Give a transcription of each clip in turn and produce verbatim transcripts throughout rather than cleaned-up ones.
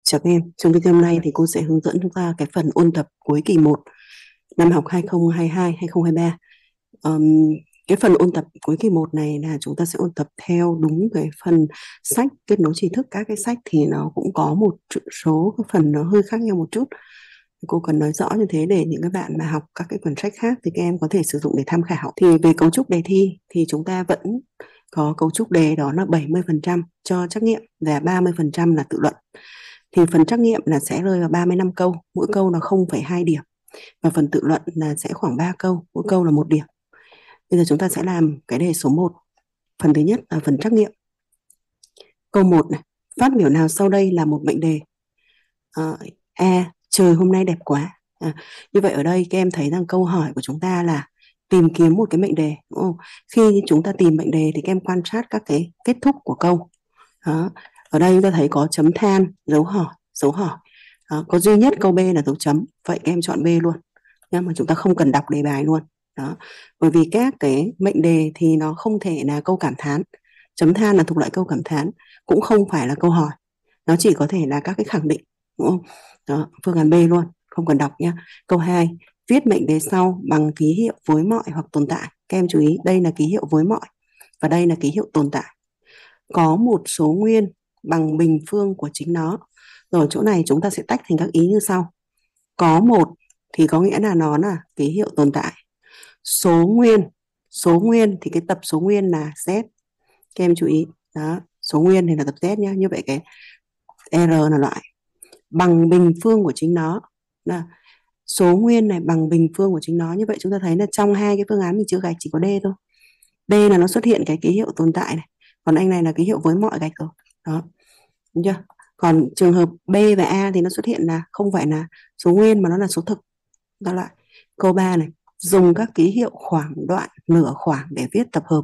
Chào các em, trong video hôm nay thì cô sẽ hướng dẫn chúng ta cái phần ôn tập cuối kỳ một năm học hai không hai hai hai không hai ba. Um, cái phần ôn tập cuối kỳ một này là chúng ta sẽ ôn tập theo đúng cái phần sách kết nối tri thức. Các cái sách thì nó cũng có một số cái phần nó hơi khác nhau một chút. Cô cần nói rõ như thế để những các bạn mà học các cái quyển sách khác thì các em có thể sử dụng để tham khảo. Thì về cấu trúc đề thi thì chúng ta vẫn có cấu trúc đề, đó là bảy mươi phần trăm cho trắc nghiệm và ba mươi phần trăm là tự luận. Thì phần trắc nghiệm là sẽ rơi vào ba mươi lăm câu, mỗi câu là không phẩy hai điểm. Và phần tự luận là sẽ khoảng ba câu, mỗi câu là một điểm. Bây giờ chúng ta sẽ làm cái đề số một. Phần thứ nhất là phần trắc nghiệm. Câu một này, phát biểu nào sau đây là một mệnh đề? À, A. Trời hôm nay đẹp quá. À, như vậy ở đây các em thấy rằng câu hỏi của chúng ta là tìm kiếm một cái mệnh đề, đúng không? Khi chúng ta tìm mệnh đề thì các em quan sát các cái kết thúc của câu. Đó. Ở đây chúng ta thấy có chấm than, dấu hỏi, dấu hỏi. Đó. Có duy nhất câu B là dấu chấm. Vậy các em chọn B luôn. Nhưng mà chúng ta không cần đọc đề bài luôn. Đó. Bởi vì các cái mệnh đề thì nó không thể là câu cảm thán. Chấm than là thuộc loại câu cảm thán, cũng không phải là câu hỏi. Nó chỉ có thể là các cái khẳng định, đúng không? Đó. Phương án B luôn, không cần đọc nhé. Câu hai, viết mệnh đề sau bằng ký hiệu với mọi hoặc tồn tại. Các em chú ý, đây là ký hiệu với mọi và đây là ký hiệu tồn tại. Có một số nguyên bằng bình phương của chính nó. Rồi chỗ này chúng ta sẽ tách thành các ý như sau. Có một thì có nghĩa là nó là ký hiệu tồn tại. Số nguyên, số nguyên thì cái tập số nguyên là Z. Các em chú ý, đó, số nguyên thì là tập Z nhá. Như vậy cái R là loại. Bằng bình phương của chính nó. Đó. Số nguyên này bằng bình phương của chính nó. Như vậy chúng ta thấy là trong hai cái phương án mình chưa gạch chỉ có D thôi. D là nó xuất hiện cái ký hiệu tồn tại này. Còn anh này là ký hiệu với mọi gạch rồi. Đó. Đúng chưa? Còn trường hợp B và A thì nó xuất hiện là không phải là số nguyên mà nó là số thực. Đó lại. Câu ba này, dùng các ký hiệu khoảng đoạn nửa khoảng để viết tập hợp.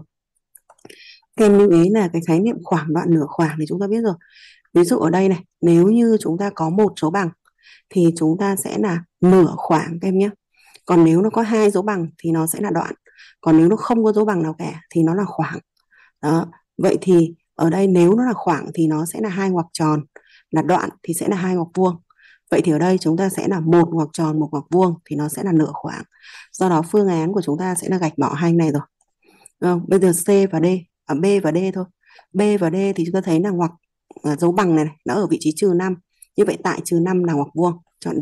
Các em lưu ý là cái khái niệm khoảng đoạn nửa khoảng thì chúng ta biết rồi. Ví dụ ở đây này, nếu như chúng ta có một số bằng thì chúng ta sẽ là nửa khoảng các em nhé. Còn nếu nó có hai dấu bằng thì nó sẽ là đoạn. Còn nếu nó không có dấu bằng nào cả thì nó là khoảng. Đó. Vậy thì ở đây nếu nó là khoảng thì nó sẽ là hai ngoặc tròn, là đoạn thì sẽ là hai ngoặc vuông. Vậy thì ở đây chúng ta sẽ là một ngoặc tròn, một ngoặc vuông thì nó sẽ là nửa khoảng. Do đó phương án của chúng ta sẽ là gạch bỏ hai này rồi. Không? Bây giờ C và D, à, B và D thôi. B và D thì chúng ta thấy là ngoặc à, dấu bằng này, này nó ở vị trí trừ năm. Như vậy tại trừ năm là ngoặc vuông, chọn D.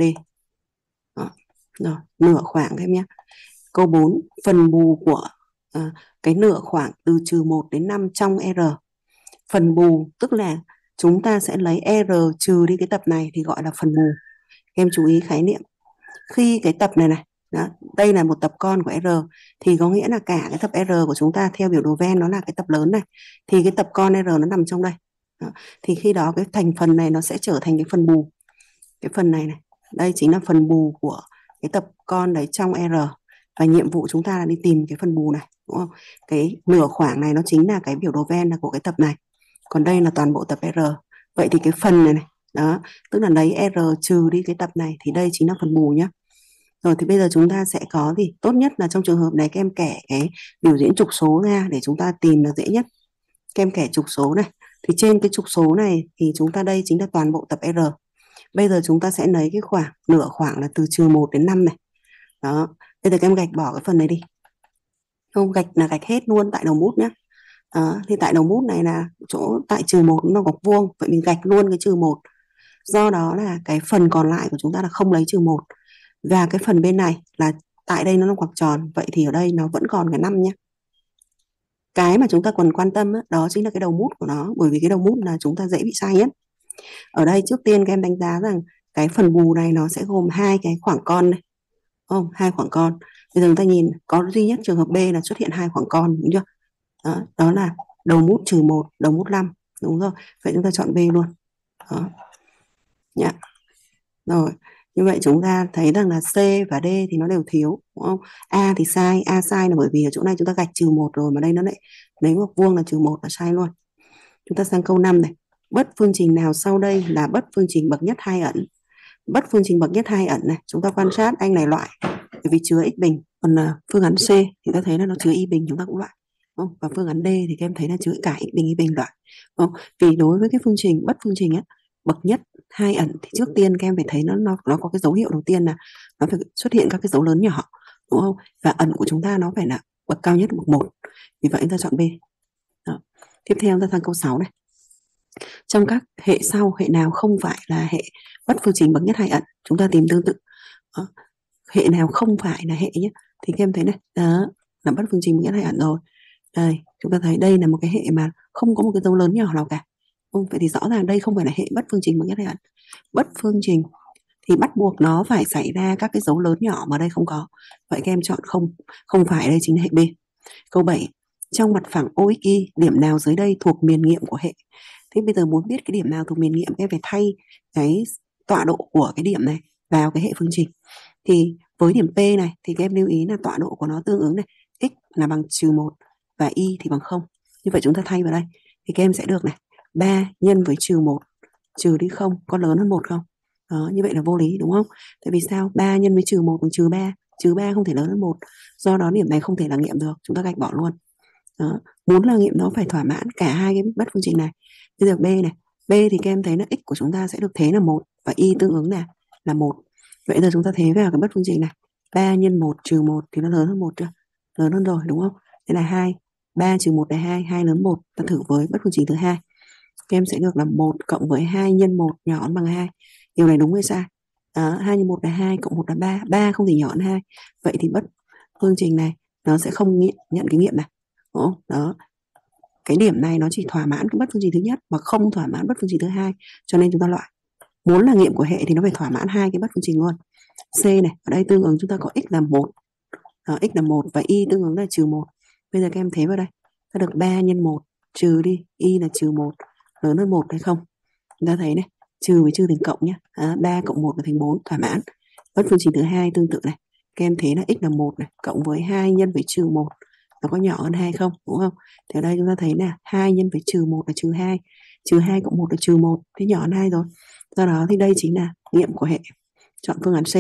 Đó. Rồi, nửa khoảng các em nhé. Câu bốn, phần bù của à, cái nửa khoảng từ trừ một đến năm trong R. Phần bù tức là chúng ta sẽ lấy R trừ đi cái tập này thì gọi là phần bù. Em chú ý khái niệm. Khi cái tập này này, đó, đây là một tập con của R thì có nghĩa là cả cái tập R của chúng ta theo biểu đồ Venn nó là cái tập lớn này. Thì cái tập con R nó nằm trong đây. Đó. Thì khi đó cái thành phần này nó sẽ trở thành cái phần bù. Cái phần này này, đây chính là phần bù của cái tập con đấy trong R. Và nhiệm vụ chúng ta là đi tìm cái phần bù này, đúng không? Cái nửa khoảng này nó chính là cái biểu đồ Venn là của cái tập này. Còn đây là toàn bộ tập R. Vậy thì cái phần này này, đó, tức là lấy R trừ đi cái tập này thì đây chính là phần bù nhé. Rồi thì bây giờ chúng ta sẽ có gì? Tốt nhất là trong trường hợp này các em kẻ cái biểu diễn trục số ra để chúng ta tìm là dễ nhất. Các em kẻ trục số này. Thì trên cái trục số này thì chúng ta đây chính là toàn bộ tập R. Bây giờ chúng ta sẽ lấy cái khoảng, nửa khoảng là từ trừ một đến năm này. Đó. Bây giờ các em gạch bỏ cái phần này đi. Không, gạch là gạch hết luôn tại đầu bút nhé. Đó. Thì tại đầu bút này là chỗ tại trừ một nó góc vuông. Vậy mình gạch luôn cái trừ một. Do đó là cái phần còn lại của chúng ta là không lấy trừ một. Và cái phần bên này là tại đây nó là ngoặc tròn. Vậy thì ở đây nó vẫn còn cái năm nhé. Cái mà chúng ta cần quan tâm đó, đó chính là cái đầu mút của nó. Bởi vì cái đầu mút là chúng ta dễ bị sai nhất. Ở đây trước tiên các em đánh giá rằng cái phần bù này nó sẽ gồm hai cái khoảng con này. Không, hai khoảng con. Bây giờ chúng ta nhìn có duy nhất trường hợp B là xuất hiện hai khoảng con, đúng chưa? Đó, đó là đầu mút trừ một, đầu mút năm. Đúng rồi. Vậy chúng ta chọn B luôn. Đó. Nhá. Rồi. Như vậy chúng ta thấy rằng là C và D thì nó đều thiếu, đúng không? A thì sai, A sai là bởi vì ở chỗ này chúng ta gạch trừ một rồi mà đây nó lại lấy ngoặc vuông là trừ một là sai luôn. Chúng ta sang câu năm này. Bất phương trình nào sau đây là bất phương trình bậc nhất hai ẩn? Bất phương trình bậc nhất hai ẩn này, chúng ta quan sát anh này loại bởi vì chứa x bình. Còn uh, phương án C thì ta thấy là nó chứa y bình, chúng ta cũng loại. Không? Và phương án D thì các em thấy là chứa cả x bình y bình loại. Không? Vì đối với cái phương trình bất phương trình ấy, bậc nhất hai ẩn thì trước tiên các em phải thấy nó nó nó có cái dấu hiệu đầu tiên là nó phải xuất hiện các cái dấu lớn nhỏ, đúng không? Và ẩn của chúng ta nó phải là bậc cao nhất bậc một. Vì vậy chúng ta chọn B. Đó. Tiếp theo ta sang câu sáu này. Trong các hệ sau, hệ nào không phải là hệ bất phương trình bậc nhất hai ẩn? Chúng ta tìm tương tự. Đó. Hệ nào không phải là hệ nhé? Thì các em thấy này, đó là bất phương trình bậc nhất hai ẩn rồi. Đây, chúng ta thấy đây là một cái hệ mà không có một cái dấu lớn nhỏ nào cả. Ừ, vậy thì rõ ràng đây không phải là hệ bất phương trình bậc nhất hai ẩn. Bất phương trình thì bắt buộc nó phải xảy ra các cái dấu lớn nhỏ mà đây không có. Vậy các em chọn không, không phải, đây chính là hệ B. Câu bảy. Trong mặt phẳng o ích y, điểm nào dưới đây thuộc miền nghiệm của hệ? Thế bây giờ muốn biết cái điểm nào thuộc miền nghiệm, em phải thay cái tọa độ của cái điểm này vào cái hệ phương trình. Thì với điểm P này thì các em lưu ý là tọa độ của nó tương ứng này, x là bằng trừ một và y thì bằng không. Như vậy chúng ta thay vào đây thì các em sẽ được này, ba nhân với trừ một trừ đi không có lớn hơn một không? Đó, như vậy là vô lý đúng không? Tại vì sao? ba nhân với trừ một bằng trừ ba, trừ ba không thể lớn hơn một. Do đó điểm này không thể là nghiệm được, chúng ta gạch bỏ luôn. Đó. Muốn là nghiệm nó phải thỏa mãn cả hai cái bất phương trình này. Bây giờ B này, B thì các em thấy là x của chúng ta sẽ được thế là một và y tương ứng là là một. Vậy giờ chúng ta thế vào cái bất phương trình này, ba nhân một trừ một thì nó lớn hơn một chưa? Lớn hơn rồi đúng không? Thế là hai, ba trừ một là hai, hai lớn một. Ta thử với bất phương trình thứ hai. Các em sẽ được là một cộng với hai nhân một nhỏ hơn bằng hai. Điều này đúng hay sai? Đó, hai nhân một là hai, cộng một là ba, ba không thể nhỏ hơn hai. Vậy thì bất phương trình này nó sẽ không nghiệm, nhận cái nghiệm này. Đó, đó. Cái điểm này nó chỉ thỏa mãn cái bất phương trình thứ nhất mà không thỏa mãn bất phương trình thứ hai, cho nên chúng ta loại. Muốn là nghiệm của hệ thì nó phải thỏa mãn hai cái bất phương trình luôn. C này, ở đây tương ứng chúng ta có x là một, à, x là một và y tương ứng là trừ một. Bây giờ các em thấy vào đây, ta được ba nhân một trừ đi y là trừ một, lớn hơn một hay không? Chúng ta thấy này, trừ với trừ thành cộng nhé, à, ba cộng một là thành bốn, thỏa mãn. Bất phương trình thứ hai tương tự này, các em thấy là x là một này, cộng với hai nhân với trừ một, nó có nhỏ hơn hai không, đúng không? Thì ở đây chúng ta thấy là hai nhân với trừ một là trừ hai, trừ hai cộng một là trừ một, thế nhỏ hơn hai rồi. Do đó thì đây chính là nghiệm của hệ. Chọn phương án C.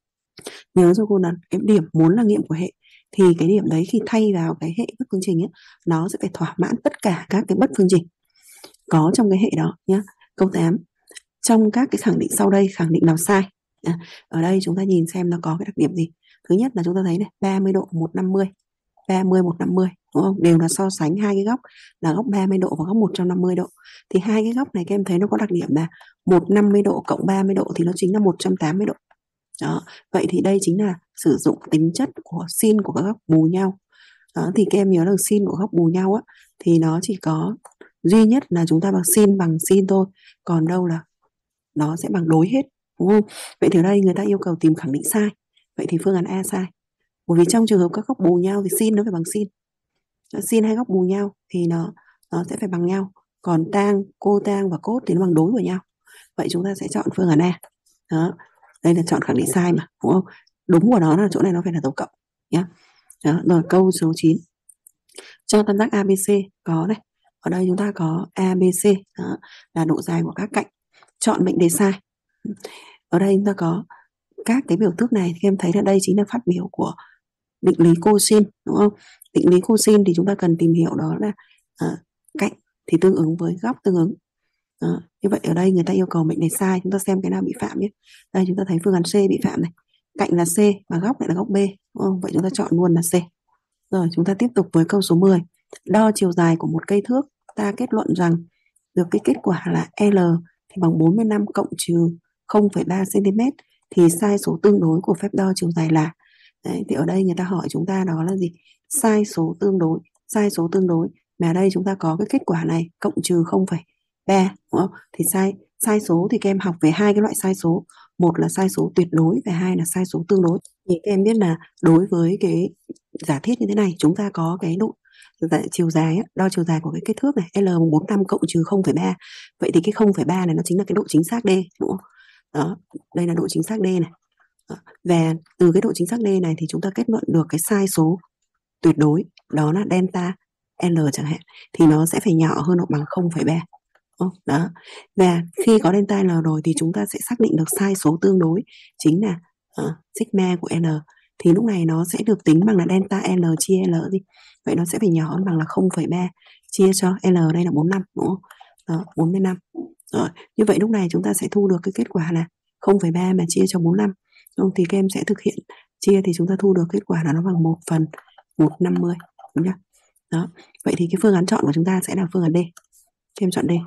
Nhớ cho cô là cái điểm muốn là nghiệm của hệ thì cái điểm đấy khi thay vào cái hệ bất phương trình ấy, nó sẽ phải thỏa mãn tất cả các cái bất phương trình có trong cái hệ đó nhé. Câu tám. Trong các cái khẳng định sau đây, khẳng định nào sai? À, ở đây chúng ta nhìn xem nó có cái đặc điểm gì. Thứ nhất là chúng ta thấy này, ba mươi độ, một trăm năm mươi, ba mươi, một trăm năm mươi, đúng không? Đều là so sánh hai cái góc là góc ba mươi độ và góc một trăm năm mươi độ. Thì hai cái góc này các em thấy nó có đặc điểm là một trăm năm mươi độ cộng ba mươi độ thì nó chính là một trăm tám mươi độ. Đó, vậy thì đây chính là sử dụng tính chất của sin của các góc bù nhau. Đó, thì các em nhớ là sin của góc bù nhau á, thì nó chỉ có duy nhất là chúng ta bằng sin bằng sin thôi, còn đâu là nó sẽ bằng đối hết, đúng không? Vậy thì ở đây người ta yêu cầu tìm khẳng định sai, vậy thì phương án A sai, bởi vì trong trường hợp các góc bù nhau thì sin nó phải bằng sin, sin hai góc bù nhau thì nó nó sẽ phải bằng nhau, còn tang, cô tang và cốt thì nó bằng đối của nhau. Vậy chúng ta sẽ chọn phương án A. Đó, đây là chọn khẳng định sai mà, đúng không? Đúng của nó là chỗ này nó phải là dấu cộng nhé. Đó, rồi câu số chín. Cho tam giác a bê xê có này, ở đây chúng ta có a bê xê, đó, là độ dài của các cạnh. Chọn mệnh đề sai. Ở đây chúng ta có các cái biểu thức này, thì em thấy là đây chính là phát biểu của định lý cosin, đúng không? Định lý cosin thì chúng ta cần tìm hiểu đó là uh, cạnh thì tương ứng với góc tương ứng. Đó. Như vậy ở đây người ta yêu cầu mệnh đề sai, chúng ta xem cái nào bị phạm nhé. Đây chúng ta thấy phương án C bị phạm này, cạnh là C và góc lại là góc B, đúng không? Vậy chúng ta chọn luôn là C. Rồi chúng ta tiếp tục với câu số mười. Đo chiều dài của một cây thước, ta kết luận rằng được cái kết quả là L thì bằng bốn mươi lăm cộng trừ không phẩy ba xăng-ti-mét thì sai số tương đối của phép đo chiều dài là. Đấy, thì ở đây người ta hỏi chúng ta đó là gì? Sai số tương đối, sai số tương đối. Mà ở đây chúng ta có cái kết quả này cộng trừ không phẩy ba, đúng không? Thì sai sai số thì các em học về hai cái loại sai số, một là sai số tuyệt đối và hai là sai số tương đối. Thì các em biết là đối với cái giả thiết như thế này, chúng ta có cái độ chiều dài á, đo chiều dài của cái kích thước này L bằng bốn mươi lăm cộng trừ không phẩy ba. Vậy thì cái không phẩy ba này nó chính là cái độ chính xác D, đúng không? Đó, đây là độ chính xác D này. Đó. Và từ cái độ chính xác D này thì chúng ta kết luận được cái sai số tuyệt đối, đó là delta L chẳng hạn, thì nó sẽ phải nhỏ hơn hoặc bằng không phẩy ba. Đó. Và khi có delta L rồi thì chúng ta sẽ xác định được sai số tương đối chính là uh, sigma của L, thì lúc này nó sẽ được tính bằng là delta L chia L gì. Vậy nó sẽ phải nhỏ hơn bằng là không phẩy ba chia cho L đây là bốn mươi lăm, đúng không? Đó, bốn mươi lăm. Rồi, như vậy lúc này chúng ta sẽ thu được cái kết quả là không phẩy ba mà chia cho bốn mươi lăm. Đúng, thì các em sẽ thực hiện chia thì chúng ta thu được kết quả là nó bằng một phần một trăm năm mươi, đúng chưa? Đó. Vậy thì cái phương án chọn của chúng ta sẽ là phương án D. Các em chọn D.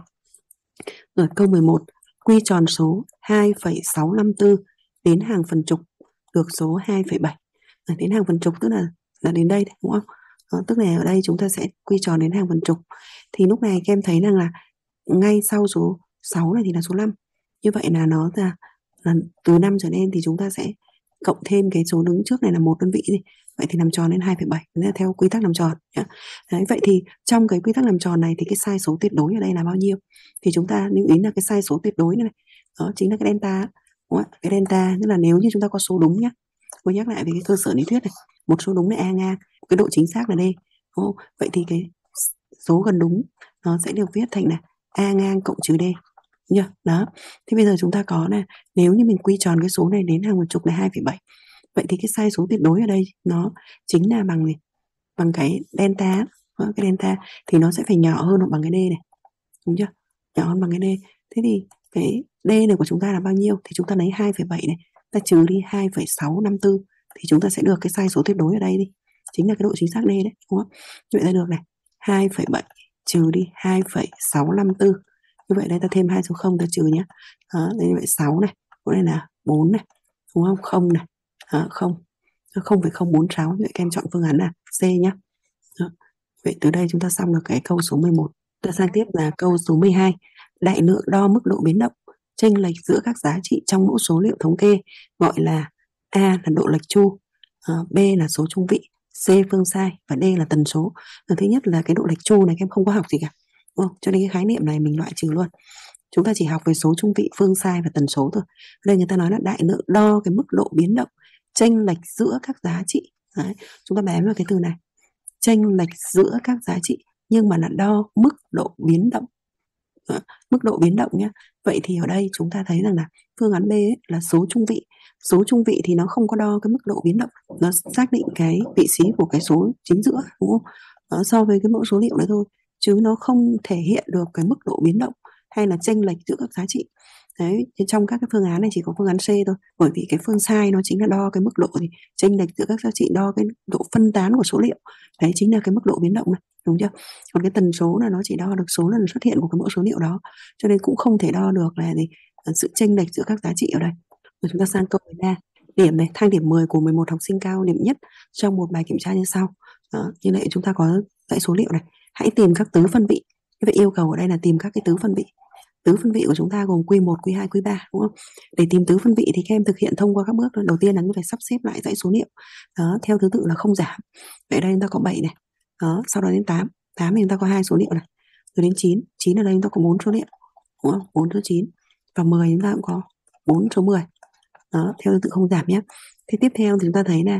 Rồi câu mười một, quy tròn số hai phẩy sáu năm tư đến hàng phần chục được số hai phẩy bảy. Rồi, đến hàng phần chục tức là là đến đây, đúng không? Đó, tức là ở đây chúng ta sẽ quy tròn đến hàng phần chục. Thì lúc này các em thấy rằng là ngay sau số sáu này thì là số năm. Như vậy là nó ra là từ năm trở lên thì chúng ta sẽ cộng thêm cái số đứng trước này là một đơn vị đi. Vậy thì làm tròn đến hai phẩy bảy, đấy là theo quy tắc làm tròn nhá. Đấy, vậy thì trong cái quy tắc làm tròn này thì cái sai số tuyệt đối ở đây là bao nhiêu? Thì chúng ta lưu ý là cái sai số tuyệt đối này, đó chính là cái delta, đúng không? Cái delta tức là nếu như chúng ta có số đúng nhá. Tôi nhắc lại về cái cơ sở lý thuyết này, một số đúng là a ngang, cái độ chính xác là d, đúng không? Vậy thì cái số gần đúng nó sẽ được viết thành là a ngang cộng trừ d nhá. Đó. Thế bây giờ chúng ta có là nếu như mình quy tròn cái số này đến hàng một chục là hai phẩy bảy. Vậy thì cái sai số tuyệt đối ở đây nó chính là bằng gì? Bằng cái delta, đó, cái delta thì nó sẽ phải nhỏ hơn hoặc bằng cái d này. Đúng chưa? Nhỏ hơn bằng cái d. Thế thì cái d này của chúng ta là bao nhiêu? Thì chúng ta lấy hai phẩy bảy này, ta trừ đi hai phẩy sáu năm tư thì chúng ta sẽ được cái sai số tuyệt đối ở đây đi. Chính là cái độ chính xác d đấy, đúng không? Như vậy ta được này, hai phẩy bảy trừ đi hai phẩy sáu năm tư. Như vậy đây ta thêm hai số không ta trừ nhé. Đó, đây như vậy sáu này, chỗ này là bốn này, đúng không? Không này. Đó, không. không phẩy không bốn sáu, như vậy các em chọn phương án là C nhé. Đó. Vậy từ đây chúng ta xong được cái câu số mười một. Ta sang tiếp là câu số mười hai. Đại lượng đo mức độ biến động chênh lệch giữa các giá trị trong mẫu số liệu thống kê gọi là A là độ lệch chu, B là số trung vị, C phương sai và D là tần số. Thứ nhất là cái độ lệch chu này các em không có học gì cả, đúng không? Cho nên cái khái niệm này mình loại trừ luôn. Chúng ta chỉ học về số trung vị, phương sai và tần số thôi. Ở đây người ta nói là đại lượng đo cái mức độ biến động chênh lệch giữa các giá trị. Đấy. Chúng ta bám vào cái từ này, chênh lệch giữa các giá trị nhưng mà là đo mức độ biến động. Đó, mức độ biến động nhé. Vậy thì ở đây chúng ta thấy rằng là phương án B ấy, là số trung vị. Số trung vị thì nó không có đo cái mức độ biến động, nó xác định cái vị trí của cái số chính giữa, đúng không? Đó, so với cái mẫu số liệu đấy thôi, chứ nó không thể hiện được cái mức độ biến động hay là chênh lệch giữa các giá trị. Đấy, trong các cái phương án này chỉ có phương án C thôi, bởi vì cái phương sai nó chính là đo cái mức độ thì chênh lệch giữa các giá trị, đo cái độ phân tán của số liệu. Đấy chính là cái mức độ biến động này, đúng chưa? Còn cái tần số là nó chỉ đo được số lần xuất hiện của cái mẫu số liệu đó, cho nên cũng không thể đo được là gì sự chênh lệch giữa các giá trị ở đây. Rồi chúng ta sang câu mười ba. Điểm này, thang điểm mười của mười một học sinh cao điểm nhất trong một bài kiểm tra như sau. Đó, như vậy chúng ta có dãy số liệu này, hãy tìm các tứ phân vị. Như vậy yêu cầu ở đây là tìm các cái tứ phân vị. Tứ phân vị của chúng ta gồm quy một, quy hai, quy ba, đúng không? Để tìm tứ phân vị thì các em thực hiện thông qua các bước. Đầu tiên là chúng phải sắp xếp lại dãy số liệu. Đó, theo thứ tự là không giảm. Vậy đây chúng ta có bảy này. Đó, sau đó đến tám. tám thì chúng ta có hai số liệu này. Rồi đến chín. chín ở đây chúng ta có bốn số liệu. Đúng không? bốn số chín. Và mười chúng ta cũng có bốn số mười. Đó, theo thứ tự không giảm nhé. Thế tiếp theo thì chúng ta thấy là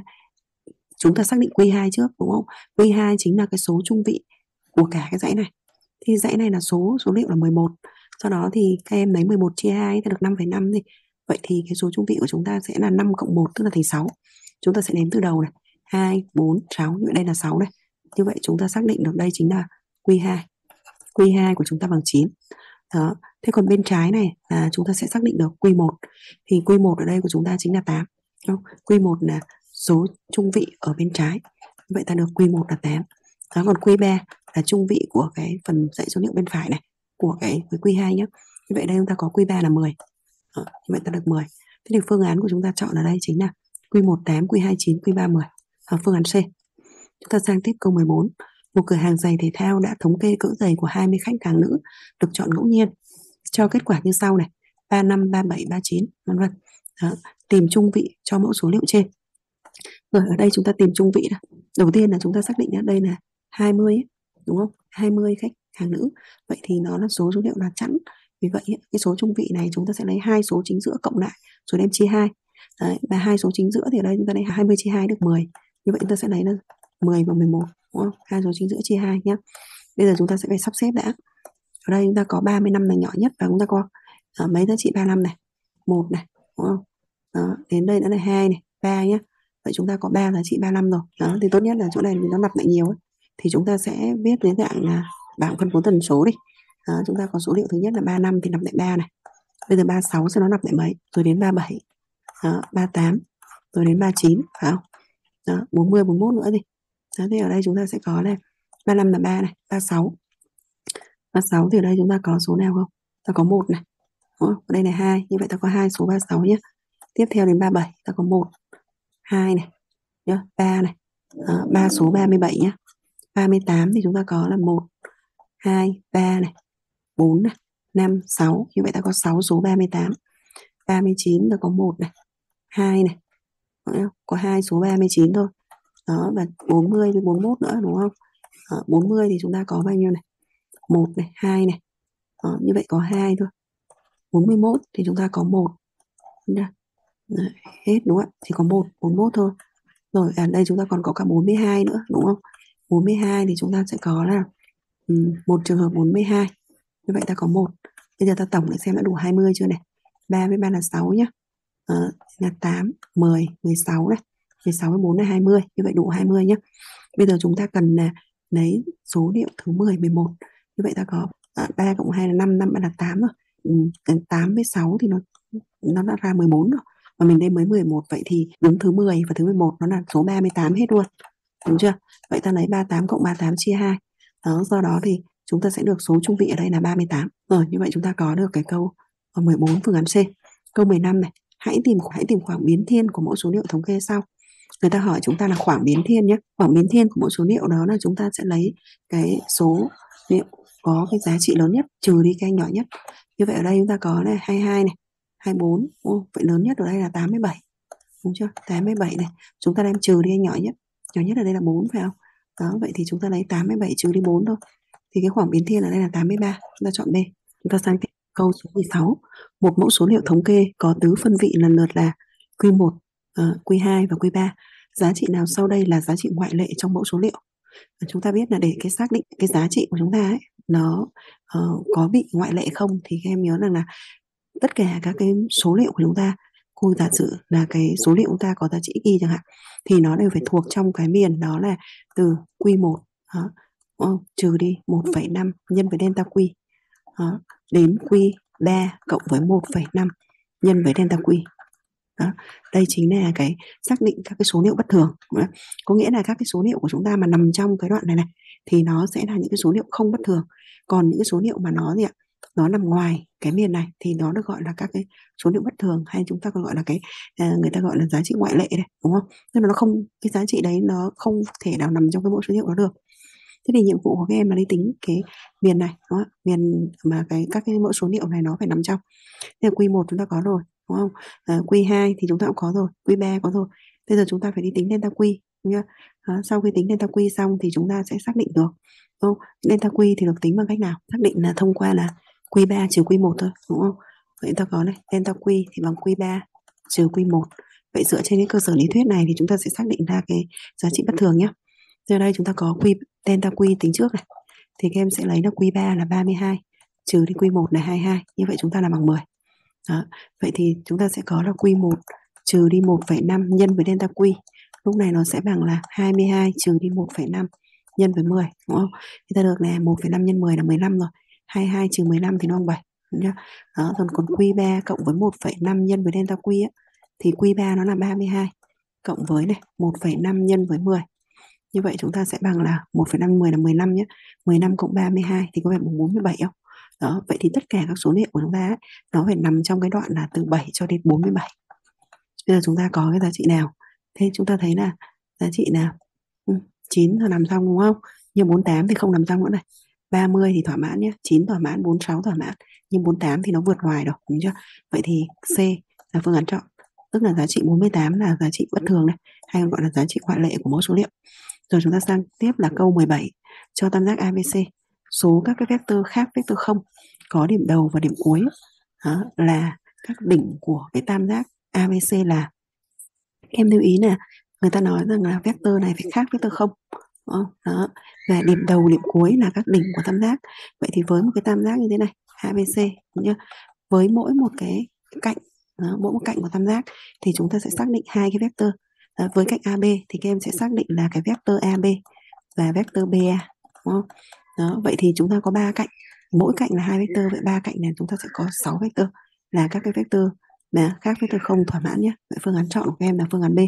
chúng ta xác định quy hai trước, đúng không? quy hai chính là cái số trung vị của cả cái dãy này. Thì dãy này là số số liệu là mười một. Sau đó thì các em lấy mười một chia hai ta được năm phẩy năm đi. Vậy thì cái số trung vị của chúng ta sẽ là năm cộng một tức là thành sáu. Chúng ta sẽ đếm từ đầu này, hai, bốn, sáu, như vậy đây là sáu đây. Như vậy chúng ta xác định được đây chính là quy hai. quy hai của chúng ta bằng chín. Đó. Thế còn bên trái này là chúng ta sẽ xác định được quy một. Thì quy một ở đây của chúng ta chính là tám. Đúng không? quy một là số trung vị ở bên trái. Vậy ta được quy một là tám. Đó, còn quy ba là trung vị của cái phần dãy số liệu bên phải này, của cái với quy hai nhé. Như vậy đây chúng ta có quy ba là mười. Đó, như vậy ta được mười. Thế thì phương án của chúng ta chọn ở đây chính là quy một tám, quy hai chín, quy ba mười. Đó, phương án C. Chúng ta sang tiếp câu mười bốn. Một cửa hàng giày thể thao đã thống kê cỡ giày của hai mươi khách hàng nữ được chọn ngẫu nhiên. Cho kết quả như sau này, ba mươi lăm, ba mươi bảy, ba mươi chín, vân vân. Tìm trung vị cho mẫu số liệu trên. Rồi ở đây chúng ta tìm trung vị đó. Đầu tiên là chúng ta xác định ở đây là hai mươi ấy, đúng không? hai mươi khách hàng nữ. Vậy thì nó là số số liệu là chẵn. Vì vậy cái số trung vị này chúng ta sẽ lấy hai số chính giữa cộng lại rồi đem chia hai. Đấy, và hai số chính giữa thì ở đây chúng ta lấy hai mươi chia hai được mười. Như vậy chúng ta sẽ lấy là mười và mười một, đúng không? Hai số chính giữa chia hai nhé. Bây giờ chúng ta sẽ phải sắp xếp đã. Ở đây chúng ta có ba mươi lăm là nhỏ nhất và chúng ta có uh, mấy giá trị ba mươi lăm này, một này, đúng không? Đó, đến đây đã là hai này, ba nhé. Vậy chúng ta có ba giá trị ba mươi lăm rồi. Đó, thì tốt nhất là chỗ này nó lặp lại nhiều ấy. Thì chúng ta sẽ viết dưới dạng là bảng phân bố tần số đi. Đó, chúng ta có số liệu thứ nhất là ba mươi lăm thì nằm tại ba này. Bây giờ ba mươi sáu sẽ nó nằm tại mấy? Rồi đến ba mươi bảy. Đó, ba mươi tám. Rồi đến ba mươi chín, phải không? Đó, bốn mươi, bốn mươi mốt nữa đi. Đó, thì ở đây chúng ta sẽ có này, ba mươi lăm là ba này, ba mươi sáu. ba mươi sáu thì ở đây chúng ta có số nào không? Ta có một này. Đúng không? Ở đây là hai, như vậy ta có hai số ba mươi sáu nhé. Tiếp theo đến ba mươi bảy, ta có một, hai này, nhá, ba này. Đó, ba số ba mươi bảy nhá. ba mươi tám thì chúng ta có là một, hai, ba này, bốn này, năm, sáu. Như vậy ta có sáu số ba mươi tám. ba mươi chín ta có một này, hai này. Có hai số ba mươi chín thôi. Đó, và bốn mươi với bốn mươi mốt nữa đúng không? Đó, bốn mươi thì chúng ta có bao nhiêu này? một này, hai này. Đó, như vậy có hai thôi. bốn mươi mốt thì chúng ta có một. Đấy, hết đúng không ạ? Chỉ có một, bốn mươi mốt thôi. Rồi ở đây chúng ta còn có cả bốn mươi hai nữa đúng không? bốn mươi hai thì chúng ta sẽ có là um, một trường hợp bốn mươi hai. Như vậy ta có một. Bây giờ ta tổng để xem đã đủ hai mươi chưa này. ba với ba là sáu nhá. Đó, là tám, mười, mười sáu này. mười sáu với bốn là hai mươi. Như vậy đủ hai mươi nhá. Bây giờ chúng ta cần là lấy số liệu thứ mười, mười một. Như vậy ta có à, ba cộng hai là năm, năm là tám rồi. Ừ, tám với sáu thì nó nó đã ra mười bốn rồi. Và mình đây mới mười một, vậy thì đứng thứ mười và thứ mười một nó là số ba mươi tám hết luôn. Đúng chưa? Vậy ta lấy ba mươi tám cộng ba mươi tám chia hai. Đó, do đó thì chúng ta sẽ được số trung vị ở đây là ba mươi tám. Rồi, như vậy chúng ta có được cái câu mười bốn phương án C. Câu mười lăm này, hãy tìm hãy tìm khoảng biến thiên của mẫu số liệu thống kê sau. Người ta hỏi chúng ta là khoảng biến thiên nhé. Khoảng biến thiên của mẫu số liệu đó là chúng ta sẽ lấy cái số liệu có cái giá trị lớn nhất trừ đi cái nhỏ nhất. Như vậy ở đây chúng ta có là hai mươi hai này, hai mươi bốn. Ô, vậy lớn nhất ở đây là tám mươi bảy. Đúng chưa? tám mươi bảy này. Chúng ta đem trừ đi cái nhỏ nhất. Nhỏ nhất ở đây là bốn phải không? Đó, vậy thì chúng ta lấy tám mươi bảy trừ đi bốn thôi. Thì cái khoảng biến thiên ở đây là tám mươi ba. Chúng ta chọn B. Chúng ta sang câu số mười sáu. Một mẫu số liệu thống kê có tứ phân vị lần lượt là Q một, uh, Q hai và Q ba. Giá trị nào sau đây là giá trị ngoại lệ trong mẫu số liệu? Chúng ta biết là để cái xác định cái giá trị của chúng ta ấy, nó uh, có bị ngoại lệ không thì các em nhớ rằng là tất cả các cái số liệu của chúng ta, cô giả sử là cái số liệu chúng ta có giá trị y chẳng hạn, thì nó đều phải thuộc trong cái miền đó là từ Q một đó, oh, trừ đi một phẩy năm nhân với delta Q đó, đến Q ba cộng với một phẩy năm nhân với delta Q. Đó, đây chính là cái xác định các cái số liệu bất thường. Đó. Có nghĩa là các cái số liệu của chúng ta mà nằm trong cái đoạn này này thì nó sẽ là những cái số liệu không bất thường. Còn những cái số liệu mà nó gì ạ? Nó nằm ngoài cái miền này thì nó được gọi là các cái số liệu bất thường, hay chúng ta còn gọi là cái à, người ta gọi là giá trị ngoại lệ đây, đúng không? Nên nó không, cái giá trị đấy nó không thể nào nằm trong cái mẫu số liệu đó được. Thế thì nhiệm vụ của các em là đi tính cái miền này, đúng không? Miền mà cái các cái mẫu số liệu này nó phải nằm trong. Thế là Q một chúng ta có rồi, đúng không? À, Q hai thì chúng ta cũng có rồi, Q ba có rồi. Bây giờ chúng ta phải đi tính delta Q nhá. Đó, sau khi tính delta Q xong thì chúng ta sẽ xác định được. Đúng không? Delta Q thì được tính bằng cách nào? Xác định là thông qua là Q ba trừ Q một thôi, đúng không? Vậy ta có này, delta Q thì bằng Q ba trừ Q một. Vậy dựa trên cái cơ sở lý thuyết này thì chúng ta sẽ xác định ra cái giá trị bất thường nhé. Giờ đây chúng ta có Q delta Q tính trước này. Thì các em sẽ lấy được Q ba là ba mươi hai trừ đi Q một là hai mươi hai. Như vậy chúng ta là bằng mười. Đó. Vậy thì chúng ta sẽ có là Q một trừ đi một phẩy năm nhân với delta Q. Lúc này nó sẽ bằng là hai mươi hai trừ đi một phẩy năm nhân với mười, đúng không? Thì ta được là một phẩy năm nhân mười là mười lăm rồi. hai mươi hai trừ mười lăm thì nó bằng bảy. Đúng chưa? Đó, còn còn Q ba cộng với một phẩy năm nhân với delta Q á, thì Q ba nó là ba mươi hai cộng với này một phẩy năm nhân với mười. Như vậy chúng ta sẽ bằng là một phẩy năm mười là mười lăm nhé. mười lăm cộng ba mươi hai thì có phải bằng bốn mươi bảy không? Đó, vậy thì tất cả các số liệu của chúng ta ấy, nó phải nằm trong cái đoạn là từ bảy cho đến bốn mươi bảy. Bây giờ chúng ta có cái giá trị nào? Thế chúng ta thấy là giá trị nào? Ừ, chín là nằm trong đúng không? Nhưng bốn mươi tám thì không nằm trong nữa này. ba mươi thì thỏa mãn nhé, chín thỏa mãn, bốn mươi sáu thỏa mãn. Nhưng bốn mươi tám thì nó vượt ngoài rồi, đúng chưa? Vậy thì C là phương án chọn. Tức là giá trị bốn mươi tám là giá trị bất thường này, hay gọi là giá trị ngoại lệ của mẫu số liệu. Rồi chúng ta sang tiếp là câu mười bảy. Cho tam giác a bê xê, số các cái vector khác vector không có điểm đầu và điểm cuối đó, là các đỉnh của cái tam giác a bê xê là, em lưu ý là người ta nói rằng là vector này phải khác vector không. Đó. Và điểm đầu điểm cuối là các đỉnh của tam giác. Vậy thì với một cái tam giác như thế này a bê xê, với mỗi một cái cạnh đó, mỗi một cạnh của tam giác thì chúng ta sẽ xác định hai cái vector. Đó, với cạnh a bê thì các em sẽ xác định là cái vector a bê và vector bê a, đúng không? Đó, vậy thì chúng ta có ba cạnh. mỗi cạnh là hai vectơ, vậy ba cạnh này chúng ta sẽ có sáu vectơ là các cái vectơ mà khác vectơ không thỏa mãn nhé. Vậy phương án chọn của các em là phương án B.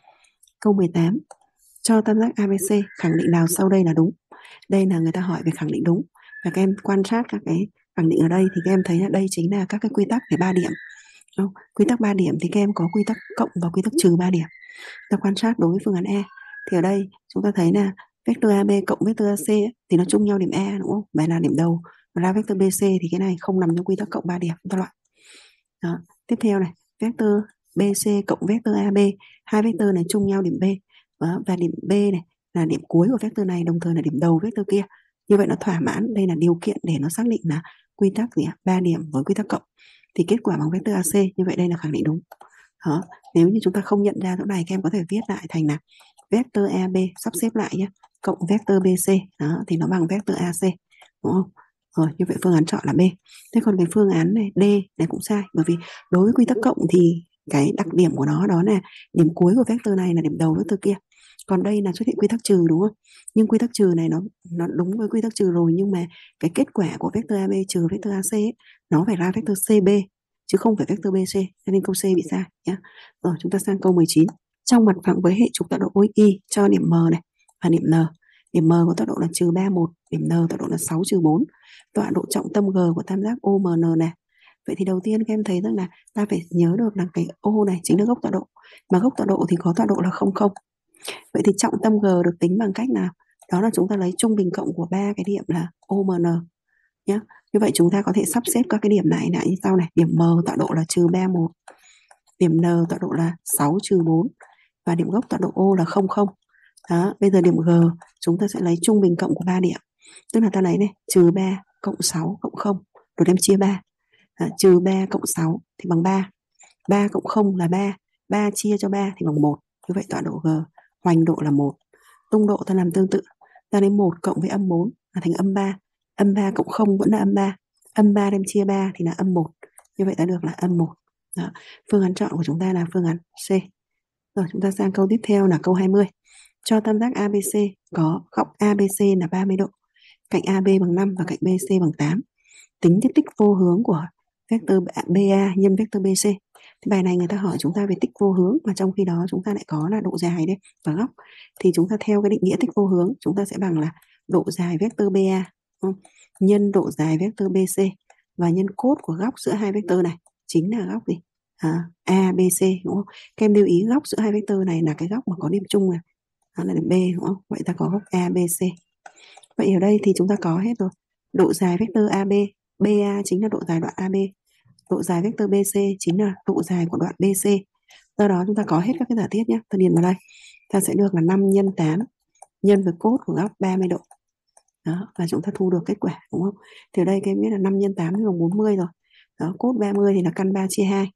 Câu mười tám. Cho tam giác a bê xê khẳng định nào sau đây là đúng? Đây là người ta hỏi về khẳng định đúng. Và các em quan sát các cái khẳng định ở đây thì các em thấy là đây chính là các cái quy tắc về ba điểm. Không? Quy tắc ba điểm thì các em có quy tắc cộng và quy tắc trừ ba điểm. Ta quan sát đối với phương án E thì ở đây chúng ta thấy là vectơ a bê cộng vectơ a xê ấy, thì nó chung nhau điểm E đúng không? Vậy là điểm đầu. Và ra vectơ bê xê thì cái này không nằm trong quy tắc cộng ba điểm, chúng ta loại. Đó. Tiếp theo này, vectơ bê xê cộng vectơ a bê, hai vectơ này chung nhau điểm B. Đó. Và điểm B này là điểm cuối của vectơ này, đồng thời là điểm đầu vectơ kia. Như vậy nó thỏa mãn, đây là điều kiện để nó xác định là quy tắc gì ạ? ba điểm với quy tắc cộng. Thì kết quả bằng vectơ a xê, như vậy đây là khẳng định đúng. Đó. Nếu như chúng ta không nhận ra chỗ này, các em có thể viết lại thành là vectơ a bê sắp xếp lại nhé, cộng vectơ bê xê, đó thì nó bằng vectơ a xê, đúng không? Rồi, như vậy phương án chọn là B. Thế còn cái phương án này D này cũng sai, bởi vì đối với quy tắc cộng thì cái đặc điểm của nó đó là điểm cuối của vectơ này là điểm đầu vectơ kia. Còn đây là xuất hiện quy tắc trừ đúng không? Nhưng quy tắc trừ này nó nó đúng với quy tắc trừ rồi, nhưng mà cái kết quả của vectơ a bê trừ vectơ a xê ấy, nó phải ra vectơ xê bê chứ không phải vectơ bê xê, cho nên câu C bị sai nhé. Rồi chúng ta sang câu mười chín. Trong mặt phẳng với hệ trục tọa độ O X Y cho điểm M này và điểm N. Điểm M có tọa độ là trừ ba một, điểm N tọa độ là sáu trừ bốn. Tọa độ trọng tâm G của tam giác O M N này. Vậy thì đầu tiên các em thấy rằng là ta phải nhớ được là cái O này chính là gốc tọa độ. Mà gốc tọa độ thì có tọa độ là không không. Vậy thì trọng tâm G được tính bằng cách nào? Đó là chúng ta lấy trung bình cộng của ba cái điểm là O M N nhé. Như vậy chúng ta có thể sắp xếp các cái điểm này lại như sau này. Điểm M tọa độ là trừ ba một, điểm N tọa độ là sáu trừ bốn và điểm gốc tọa độ O là không không. Đó, bây giờ điểm G chúng ta sẽ lấy trung bình cộng của ba điểm. Tức là ta lấy này, trừ ba cộng sáu cộng không, rồi đem chia ba. Đó, trừ ba cộng sáu thì bằng ba. ba cộng không là ba, ba chia cho ba thì bằng một. Như vậy tọa độ G hoành độ là một. Tung độ ta làm tương tự. Ta lấy một cộng với âm bốn là thành âm ba. Âm ba cộng không vẫn là âm ba. Âm ba đem chia ba thì là âm một. Như vậy ta được là âm một. Đó. Phương án chọn của chúng ta là phương án C. Rồi chúng ta sang câu tiếp theo là câu hai mươi. Cho tam giác a bê xê có góc a bê xê là ba mươi độ, cạnh a bê bằng năm và cạnh bê xê bằng tám. Tính cái tích vô hướng của vectơ bê a nhân vectơ bê xê. Thì bài này người ta hỏi chúng ta về tích vô hướng, mà trong khi đó chúng ta lại có là độ dài đấy và góc. Thì chúng ta theo cái định nghĩa tích vô hướng, chúng ta sẽ bằng là độ dài vectơ bê a không? Nhân độ dài vectơ bê xê và nhân cốt của góc giữa hai vectơ này chính là góc gì? À, a bê xê đúng không? Các em lưu ý góc giữa hai vectơ này là cái góc mà có điểm chung này, đó là điểm B đúng không? Vậy ta có góc a bê xê. Vậy ở đây thì chúng ta có hết rồi. Độ dài vectơ a bê, bê a chính là độ dài đoạn a bê. Độ dài vectơ bê xê chính là độ dài của đoạn bê xê. Do đó chúng ta có hết các cái giả thiết nhé. Ta điền vào đây. Ta sẽ được là năm nhân tám nhân với cốt của góc ba mươi độ. Đó, và chúng ta thu được kết quả đúng không? Thì ở đây các em biết là năm nhân tám thì bằng bốn mươi rồi. Đó, cốt ba mươi thì là căn ba chia hai.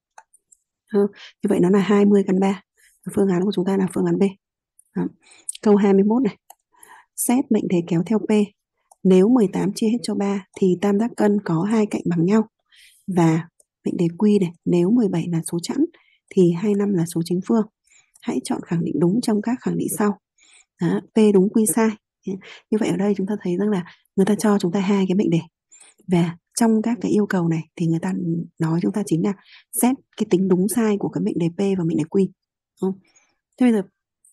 Ừ, như vậy nó là hai mươi căn ba. Phương án của chúng ta là phương án B. Đó. Câu hai mươi mốt này. Xét mệnh đề kéo theo P. Nếu mười tám chia hết cho ba thì tam giác cân có hai cạnh bằng nhau. Và mệnh đề Q này, nếu mười bảy là số chẵn thì hai mươi lăm là số chính phương. Hãy chọn khẳng định đúng trong các khẳng định sau. Đó, P đúng Q sai. Như vậy ở đây chúng ta thấy rằng là người ta cho chúng ta hai cái mệnh đề. Và trong các cái yêu cầu này thì người ta nói chúng ta chính là xét cái tính đúng sai của cái mệnh đề P và mệnh đề Q. Không? Thế bây giờ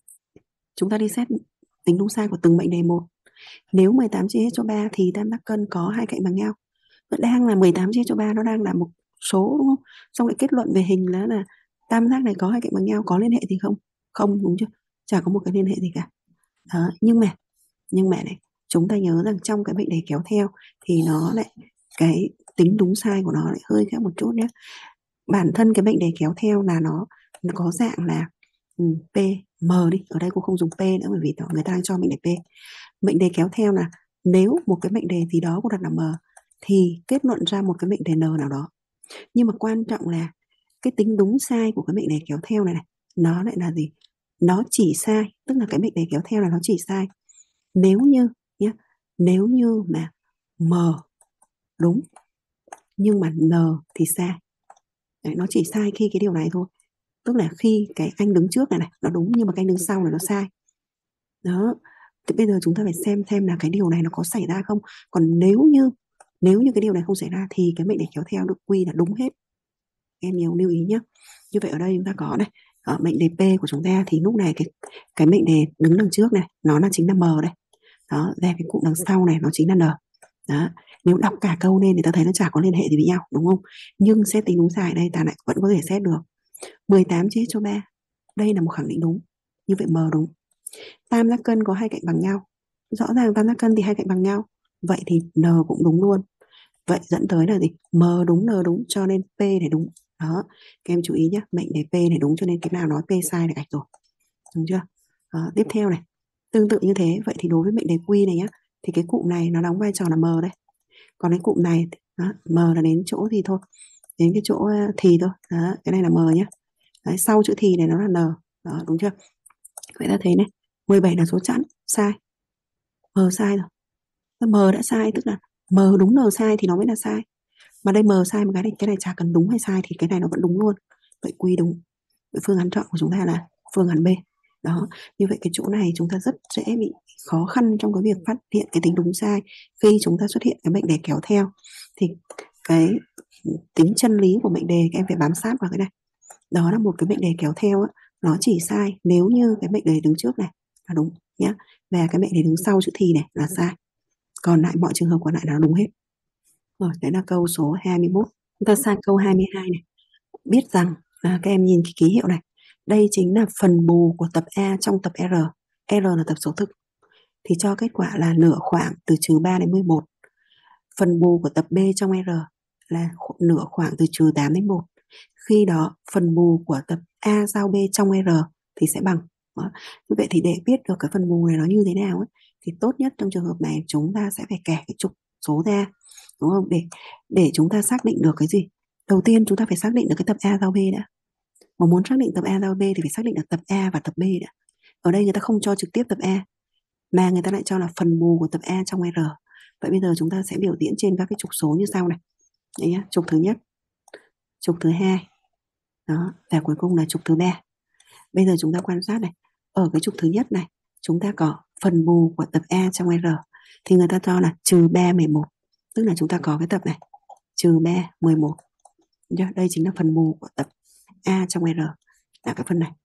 chúng ta đi xét tính đúng sai của từng mệnh đề một. Nếu mười tám chia hết cho ba thì tam giác cân có hai cạnh bằng nhau. Vẫn đang là mười tám chia cho ba, nó đang là một số đúng không? Xong lại kết luận về hình là là tam giác này có hai cạnh bằng nhau, có liên hệ gì không? Không, đúng chưa? Chả có một cái liên hệ gì cả. Đó, nhưng mà nhưng mà này, chúng ta nhớ rằng trong cái mệnh đề kéo theo thì nó lại cái tính đúng sai của nó lại hơi khác một chút nhé. Bản thân cái mệnh đề kéo theo là nó nó có dạng là ừ, P, M đi, ở đây cũng không dùng P nữa bởi vì người ta đang cho mệnh đề P. Mệnh đề kéo theo là nếu một cái mệnh đề gì đó cũng đặt là M thì kết luận ra một cái mệnh đề N nào đó. Nhưng mà quan trọng là cái tính đúng sai của cái mệnh đề kéo theo này này, nó lại là gì? Nó chỉ sai, tức là cái mệnh đề kéo theo là nó chỉ sai nếu như nhé, nếu như mà M đúng nhưng mà N thì sai. Đấy, nó chỉ sai khi cái điều này thôi. Tức là khi cái anh đứng trước này này nó đúng nhưng mà cái anh đứng sau này nó sai. Đó. Thì bây giờ chúng ta phải xem xem là cái điều này nó có xảy ra không. Còn nếu như Nếu như cái điều này không xảy ra thì cái mệnh đề kéo theo được quy là đúng hết. Em nhiều lưu ý nhé. Như vậy ở đây chúng ta có này, ở mệnh đề P của chúng ta thì lúc này cái cái mệnh đề đứng đằng trước này nó là chính là M đây. Đó, ra cái cụm đằng sau này nó chính là N. Đó, nếu đọc cả câu lên thì ta thấy nó chả có liên hệ gì với nhau, đúng không? Nhưng xét tính đúng sai đây ta lại vẫn có thể xét được. mười tám chia cho ba. Đây là một khẳng định đúng. Như vậy M đúng. Tam giác cân có hai cạnh bằng nhau. Rõ ràng tam giác cân thì hai cạnh bằng nhau. Vậy thì N cũng đúng luôn. Vậy dẫn tới là gì? M đúng, N đúng, cho nên P này đúng. Đó, các em chú ý nhé, mệnh đề P này đúng cho nên cái nào nói P sai là gạch rồi. Đúng chưa? Đó, tiếp theo này, tương tự như thế, vậy thì đối với mệnh đề Q này nhá, thì cái cụm này nó đóng vai trò là M đây. Còn cái cụm này, đó, M là đến chỗ thì thôi, đến cái chỗ thì thôi. Đó, cái này là M nhá. Đấy, sau chữ thì này nó là N. Đó, đúng chưa? Vậy ta thấy này, mười bảy là số chẵn, sai. M sai rồi. M đã sai tức là M đúng N sai thì nó mới là sai. Mà đây M sai một cái này, cái này chả cần đúng hay sai thì cái này nó vẫn đúng luôn. Vậy Q đúng. Vậy phương án chọn của chúng ta là phương án B. Đó, như vậy cái chỗ này chúng ta rất dễ bị khó khăn trong cái việc phát hiện cái tính đúng sai khi chúng ta xuất hiện cái mệnh đề kéo theo. Thì cái tính chân lý của mệnh đề các em phải bám sát vào cái này. Đó là một cái mệnh đề kéo theo á, nó chỉ sai nếu như cái mệnh đề đứng trước này là đúng nhá, và cái mệnh đề đứng sau chữ thì này là sai. Còn lại mọi trường hợp còn lại là đúng hết. Rồi, đấy là câu số hai mươi mốt. Chúng ta sang câu hai mươi hai này. Biết rằng à, các em nhìn cái ký hiệu này, đây chính là phần bù của tập A trong tập R. R là tập số thực. Thì cho kết quả là nửa khoảng từ trừ ba đến mười một. Phần bù của tập B trong R là nửa khoảng từ trừ tám đến một. Khi đó phần bù của tập A giao B trong R thì sẽ bằng. Đó. Như vậy thì để biết được cái phần bù này nó như thế nào ấy, thì tốt nhất trong trường hợp này chúng ta sẽ phải kẻ cái trục số ra, đúng không? Để để chúng ta xác định được cái gì? Đầu tiên chúng ta phải xác định được cái tập A giao B đã. Mà muốn xác định tập A giao B thì phải xác định được tập A và tập B đã. Ở đây người ta không cho trực tiếp tập A, mà người ta lại cho là phần bù của tập A trong R. Vậy bây giờ chúng ta sẽ biểu diễn trên các cái trục số như sau này. Đấy nhá, trục thứ nhất, trục thứ hai, đó, và cuối cùng là trục thứ ba. Bây giờ chúng ta quan sát này, ở cái trục thứ nhất này, chúng ta có phần bù của tập A trong R, thì người ta cho là trừ ba, mười một. Tức là chúng ta có cái tập này, trừ ba, mười một. Đây chính là phần bù của tập A trong R, là cái phần này.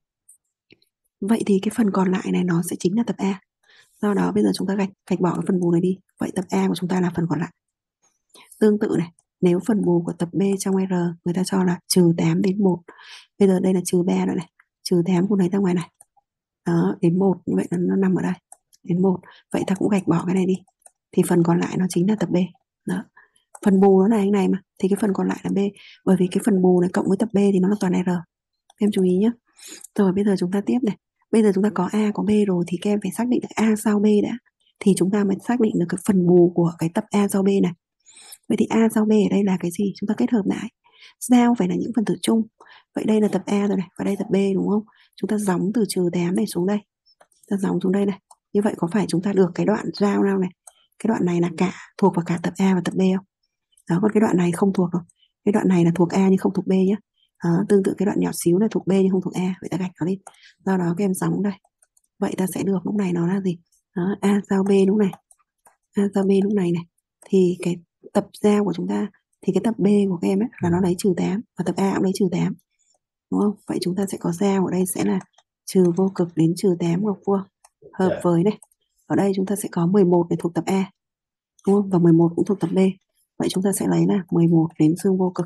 Vậy thì cái phần còn lại này nó sẽ chính là tập A. Do đó bây giờ chúng ta gạch, gạch bỏ cái phần bù này đi. Vậy tập A của chúng ta là phần còn lại. Tương tự này, nếu phần bù của tập B trong R người ta cho là trừ tám đến một. Bây giờ đây là trừ ba nữa này, trừ tám cũng lấy ra ngoài này. Đó, đến một, như vậy nó, nó nằm ở đây. Đến một, vậy ta cũng gạch bỏ cái này đi. Thì phần còn lại nó chính là tập B. Đó. Phần bù nó là cái này mà, thì cái phần còn lại là B. Bởi vì cái phần bù này cộng với tập B thì nó là toàn R. Em chú ý nhé. Rồi bây giờ chúng ta tiếp này. Bây giờ chúng ta có A có B rồi thì các em phải xác định được A giao B đã. Thì chúng ta mới xác định được cái phần bù của cái tập A giao B này. Vậy thì A giao B ở đây là cái gì? Chúng ta kết hợp lại. Giao phải là những phần tử chung. Vậy đây là tập A rồi này, và đây tập B đúng không? Chúng ta gióng từ trừ tám này xuống đây. Ta gióng xuống đây này. Như vậy có phải chúng ta được cái đoạn giao nào này? Cái đoạn này là cả thuộc vào cả tập A và tập B không? Đó, còn cái đoạn này không thuộc đâu. Cái đoạn này là thuộc A nhưng không thuộc B nhé. Đó, tương tự cái đoạn nhỏ xíu này thuộc B nhưng không thuộc A. Vậy ta gạch nó đi. Do đó các em gióng đây. Vậy ta sẽ được lúc này nó là gì? Đó, A giao B lúc này. A giao B lúc này này. Thì cái tập giao của chúng ta, thì cái tập B của các em ấy là nó lấy trừ tám, và tập A cũng lấy trừ tám, đúng không? Vậy chúng ta sẽ có giao ở đây sẽ là trừ vô cực đến trừ tám góc vuông hợp yeah. với này, ở đây chúng ta sẽ có mười một để thuộc tập A, đúng không? Và mười một cũng thuộc tập B. Vậy chúng ta sẽ lấy là mười một đến dương vô cực.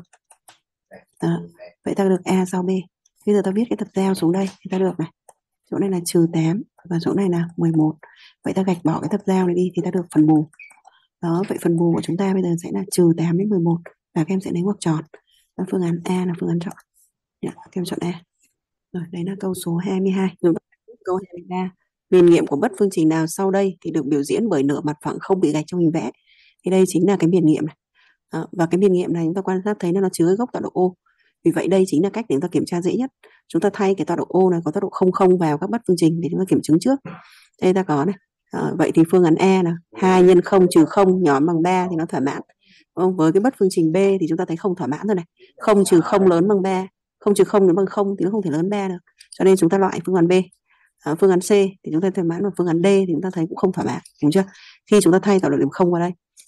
Đó. Vậy ta được A giao B. Bây giờ ta viết cái tập giao xuống đây thì ta được này, chỗ này là trừ tám và chỗ này là mười một. Vậy ta gạch bỏ cái tập giao này đi thì ta được phần bù. Đó, vậy phần bù của chúng ta bây giờ sẽ là trừ tám đến mười một, và các em sẽ lấy ngoặc tròn. Và phương án A là phương án chọn. Dạ, các em chọn A. Rồi, đấy là câu số hai mươi hai. Rồi, câu hai mươi ba. Miền nghiệm của bất phương trình nào sau đây thì được biểu diễn bởi nửa mặt phẳng không bị gạch trong hình vẽ. Thì đây chính là cái miền nghiệm này. Đó, và cái miền nghiệm này chúng ta quan sát thấy nó chứa gốc tọa độ O. Vì vậy đây chính là cách để chúng ta kiểm tra dễ nhất. Chúng ta thay cái tọa độ O này có tọa độ không không vào các bất phương trình để chúng ta kiểm chứng trước. Đây ta có này. À, vậy thì phương án A là hai nhân không trừ không nhóm bằng ba thì nó thỏa mãn. Không? Với cái bất phương trình B thì chúng ta thấy không thỏa mãn rồi này. Không trừ không lớn bằng ba, không trừ không lớn bằng không thì nó không thể lớn ba được. Cho nên chúng ta loại phương án B. À, phương án C thì chúng ta thỏa mãn, và phương án D thì chúng ta thấy cũng không thỏa mãn, đúng chưa? Khi chúng ta thay tạo độ điểm không vào đây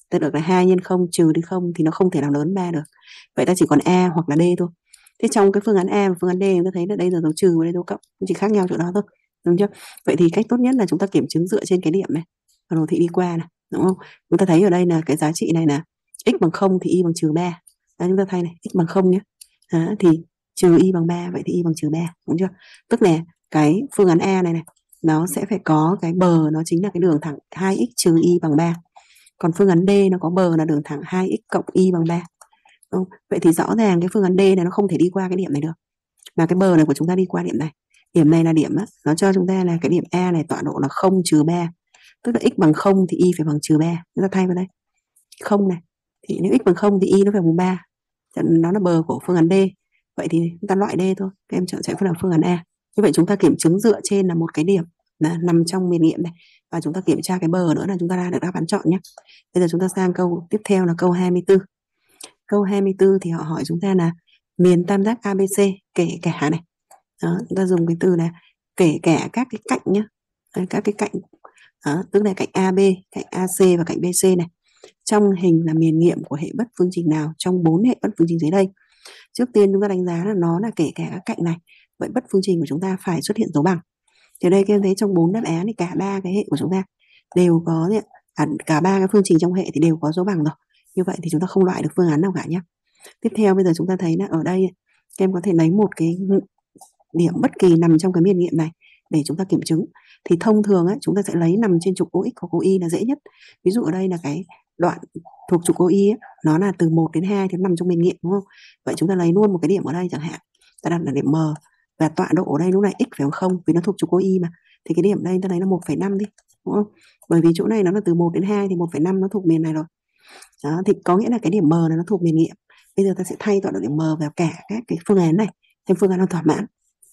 Ta được là hai nhân không trừ đi không thì nó không thể nào lớn ba được. Vậy ta chỉ còn A hoặc là D thôi. Thế trong cái phương án A và phương án D chúng ta thấy là đây là dấu trừ và đây dấu cộng, chỉ khác nhau chỗ đó thôi, đúng chưa? Vậy thì cách tốt nhất là chúng ta kiểm chứng dựa trên cái điểm này và đồ thị đi qua này, đúng không? Chúng ta thấy ở đây là cái giá trị này là x bằng không thì y bằng trừ ba. Đấy, chúng ta thay này x bằng không nhé. Đó, thì trừ y bằng ba, vậy thì y bằng trừ ba, đúng chưa? Tức là cái phương án A này này nó sẽ phải có cái bờ, nó chính là cái đường thẳng hai x trừ y bằng ba. Còn phương án D nó có bờ là đường thẳng hai x cộng y bằng ba. Đúng. Vậy thì rõ ràng cái phương án D này nó không thể đi qua cái điểm này được, mà cái bờ này của chúng ta đi qua điểm này. Điểm này là điểm á, nó cho chúng ta là cái điểm A này tọa độ là không trừ ba, tức là x bằng không thì y phải bằng trừ ba. Chúng ta thay vào đây không này, thì nếu x bằng không thì y nó phải bằng ba, nó là bờ của phương án D. Vậy thì chúng ta loại D thôi, các em chọn sẽ là phương án A. Như vậy chúng ta kiểm chứng dựa trên là một cái điểm là nằm trong miền nghiệm này, và chúng ta kiểm tra cái bờ nữa là chúng ta ra được đáp án chọn nhé. Bây giờ chúng ta sang câu tiếp theo là câu hai mươi tư. Câu hai mươi tư thì họ hỏi chúng ta là miền tam giác a bê xê kể cả này. Đó, chúng ta dùng cái từ là kể cả các cái cạnh nhé, các cái cạnh. Đó, tức là cạnh a bê, cạnh a xê và cạnh bê xê này. Trong hình là miền nghiệm của hệ bất phương trình nào trong bốn hệ bất phương trình dưới đây? Trước tiên chúng ta đánh giá là nó là kể cả các cạnh này. Vậy bất phương trình của chúng ta phải xuất hiện dấu bằng. Thì đây các em thấy trong bốn đáp án thì cả ba cái hệ của chúng ta đều có, à, cả ba cái phương trình trong hệ thì đều có dấu bằng rồi. Như vậy thì chúng ta không loại được phương án nào cả nhé. Tiếp theo bây giờ chúng ta thấy là ở đây các em có thể lấy một cái điểm bất kỳ nằm trong cái miền nghiệm này để chúng ta kiểm chứng. Thì thông thường ấy, chúng ta sẽ lấy nằm trên trục ô x hoặc ô y là dễ nhất. Ví dụ ở đây là cái đoạn thuộc trục ô y ấy, nó là từ một đến hai thì nằm trong miền nghiệm, đúng không? Vậy chúng ta lấy luôn một cái điểm ở đây chẳng hạn, ta đặt là điểm M, và tọa độ ở đây lúc này x phải bằng không vì nó thuộc trục ô y mà. Thì cái điểm đây ta lấy là một phẩy năm đi, đúng không? Bởi vì chỗ này nó là từ một đến hai thì một phẩy năm nó thuộc miền này rồi. Đó, thì có nghĩa là cái điểm M này nó thuộc miền nghiệm. Bây giờ ta sẽ thay tọa độ điểm M vào cả các cái phương án này, thêm phương án nó thỏa mãn.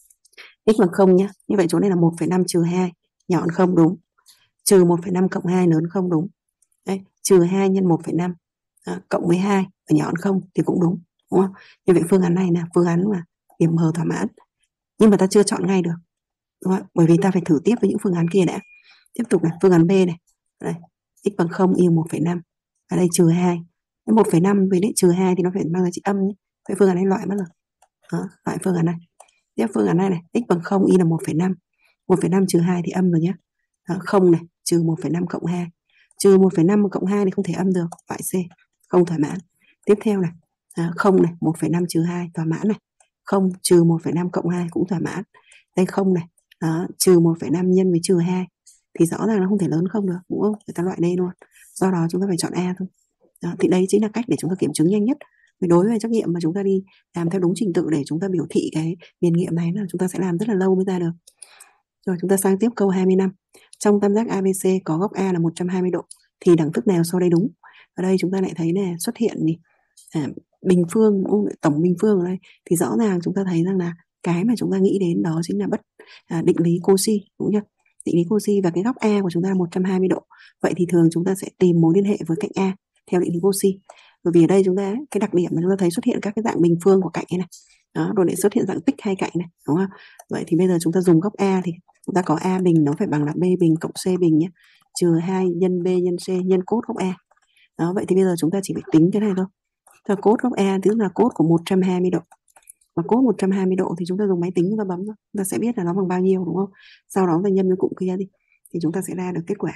X bằng không nhé. Như vậy chỗ này là một phẩy năm trừ hai nhỏ hơn không, đúng. Trừ một phẩy năm cộng hai lớn không, đúng. Đây, trừ hai nhân một phẩy năm à, cộng với hai và nhỏ hơn không thì cũng đúng, đúng không? Như vậy phương án này là phương án mà điểm M thỏa mãn. Nhưng mà ta chưa chọn ngay được, đúng không? Bởi vì ta phải thử tiếp với những phương án kia đã. Tiếp tục này, phương án B này. Đây, x bằng không y một phẩy năm. Ở đây trừ hai. một phẩy năm với lại trừ hai thì nó phải mang giá trị âm nhé. Vậy phương án này loại mất rồi. Đó, loại phương án này. Tiếp phương án này này, x bằng không y là một phẩy năm. một phẩy năm trừ hai thì âm rồi nhé. Đó, không này, trừ một phẩy năm cộng hai. Trừ một phẩy năm cộng hai thì không thể âm được, loại C, không thỏa mãn. Tiếp theo này, à, không này, một phẩy năm trừ hai thỏa mãn này. Không trừ một phẩy năm cộng hai cũng thỏa mãn. Đây không này, đó, trừ một phẩy năm nhân với trừ hai thì rõ ràng nó không thể lớn không được, đúng không? Người ta loại D luôn. Do đó chúng ta phải chọn A thôi. Đó, thì đấy chính là cách để chúng ta kiểm chứng nhanh nhất. Đối với trắc nghiệm mà chúng ta đi làm theo đúng trình tự để chúng ta biểu thị cái miền nghiệm này là chúng ta sẽ làm rất là lâu mới ra được. Rồi chúng ta sang tiếp câu hai mươi lăm. Trong tam giác a bê xê có góc A là một trăm hai mươi độ thì đẳng thức nào sau đây đúng? Ở đây chúng ta lại thấy này xuất hiện này, à, bình phương, tổng bình phương ở đây thì rõ ràng chúng ta thấy rằng là cái mà chúng ta nghĩ đến đó chính là bất à, định lý Cauchy, đúng chưa? Định lý Cauchy và cái góc A của chúng ta là một trăm hai mươi độ. Vậy thì thường chúng ta sẽ tìm mối liên hệ với cạnh A theo định lý Cauchy. Bởi vì ở đây chúng ta cái đặc điểm mà chúng ta thấy xuất hiện các cái dạng bình phương của cạnh này, này. Đó, rồi lại xuất hiện dạng tích hai cạnh này, đúng không? Vậy thì bây giờ chúng ta dùng góc A thì chúng ta có A bình nó phải bằng là B bình cộng C bình nhé, trừ hai nhân B nhân C nhân cốt góc A. Đó, vậy thì bây giờ chúng ta chỉ phải tính cái này thôi. Thì cốt góc A tức là cốt của một trăm hai mươi độ. Và cốt một trăm hai mươi độ thì chúng ta dùng máy tính chúng ta bấm thôi. Chúng ta sẽ biết là nó bằng bao nhiêu, đúng không? Sau đó chúng ta nhân với cụm kia đi thì chúng ta sẽ ra được kết quả.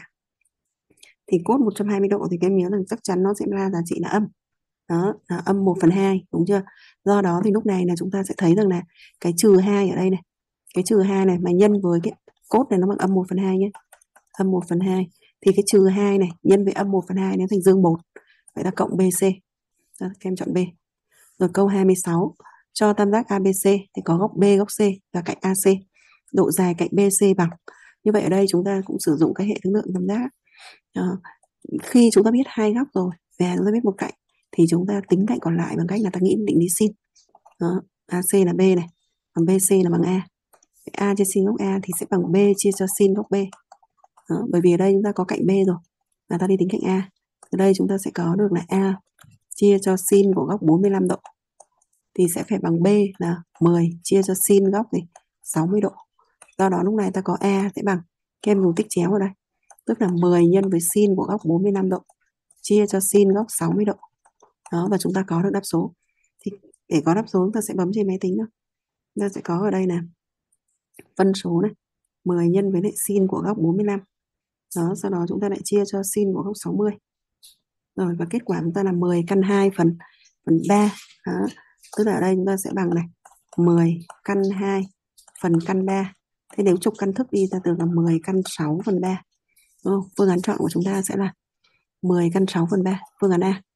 Thì cốt một trăm hai mươi độ thì các em nhớ rằng chắc chắn nó sẽ ra giá trị là âm. Đó, là âm một phần hai, đúng chưa? Do đó thì lúc này là chúng ta sẽ thấy rằng là cái trừ hai ở đây này, cái trừ hai này mà nhân với cái cốt này nó bằng âm một phần hai nhé. Âm một phần hai thì cái trừ hai này nhân với âm một phần hai nó thành dương một. Vậy ta cộng bê xê. Đó, các em chọn B. Rồi câu hai mươi sáu. Cho tam giác a bê xê thì có góc B, góc C và cạnh a xê. Độ dài cạnh bê xê bằng. Như vậy ở đây chúng ta cũng sử dụng cái hệ thương lượng tam giác. Đó. Khi chúng ta biết hai góc rồi và chúng ta biết một cạnh thì chúng ta tính cạnh còn lại bằng cách là ta nghĩ định lý sin. Đó. a xê là B này, còn bê xê là bằng A. A chia sin góc A thì sẽ bằng B chia cho sin góc B. Đó. Bởi vì ở đây chúng ta có cạnh B rồi và ta đi tính cạnh A. Ở đây chúng ta sẽ có được là A chia cho sin của góc bốn mươi lăm độ thì sẽ phải bằng B là mười chia cho sin góc thì sáu mươi độ. Do đó lúc này ta có A sẽ bằng, các em dùng tích chéo ở đây, tức là mười nhân với sin của góc bốn mươi lăm độ chia cho sin góc sáu mươi độ. Đó, và chúng ta có được đáp số. Thì để có đáp số chúng ta sẽ bấm trên máy tính thôi. Chúng ta sẽ có ở đây là phân số này, mười nhân với lại sin của góc bốn mươi lăm. Đó, sau đó chúng ta lại chia cho sin của góc sáu mươi. Rồi, và kết quả chúng ta là mười căn hai phần phần ba. Đó, tức là ở đây chúng ta sẽ bằng này, mười căn hai phần căn ba. Thế nếu trục căn thức đi ta được là mười căn sáu phần ba. Đúng không? Phương án chọn của chúng ta sẽ là mười căn sáu phần ba, phương án A.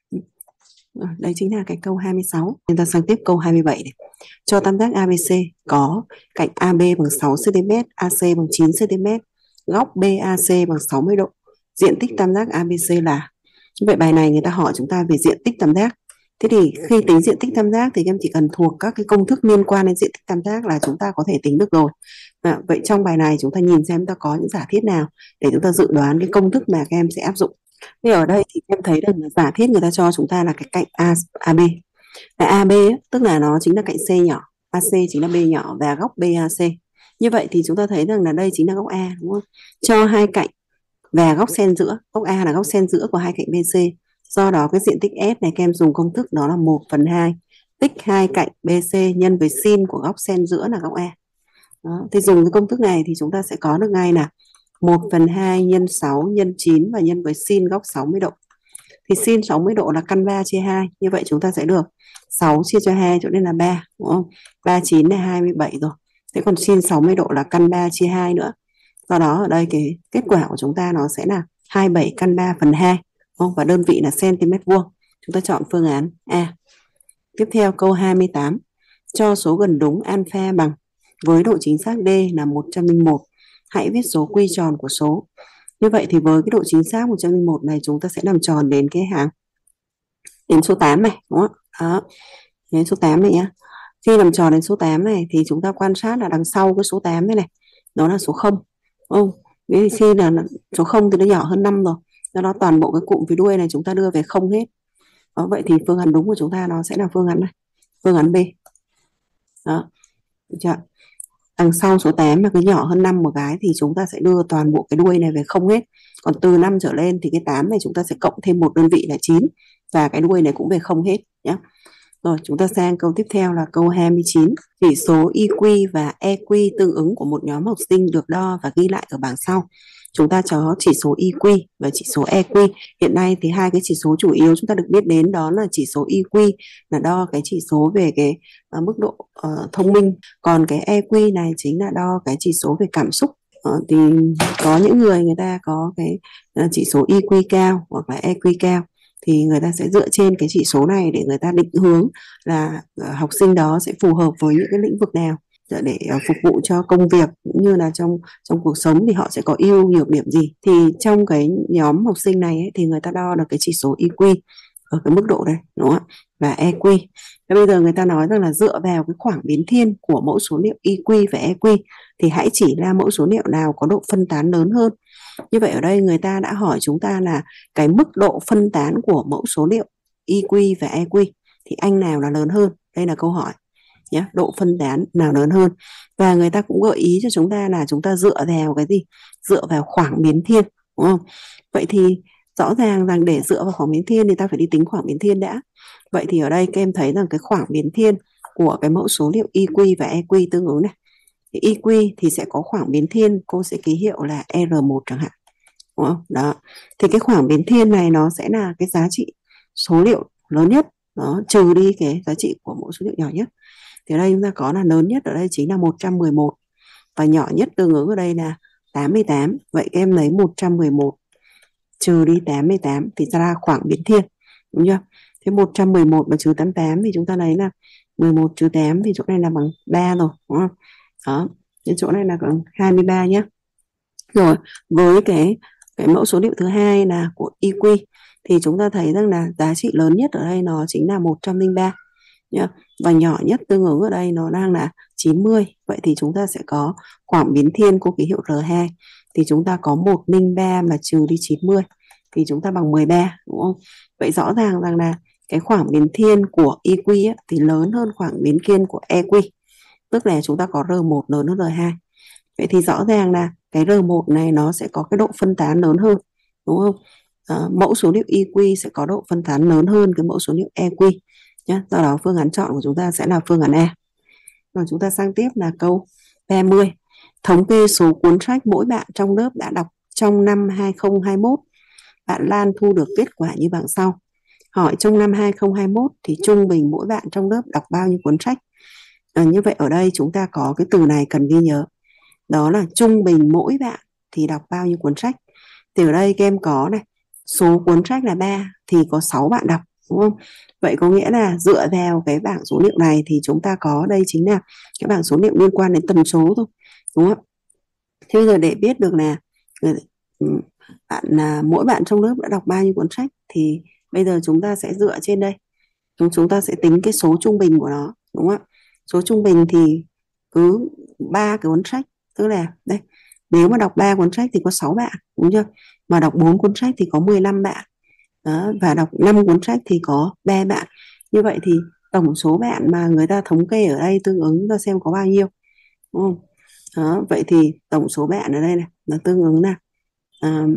Rồi, đấy chính là cái câu hai mươi sáu. Chúng ta sang tiếp câu hai mươi bảy này. Cho tam giác a bê xê có cạnh a bê bằng sáu xăng ti mét, a xê bằng chín xăng ti mét, góc bê a xê bằng sáu mươi độ. Diện tích tam giác a bê xê là. Vậy bài này người ta hỏi chúng ta về diện tích tam giác. Thế thì khi tính diện tích tam giác thì em chỉ cần thuộc các cái công thức liên quan đến diện tích tam giác là chúng ta có thể tính được rồi. À, vậy trong bài này chúng ta nhìn xem ta có những giả thiết nào để chúng ta dự đoán cái công thức mà các em sẽ áp dụng. Thì ở đây thì em thấy được là giả thiết người ta cho chúng ta là cái cạnh A, AB. Cái a bê ấy, tức là nó chính là cạnh C nhỏ, a xê chính là B nhỏ và góc bê a xê. Như vậy thì chúng ta thấy rằng là đây chính là góc A, đúng không? Cho hai cạnh và góc xen giữa, góc A là góc xen giữa của hai cạnh bê xê. Do đó cái diện tích S này các em dùng công thức đó là một phần hai tích hai cạnh bê xê nhân với sin của góc xen giữa là góc A. Đó, thì dùng cái công thức này thì chúng ta sẽ có được ngay là một phần hai nhân sáu nhân chín và nhân với sin góc sáu mươi độ. Thì sin sáu mươi độ là căn ba chia hai. Như vậy chúng ta sẽ được sáu chia cho hai chỗ đây là ba, đúng không? ba chín là hai mươi bảy rồi. Thế còn sin sáu mươi độ là căn ba chia hai nữa. Do đó ở đây cái kết quả của chúng ta nó sẽ là hai mươi bảy căn ba phần hai, đúng không? Và đơn vị là cm vuông. Chúng ta chọn phương án A. Tiếp theo câu hai mươi tám. Cho số gần đúng alpha bằng với độ chính xác D là một trăm lẻ một. Hãy viết số quy tròn của số. Như vậy thì với cái độ chính xác một trăm lẻ một này chúng ta sẽ làm tròn đến cái hàng đến số tám này, đúng không? Đó. Đến số tám này nhá. Khi làm tròn đến số tám này thì chúng ta quan sát là đằng sau cái số tám này này, đó là số không. Không. Thế thì khi là số không thì nó nhỏ hơn năm rồi. Do đó toàn bộ cái cụm phía đuôi này chúng ta đưa về không hết. Đó, vậy thì phương án đúng của chúng ta nó sẽ là phương án này, phương án B. Đó. Được chưa? Đằng sau số tám mà cứ nhỏ hơn năm một cái thì chúng ta sẽ đưa toàn bộ cái đuôi này về không hết. Còn từ năm trở lên thì cái tám này chúng ta sẽ cộng thêm một đơn vị là chín và cái đuôi này cũng về không hết nhé. Rồi chúng ta sang câu tiếp theo là câu hai mươi chín. Chỉ số i quy và e quy tương ứng của một nhóm học sinh được đo và ghi lại ở bảng sau. Chúng ta có chỉ số i quy và chỉ số e quy. Hiện nay thì hai cái chỉ số chủ yếu chúng ta được biết đến đó là chỉ số i quy là đo cái chỉ số về cái uh, mức độ uh, thông minh. Còn cái e quy này chính là đo cái chỉ số về cảm xúc. Uh, thì có những người người ta có cái uh, chỉ số i quy cao hoặc là e quy cao thì người ta sẽ dựa trên cái chỉ số này để người ta định hướng là uh, học sinh đó sẽ phù hợp với những cái lĩnh vực nào để uh, phục vụ cho công việc cũng như là trong trong cuộc sống thì họ sẽ có ưu nhược điểm gì. Thì trong cái nhóm học sinh này ấy, thì người ta đo được cái chỉ số i quy ở cái mức độ đây, đúng không ạ? Và e quy. Và bây giờ người ta nói rằng là dựa vào cái khoảng biến thiên của mẫu số liệu i quy và e quy thì hãy chỉ ra mẫu số liệu nào có độ phân tán lớn hơn. Như vậy ở đây người ta đã hỏi chúng ta là cái mức độ phân tán của mẫu số liệu i quy và e quy thì anh nào là lớn hơn? Đây là câu hỏi nhé, độ phân tán nào lớn hơn. Và người ta cũng gợi ý cho chúng ta là chúng ta dựa vào cái gì? Dựa vào khoảng biến thiên, đúng không? Vậy thì rõ ràng rằng để dựa vào khoảng biến thiên thì ta phải đi tính khoảng biến thiên đã. Vậy thì ở đây các em thấy rằng cái khoảng biến thiên của cái mẫu số liệu i quy và e quy tương ứng này. Thì i quy thì sẽ có khoảng biến thiên, cô sẽ ký hiệu là R một chẳng hạn. Đúng không? Đó. Thì cái khoảng biến thiên này nó sẽ là cái giá trị số liệu lớn nhất, đó, trừ đi cái giá trị của mẫu số liệu nhỏ nhất. Thì ở đây chúng ta có là lớn nhất ở đây chính là một trăm mười một và nhỏ nhất tương ứng ở đây là tám mươi tám. Vậy các em lấy một trăm mười một trừ đi tám mươi tám thì ra khoảng biến thiên, đúng chưa? Thế một trăm mười một mà trừ tám mươi tám thì chúng ta lấy là mười một trừ tám thì chỗ này là bằng ba rồi, đúng không? Đó, đến chỗ này là bằng hai mươi ba nhé. Rồi, với cái cái mẫu số liệu thứ hai là của i quy thì chúng ta thấy rằng là giá trị lớn nhất ở đây nó chính là một trăm lẻ ba nhá. Và nhỏ nhất tương ứng ở đây nó đang là chín mươi. Vậy thì chúng ta sẽ có khoảng biến thiên của ký hiệu R hai thì chúng ta có một trăm lẻ ba mà trừ đi chín mươi thì chúng ta bằng mười ba, đúng không? Vậy rõ ràng rằng là cái khoảng biến thiên của i quy ấy, thì lớn hơn khoảng biến thiên của e quy. Tức là chúng ta có R một lớn hơn R hai. Vậy thì rõ ràng là cái R một này nó sẽ có cái độ phân tán lớn hơn, đúng không? uh, mẫu số liệu i quy sẽ có độ phân tán lớn hơn cái mẫu số liệu e quy nhé. Do đó phương án chọn của chúng ta sẽ là phương án A. Rồi chúng ta sang tiếp là câu ba mươi. Thống kê số cuốn sách mỗi bạn trong lớp đã đọc trong năm hai không hai mốt. Bạn Lan thu được kết quả như bảng sau. Hỏi trong năm hai không hai mốt thì trung bình mỗi bạn trong lớp đọc bao nhiêu cuốn sách? À, như vậy ở đây chúng ta có cái từ này cần ghi nhớ. Đó là trung bình mỗi bạn thì đọc bao nhiêu cuốn sách. Thì ở đây các em có này, số cuốn sách là ba thì có sáu bạn đọc, đúng không? Vậy có nghĩa là dựa vào cái bảng số liệu này thì chúng ta có đây chính là cái bảng số liệu liên quan đến tần số thôi, đúng không? Thế bây giờ để biết được là bạn là mỗi bạn trong lớp đã đọc bao nhiêu cuốn sách thì bây giờ chúng ta sẽ dựa trên đây, chúng chúng ta sẽ tính cái số trung bình của nó, đúng không ạ? Số trung bình thì cứ ba cái cuốn sách, tức là đây, nếu mà đọc ba cuốn sách thì có sáu bạn, đúng chưa? Mà đọc bốn cuốn sách thì có mười lăm bạn. Đó, và đọc năm cuốn sách thì có ba bạn. Như vậy thì tổng số bạn mà người ta thống kê ở đây tương ứng ta xem có bao nhiêu, đúng không? Đó, vậy thì tổng số bạn ở đây này là tương ứng là um,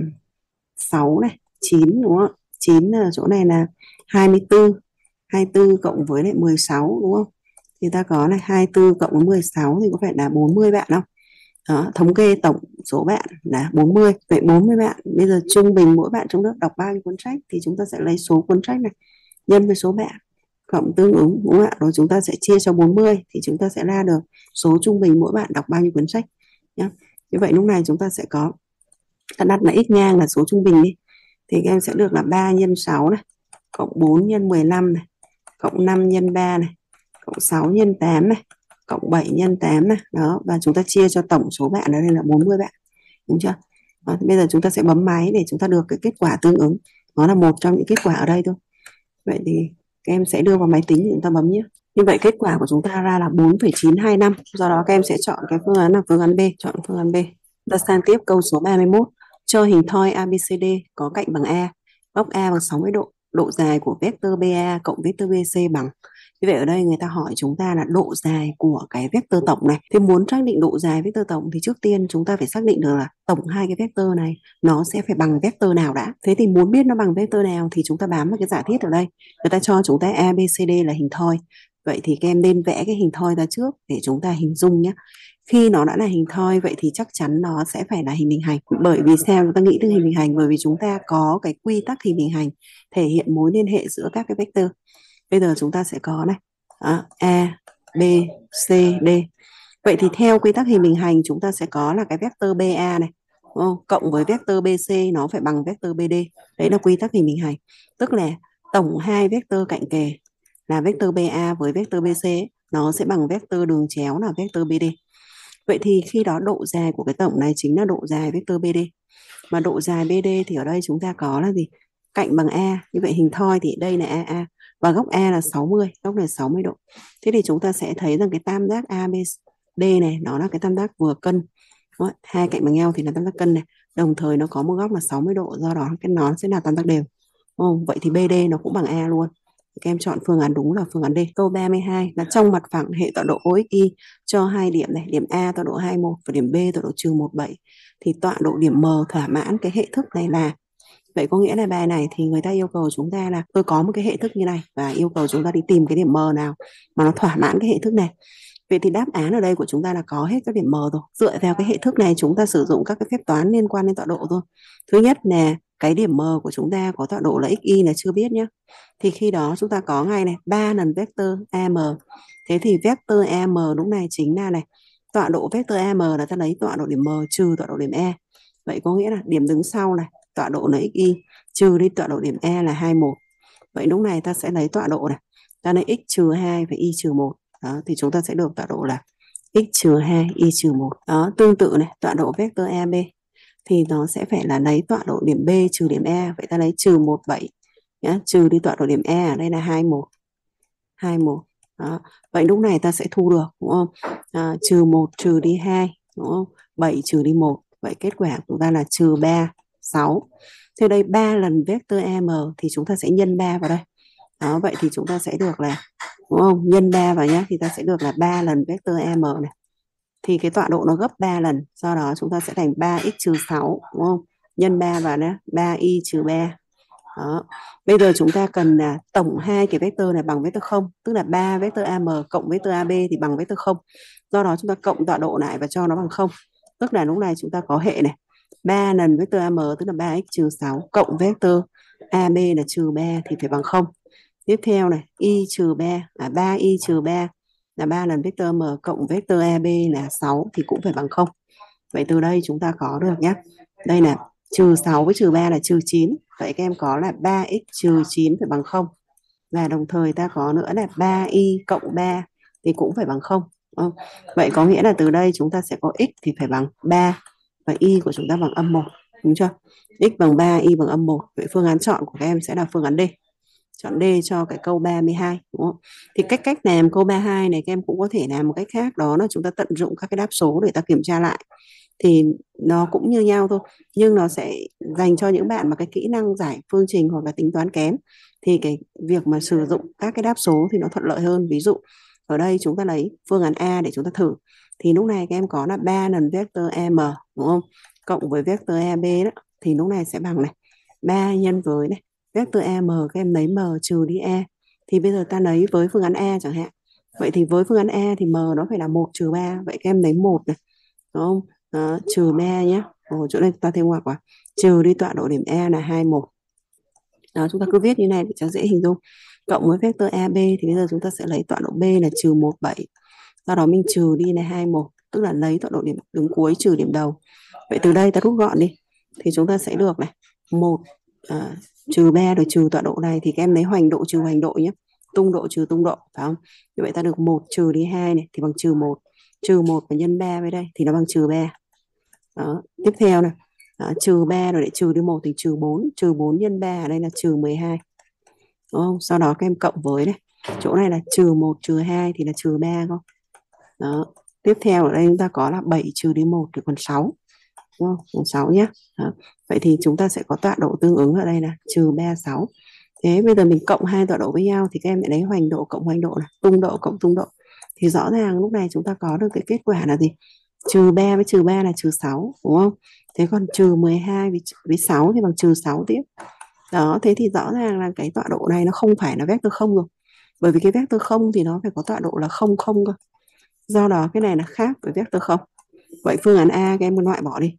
sáu này, chín, đúng không? chín ở chỗ này là hai mươi tư, hai mươi tư cộng với lại mười sáu, đúng không? Thì ta có này hai mươi tư cộng với mười sáu thì có phải là bốn mươi bạn không? Đó, thống kê tổng số bạn là bốn mươi. Vậy bốn mươi bạn, bây giờ trung bình mỗi bạn trong lớp đọc bao nhiêu cuốn sách thì chúng ta sẽ lấy số cuốn sách này nhân với số bạn cộng tương ứng, đúng không ạ? Rồi chúng ta sẽ chia cho bốn mươi thì chúng ta sẽ ra được số trung bình mỗi bạn đọc bao nhiêu cuốn sách nhé. Như vậy lúc này chúng ta sẽ có, ta đặt là x ngang là số trung bình đi, thì các em sẽ được là ba nhân sáu này, cộng bốn nhân mười lăm này, cộng năm nhân ba này, cộng sáu nhân tám này, cộng bảy nhân tám này. Đó, và chúng ta chia cho tổng số bạn ở đây là bốn mươi bạn, đúng chưa? Đó, bây giờ chúng ta sẽ bấm máy để chúng ta được cái kết quả tương ứng. Nó là một trong những kết quả ở đây thôi. Vậy thì các em sẽ đưa vào máy tính để chúng ta bấm nhé. Như vậy kết quả của chúng ta ra là bốn phẩy chín hai năm. Do đó các em sẽ chọn cái phương án là phương án B. Chọn phương án B. Ta sang tiếp câu số ba mươi mốt. Cho hình thoi a bê xê đê có cạnh bằng A, góc A bằng sáu mươi độ, độ dài của vectơ bê a cộng vectơ bê xê bằng. Như vậy ở đây người ta hỏi chúng ta là độ dài của cái vectơ tổng này. Thế muốn xác định độ dài vectơ tổng thì trước tiên chúng ta phải xác định được là tổng hai cái vectơ này nó sẽ phải bằng vectơ nào đã. Thế thì muốn biết nó bằng vectơ nào thì chúng ta bám vào cái giả thiết ở đây. Người ta cho chúng ta a bê xê đê là hình thoi. Vậy thì các em nên vẽ cái hình thoi ra trước để chúng ta hình dung nhé. Khi nó đã là hình thoi vậy thì chắc chắn nó sẽ phải là hình bình hành. Bởi vì sao chúng ta nghĩ đến hình bình hành? Bởi vì chúng ta có cái quy tắc hình bình hành thể hiện mối liên hệ giữa các cái vectơ. Bây giờ chúng ta sẽ có này, đó, A, B, C, D. Vậy thì theo quy tắc hình bình hành chúng ta sẽ có là cái vectơ bê a này, đúng không? Cộng với vectơ bê xê nó phải bằng vectơ bê đê. Đấy là quy tắc hình bình hành. Tức là tổng hai vectơ cạnh kề là vectơ bê a với vectơ bê xê nó sẽ bằng vectơ đường chéo là vectơ bê đê. Vậy thì khi đó độ dài của cái tổng này chính là độ dài vectơ bê đê. Mà độ dài bê đê thì ở đây chúng ta có là gì? Cạnh bằng A. Như vậy hình thoi thì đây là a a. Và góc A là sáu mươi, góc này sáu mươi độ. Thế thì chúng ta sẽ thấy rằng cái tam giác a bê đê này nó là cái tam giác vừa cân. Đó, hai cạnh bằng nhau thì là tam giác cân này. Đồng thời nó có một góc là sáu mươi độ, do đó cái nó sẽ là tam giác đều. Oh, vậy thì bê đê nó cũng bằng A luôn. Các em chọn phương án đúng là phương án D. Câu ba mươi hai là trong mặt phẳng hệ tọa độ o ích y cho hai điểm này, điểm A tọa độ hai mươi mốt và điểm B tọa độ trừ một phẩy bảy thì tọa độ điểm M thỏa mãn cái hệ thức này là. Vậy có nghĩa là bài này thì người ta yêu cầu chúng ta là tôi có một cái hệ thức như này và yêu cầu chúng ta đi tìm cái điểm M nào mà nó thỏa mãn cái hệ thức này. Vậy thì đáp án ở đây của chúng ta là có hết các điểm M rồi. Dựa vào cái hệ thức này chúng ta sử dụng các cái phép toán liên quan đến tọa độ thôi. Thứ nhất là cái điểm M của chúng ta có tọa độ là xy là chưa biết nhé. Thì khi đó chúng ta có ngay này ba lần vectơ am. Thế thì vectơ am lúc này chính là này tọa độ vectơ am là ta lấy tọa độ điểm M trừ tọa độ điểm E. Vậy có nghĩa là điểm đứng sau này tọa độ là xy trừ đi tọa độ điểm E là hai mươi mốt. Vậy lúc này ta sẽ lấy tọa độ này, ta lấy x trừ hai và y trừ một. Đó, thì chúng ta sẽ được tọa độ là x trừ hai, y trừ một. Đó, tương tự này, tọa độ vectơ a bê thì nó sẽ phải là lấy tọa độ điểm B trừ điểm E. Vậy ta lấy trừ một phẩy bảy nhá, trừ đi tọa độ điểm E ở đây là hai mươi mốt. hai mươi mốt. Đó. Vậy lúc này ta sẽ thu được, đúng không? À, trừ một trừ đi hai, đúng không? bảy trừ đi một. Vậy kết quả của ta là trừ ba, sáu. Thế đây ba lần vectơ am thì chúng ta sẽ nhân ba vào đây. Đó, vậy thì chúng ta sẽ được là, đúng không? Nhân ba vào nhé thì ta sẽ được là ba lần vectơ am này. Thì cái tọa độ nó gấp ba lần, do đó chúng ta sẽ thành ba x trừ sáu, đúng không? Nhân ba vào đó, ba y trừ ba, Đó. Bây giờ chúng ta cần là tổng hai cái vectơ này bằng vectơ không, tức là ba vectơ a em cộng vectơ a bê thì bằng vectơ không. Do đó chúng ta cộng tọa độ lại và cho nó bằng không. Tức là lúc này chúng ta có hệ này, ba lần vectơ a em tức là ba x trừ sáu cộng vectơ a bê là trừ ba thì phải bằng không. Tiếp theo này, y trừ ba, à ba y trừ ba là ba lần vectơ m cộng vectơ a bê là sáu thì cũng phải bằng không. Vậy từ đây chúng ta có được nhé. Đây là trừ sáu với trừ ba là trừ chín. Vậy các em có là ba x trừ chín phải bằng không. Và đồng thời ta có nữa là ba y cộng ba thì cũng phải bằng không. Ừ. Vậy có nghĩa là từ đây chúng ta sẽ có x thì phải bằng ba và y của chúng ta bằng âm một. Đúng chưa? X bằng ba, y bằng âm một. Vậy phương án chọn của các em sẽ là phương án D. Chọn D cho cái câu ba mươi hai, đúng không? Thì cách cách làm câu ba mươi hai này các em cũng có thể làm một cách khác, đó là chúng ta tận dụng các cái đáp số để ta kiểm tra lại. Thì nó cũng như nhau thôi, nhưng nó sẽ dành cho những bạn mà cái kỹ năng giải phương trình hoặc là tính toán kém thì cái việc mà sử dụng các cái đáp số thì nó thuận lợi hơn. Ví dụ ở đây chúng ta lấy phương án A để chúng ta thử, thì lúc này các em có là ba lần vectơ em, đúng không, cộng với vectơ a bê đó, thì lúc này sẽ bằng này ba nhân với này vectơ em, các em lấy m trừ đi a, thì bây giờ ta lấy với phương án A chẳng hạn. Vậy thì với phương án A thì m nó phải là một trừ ba, vậy các em lấy một này, đúng không? Đó, trừ ba nhé. Ồ, chỗ này ta thêm ngoặc vào, trừ đi tọa độ điểm A là hai mươi mốt. Đó, chúng ta cứ viết như này để cho dễ hình dung. Cộng với vectơ a bê thì bây giờ chúng ta sẽ lấy tọa độ B là trừ một phẩy bảy. Sau đó mình trừ đi là hai mươi mốt, tức là lấy tọa độ điểm đứng cuối trừ điểm đầu. Vậy từ đây ta rút gọn đi thì chúng ta sẽ được này một à, trừ ba rồi trừ tọa độ này thì các em lấy hoành độ trừ hoành độ nhé, tung độ trừ tung độ, phải không? Như vậy ta được một trừ đi hai này thì bằng trừ một, trừ một và nhân ba với đây thì nó bằng trừ ba. Đó. Tiếp theo này, đó, trừ ba rồi lại trừ đi một thì trừ bốn, trừ bốn nhân ba ở đây là trừ mười hai, đúng không? Sau đó các em cộng với này, chỗ này là trừ một trừ hai thì là trừ ba không? Đó. Tiếp theo ở đây chúng ta có là bảy trừ đi một thì còn sáu, đúng không? Còn sáu nhé. Đó. Vậy thì chúng ta sẽ có tọa độ tương ứng ở đây là trừ ba, sáu. Thế bây giờ mình cộng hai tọa độ với nhau thì các em lại lấy hoành độ cộng hoành độ này, tung độ cộng tung độ. Thì rõ ràng lúc này chúng ta có được cái kết quả là gì? Trừ ba với trừ ba là trừ sáu, đúng không? Thế còn trừ mười hai với, với sáu thì bằng trừ sáu tiếp. Đó, thế thì rõ ràng là cái tọa độ này nó không phải là vectơ không rồi. Bởi vì cái vectơ không thì nó phải có tọa độ là không không cơ. Do đó cái này là khác với vectơ không. Vậy phương án A các em muốn loại bỏ đi.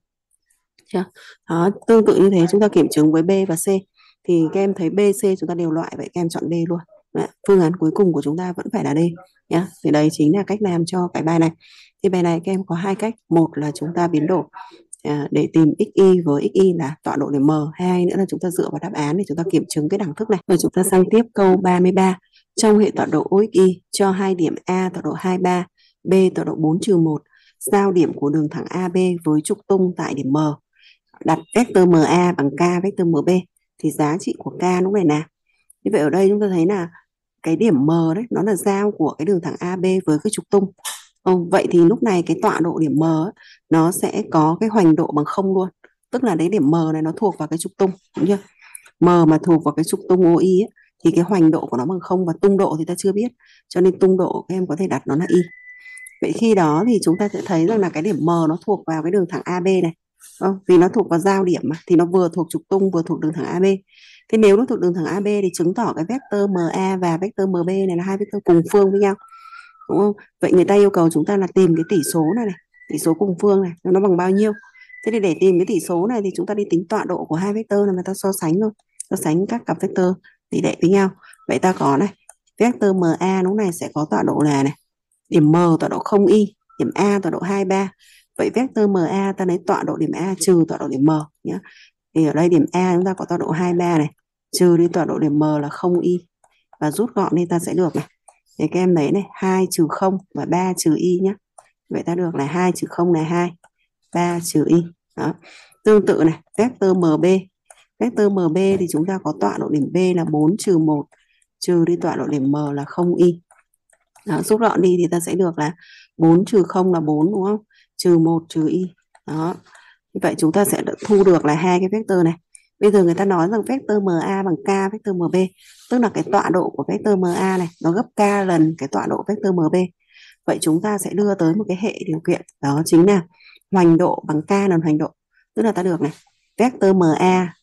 Đó, tương tự như thế chúng ta kiểm chứng với B và C. Thì các em thấy B, C chúng ta đều loại, vậy các em chọn D luôn. Đấy, phương án cuối cùng của chúng ta vẫn phải là D nhá. Thì đây chính là cách làm cho cái bài này. Thì bài này các em có hai cách. Một là chúng ta biến đổi à, để tìm xy với xy là tọa độ điểm M. Hai nữa là chúng ta dựa vào đáp án để chúng ta kiểm chứng cái đẳng thức này. Rồi chúng ta sang tiếp câu ba mươi ba. Trong hệ tọa độ o ích y cho hai điểm A tọa độ hai mươi ba, B tọa độ bốn trừ một, giao điểm của đường thẳng a bê với trục tung tại điểm M. Đặt vectơ em a bằng k vectơ em bê thì giá trị của k lúc này nào? Như vậy ở đây chúng ta thấy là cái điểm M đấy nó là giao của cái đường thẳng a bê với cái trục tung. Ừ, vậy thì lúc này cái tọa độ điểm M ấy, nó sẽ có cái hoành độ bằng không luôn. Tức là đấy điểm M này nó thuộc vào cái trục tung, đúng chưa? M mà thuộc vào cái trục tung o i ấy, thì cái hoành độ của nó bằng không, và tung độ thì ta chưa biết. Cho nên tung độ các em có thể đặt nó là y. Vậy khi đó thì chúng ta sẽ thấy rằng là cái điểm M nó thuộc vào cái đường thẳng a bê này. Không, vì nó thuộc vào giao điểm mà, thì nó vừa thuộc trục tung vừa thuộc đường thẳng a bê. Thế nếu nó thuộc đường thẳng a bê thì chứng tỏ cái vectơ em a và vectơ em bê này là hai vectơ cùng phương với nhau, đúng không? Vậy người ta yêu cầu chúng ta là tìm cái tỷ số này này, tỷ số cùng phương này, nó bằng bao nhiêu. Thế thì để tìm cái tỷ số này thì chúng ta đi tính tọa độ của hai vectơ này mà ta so sánh thôi, so sánh các cặp vectơ tỷ lệ với nhau. Vậy ta có này, vectơ em a lúc này sẽ có tọa độ là này, điểm M tọa độ không y, điểm A tọa độ hai mươi ba. Vậy vectơ em a ta lấy tọa độ điểm A trừ tọa độ điểm M nhé. Thì ở đây điểm A chúng ta có tọa độ hai mươi ba này, trừ đi tọa độ điểm M là không y, và rút gọn đi ta sẽ được này. Thì các em lấy này, hai trừ không và ba trừ y nhé. Vậy ta được là hai trừ không là hai, ba trừ y. Đó. Tương tự này, vectơ em bê. Vectơ em bê thì chúng ta có tọa độ điểm B là bốn trừ một, trừ đi tọa độ điểm M là không y. Đó, rút gọn đi thì ta sẽ được là bốn trừ không là bốn, đúng không? Trừ một trừ y. Đó. Như vậy chúng ta sẽ thu được là hai cái vectơ này. Bây giờ người ta nói rằng vectơ em a bằng k vectơ em bê, tức là cái tọa độ của vectơ em a này nó gấp k lần cái tọa độ vectơ em bê. Vậy chúng ta sẽ đưa tới một cái hệ điều kiện, đó chính là hoành độ bằng k lần hoành độ. Tức là ta được này, vectơ em a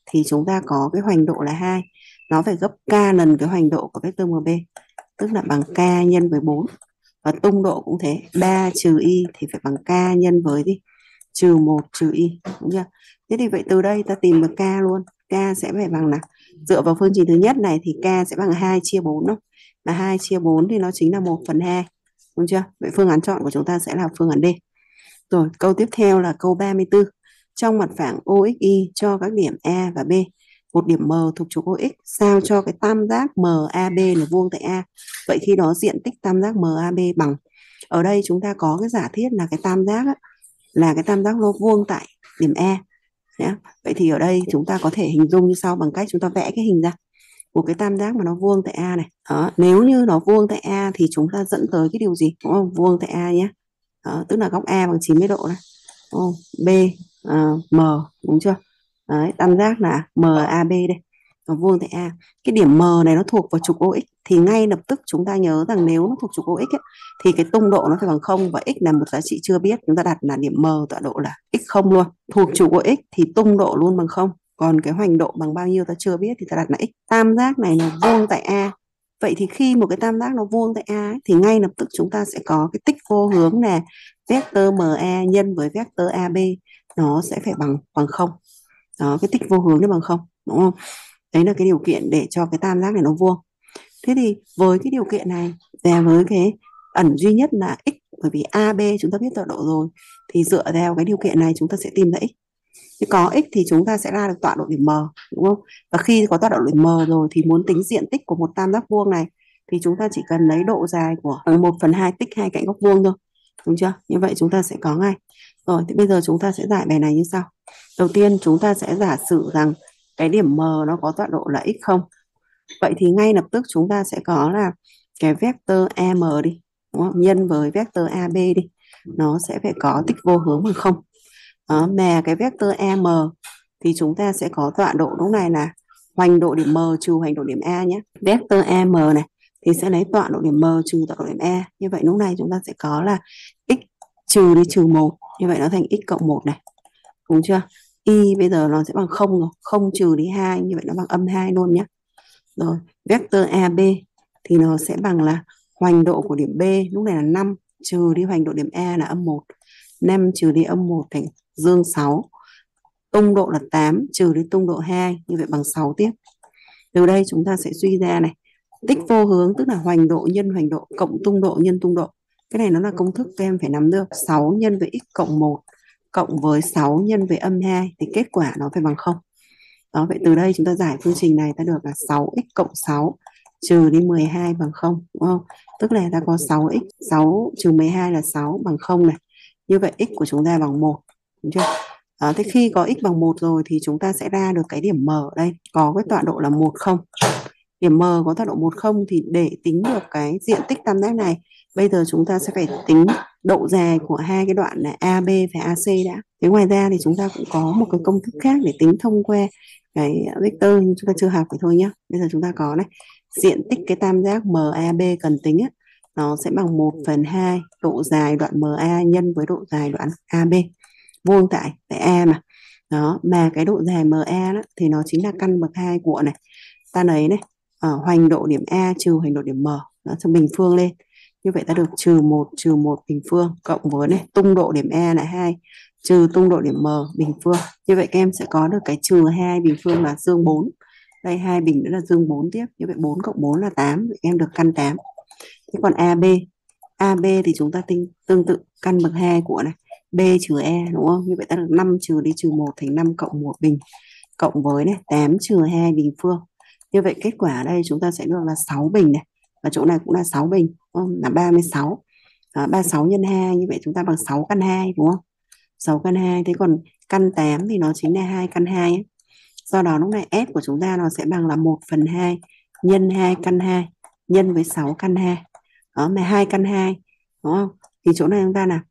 thì chúng ta có cái hoành độ là hai, nó phải gấp k lần cái hoành độ của vectơ em bê, tức là bằng k nhân với bốn. Và tung độ cũng thế, ba trừ y thì phải bằng k nhân với đi trừ một trừ y, đúng chưa? Thế thì vậy từ đây ta tìm được k luôn. K sẽ phải bằng là dựa vào phương trình thứ nhất này thì k sẽ bằng hai chia bốn, đúng không? Là hai chia bốn thì nó chính là một phần hai, đúng chưa? Vậy phương án chọn của chúng ta sẽ là phương án D. Rồi, câu tiếp theo là câu ba mươi tư. Trong mặt phẳng o ích y cho các điểm A và B, một điểm M thuộc trục o ích, sao cho cái tam giác em a bê là vuông tại A. Vậy khi đó diện tích tam giác em a bê bằng. Ở đây chúng ta có cái giả thiết là cái tam giác á, là cái tam giác nó vuông tại điểm A. Đấy. Vậy thì ở đây chúng ta có thể hình dung như sau bằng cách chúng ta vẽ cái hình ra. Một cái tam giác mà nó vuông tại A này. Đó, nếu như nó vuông tại A thì chúng ta dẫn tới cái điều gì? Đúng không? Vuông tại A nhé. Đó, tức là góc A bằng chín mươi độ này. Đúng không? B, uh, M, đúng chưa? Đấy, tam giác là em a bê đây. Nó vuông tại A. Cái điểm M này nó thuộc vào trục o ích thì ngay lập tức chúng ta nhớ rằng nếu nó thuộc trục o ích ấy, thì cái tung độ nó phải bằng không và x là một giá trị chưa biết, chúng ta đặt là điểm M tọa độ là x không luôn. Thuộc trục o ích thì tung độ luôn bằng không. Còn cái hoành độ bằng bao nhiêu ta chưa biết thì ta đặt là x. Tam giác này nó vuông tại A. Vậy thì khi một cái tam giác nó vuông tại A ấy, thì ngay lập tức chúng ta sẽ có cái tích vô hướng là vectơ em a nhân với vectơ a bê nó sẽ phải bằng bằng không. Đó, cái tích vô hướng nó bằng không, đúng không? Đấy là cái điều kiện để cho cái tam giác này nó vuông. Thế thì với cái điều kiện này và với cái ẩn duy nhất là x, bởi vì a bê chúng ta biết tọa độ rồi, thì dựa theo cái điều kiện này chúng ta sẽ tìm ra x. Thì có x thì chúng ta sẽ ra được tọa độ điểm M, đúng không? Và khi có tọa độ điểm M rồi thì muốn tính diện tích của một tam giác vuông này thì chúng ta chỉ cần lấy độ dài của một phần hai tích hai cạnh góc vuông thôi, đúng chưa? Như vậy chúng ta sẽ có ngay. Rồi, thì bây giờ chúng ta sẽ giải bài này như sau. Đầu tiên chúng ta sẽ giả sử rằng cái điểm M nó có tọa độ là x không. Vậy thì ngay lập tức chúng ta sẽ có là cái vectơ em đi, đúng không? Nhân với vectơ a bê đi, nó sẽ phải có tích vô hướng bằng không. Đó, mà cái vectơ em thì chúng ta sẽ có tọa độ lúc này là hoành độ điểm M trừ hoành độ điểm A nhé. Vectơ em này thì sẽ lấy tọa độ điểm M trừ tọa độ điểm A. Như vậy lúc này chúng ta sẽ có là x trừ đi trừ một. Như vậy nó thành x cộng một này. Đúng chưa? Y bây giờ nó sẽ bằng không rồi. không trừ đi hai. Như vậy nó bằng âm hai luôn nhé. Rồi, vectơ a bê thì nó sẽ bằng là hoành độ của điểm B lúc này là năm trừ đi hoành độ điểm A là âm một. năm trừ đi âm một thành dương sáu. Tung độ là tám trừ đi tung độ hai, như vậy bằng sáu tiếp. Từ đây chúng ta sẽ suy ra này, tích vô hướng tức là hoành độ nhân hoành độ cộng tung độ nhân tung độ. Cái này nó là công thức các em phải nắm được. sáu nhân với x cộng một cộng với sáu nhân với âm hai thì kết quả nó phải bằng không. Đó, vậy từ đây chúng ta giải phương trình này ta được là sáu x cộng sáu trừ đi mười hai bằng không, đúng không? Tức là ta có sáu x, sáu trừ mười hai là sáu bằng không này. Như vậy x của chúng ta bằng một, đúng chưa? Đó, thế khi có x bằng một rồi thì chúng ta sẽ ra được cái điểm M ở đây, có cái tọa độ là một không. Điểm M có tọa độ một không thì để tính được cái diện tích tam giác này, bây giờ chúng ta sẽ phải tính độ dài của hai cái đoạn là a bê và a xê đã. Thế ngoài ra thì chúng ta cũng có một cái công thức khác để tính thông qua cái vectơ nhưng chúng ta chưa học vậy thôi nhé. Bây giờ chúng ta có này, diện tích cái tam giác em a bê cần tính á, nó sẽ bằng một phần hai độ dài đoạn em a nhân với độ dài đoạn a bê, vuông tại tại A mà. Đó, mà cái độ dài em a đó thì nó chính là căn bậc hai của này. Ta lấy này, ở hoành độ điểm A trừ hoành độ điểm M, nó sẽ bình phương lên. Như vậy ta được trừ một trừ một bình phương cộng với này, tung độ điểm A là hai trừ tung độ điểm M bình phương. Như vậy các em sẽ có được cái trừ hai bình phương là dương bốn. Đây hai bình nữa là dương bốn tiếp. Như vậy bốn cộng bốn là tám, vậy em được căn tám. Thế còn a bê, a bê thì chúng ta tính tương tự căn bậc hai của này, B trừ E, đúng không? Như vậy ta được năm trừ đi trừ một thành năm cộng một bình cộng với này tám trừ hai bình phương. Như vậy kết quả ở đây chúng ta sẽ được là sáu bình này. Và chỗ này cũng là sáu bình, đúng không? Là ba mươi sáu. Đó, ba mươi sáu nhân hai, như vậy chúng ta bằng sáu căn hai, đúng không? sáu căn hai, thế còn căn tám thì nó chính là hai căn hai ấy. Do đó lúc này S của chúng ta nó sẽ bằng là một phần hai nhân hai căn hai nhân với sáu căn hai. Đó, mà hai căn hai, đúng không? Thì chỗ này chúng ta là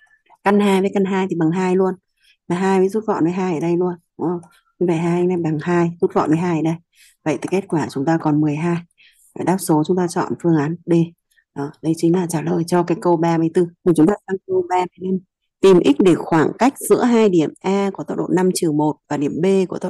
căn hai với căn hai thì bằng hai luôn. Và hai với rút gọn với hai ở đây luôn, đúng không? Như vậy hai này bằng hai, rút gọn với hai ở đây. Vậy thì kết quả chúng ta còn mười hai. Vậy đáp số chúng ta chọn phương án D. Đó, đây chính là trả lời cho cái câu ba mươi tư. Rồi chúng ta sang câu ba mươi lăm. Tìm x để khoảng cách giữa hai điểm A có tọa độ năm trừ một và điểm B có tọa độ x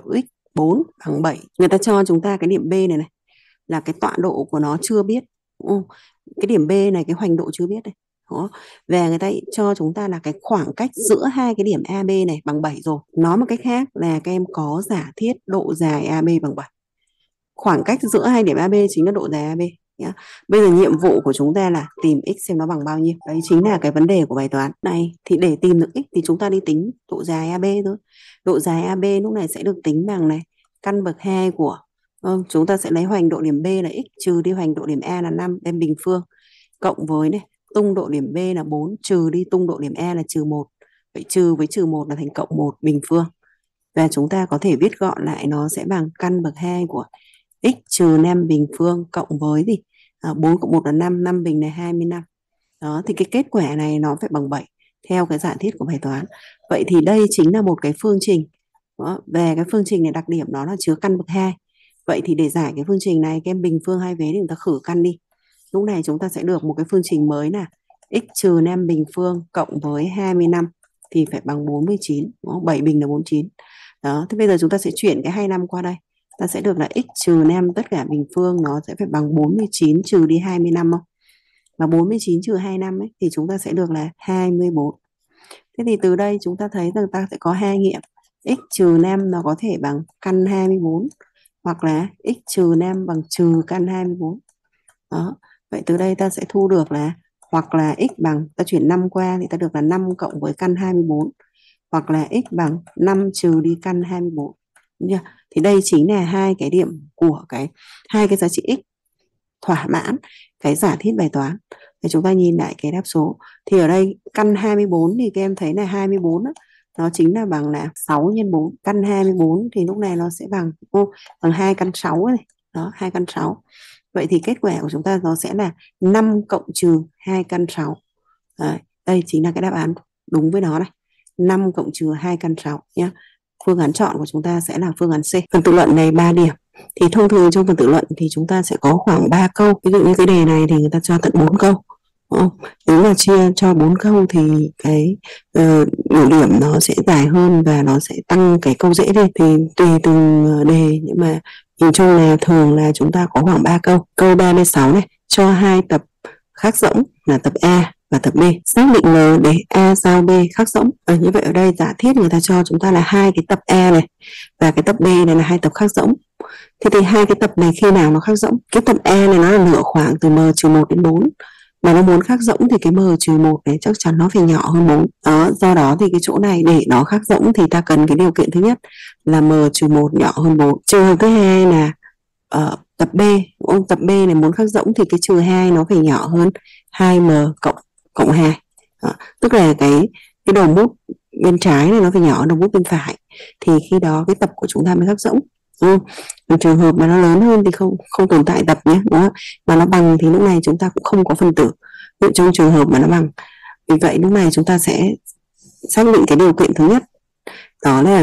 bốn bằng bảy. Người ta cho chúng ta cái điểm B này này là cái tọa độ của nó chưa biết. Ừ. Cái điểm B này cái hoành độ chưa biết này. Đó. Và người ta cho chúng ta là cái khoảng cách giữa hai cái điểm a bê này bằng bảy rồi. Nói một cách khác là các em có giả thiết độ dài a bê bằng bảy. Khoảng cách giữa hai điểm a bê chính là độ dài a bê. Yeah. Bây giờ nhiệm vụ của chúng ta là tìm x xem nó bằng bao nhiêu. Đấy chính là cái vấn đề của bài toán này. Thì để tìm được x thì chúng ta đi tính độ dài a bê thôi. Độ dài a bê lúc này sẽ được tính bằng này căn bậc hai của ừ, chúng ta sẽ lấy hoành độ điểm B là x trừ đi hoành độ điểm A là năm đem bình phương, cộng với này tung độ điểm B là bốn trừ đi tung độ điểm A là trừ một. Vậy trừ với trừ một là thành cộng một bình phương. Và chúng ta có thể viết gọn lại nó sẽ bằng căn bậc hai của x trừ năm bình phương cộng với gì? À, bốn cộng một là năm, năm bình là hai mươi lăm. Đó, thì cái kết quả này nó phải bằng bảy theo cái giả thiết của bài toán. Vậy thì đây chính là một cái phương trình. Đó, về cái phương trình này đặc điểm nó là chứa căn bậc hai. Vậy thì để giải cái phương trình này, các em bình phương hai vế thì chúng ta khử căn đi. Lúc này chúng ta sẽ được một cái phương trình mới là x trừ năm bình phương cộng với hai mươi lăm thì phải bằng bốn mươi chín. Đó, bảy bình là bốn mươi chín. Đó, thế bây giờ chúng ta sẽ chuyển cái hai mươi lăm qua đây. Ta sẽ được là x trừ năm tất cả bình phương nó sẽ phải bằng bốn mươi chín trừ đi hai mươi lăm không? Và bốn mươi chín trừ hai mươi lăm ấy, thì chúng ta sẽ được là hai mươi bốn. Thế thì từ đây chúng ta thấy rằng ta sẽ có hai nghiệm. X trừ năm nó có thể bằng căn hai mươi bốn hoặc là x trừ năm bằng trừ căn hai mươi bốn. Đó. Vậy từ đây ta sẽ thu được là hoặc là x bằng, ta chuyển năm qua thì ta được là năm cộng với căn hai mươi bốn, hoặc là x bằng năm trừ đi căn hai mươi bốn. Đúng chưa? Thì đây chính là hai cái điểm của cái hai cái giá trị x thỏa mãn cái giả thiết bài toán. Thì chúng ta nhìn lại cái đáp số. Thì ở đây căn hai mươi bốn thì các em thấy là hai mươi bốn đó, nó chính là bằng là sáu nhân bốn. Căn hai mươi bốn thì lúc này nó sẽ bằng ô, bằng hai căn sáu này. Đó, hai căn sáu. Vậy thì kết quả của chúng ta nó sẽ là năm cộng trừ hai căn sáu. Đấy, đây chính là cái đáp án đúng với nó này. năm cộng trừ hai căn sáu nhé. Phương án chọn của chúng ta sẽ là phương án C. Phần tự luận này ba điểm. Thì thông thường trong phần tự luận thì chúng ta sẽ có khoảng ba câu. Ví dụ như cái đề này thì người ta cho tận bốn câu. Đúng không? Nếu mà chia cho bốn câu thì cái uh, biểu điểm nó sẽ dài hơn và nó sẽ tăng cái câu dễ lên. Thì tùy từng đề, nhưng mà nhìn chung là thường là chúng ta có khoảng ba câu. Câu ba mươi sáu này, cho hai tập khác rỗng là tập A và tập B. Xác định L để A giao B khác rỗng. À, như vậy ở đây giả thiết người ta cho chúng ta là hai cái tập A này và cái tập B này là hai tập khác rỗng. Thế thì hai cái tập này khi nào nó khác rỗng? Cái tập A này nó là nửa khoảng từ m trừ một đến bốn. Mà nó muốn khác rỗng thì cái m trừ một này chắc chắn nó phải nhỏ hơn bốn. Đó, do đó thì cái chỗ này để nó khác rỗng thì ta cần cái điều kiện thứ nhất là m trừ một nhỏ hơn bốn. Trường hợp thứ hai là ở tập B, ông tập B này muốn khác rỗng thì cái trừ hai nó phải nhỏ hơn hai m cộng cộng hai. Đó, tức là cái cái đầu mút bên trái này nó phải nhỏ hơn đầu mút bên phải, thì khi đó cái tập của chúng ta mới khác rỗng. Ừ. Trường hợp mà nó lớn hơn thì không không tồn tại tập nhé, đúng không? Mà nó bằng thì lúc này chúng ta cũng không có phần tử. Ví trong trường hợp mà nó bằng, vì vậy lúc này chúng ta sẽ xác định cái điều kiện thứ nhất, đó là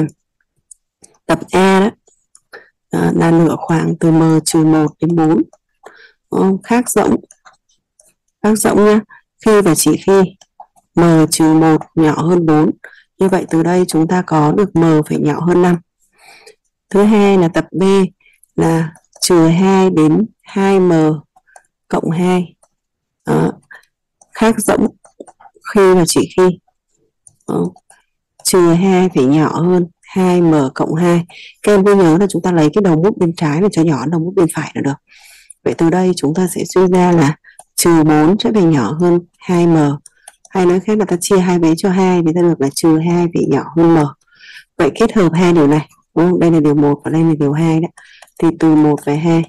tập A đó, đó là nửa khoảng từ m trừ một đến bốn. Đó, khác rỗng khác rỗng nhá, khi và chỉ khi m trừ một nhỏ hơn bốn. Như vậy từ đây chúng ta có được m phải nhỏ hơn năm. Thứ hai là tập B là trừ hai đến hai m cộng hai. Đó. Khác rỗng khi và chỉ khi Đó. Trừ hai phải nhỏ hơn hai m cộng hai. Các em cứ nhớ là chúng ta lấy cái đầu mút bên trái để cho nhỏ đầu mút bên phải là được. Vậy từ đây chúng ta sẽ suy ra là trừ bốn sẽ phải nhỏ hơn hai m. Hay nói khác là ta chia hai vế cho hai thì ta được là trừ hai phải nhỏ hơn m. Vậy kết hợp hai điều này, đúng không? Đây là điều một và đây là điều hai đó. Thì từ một và hai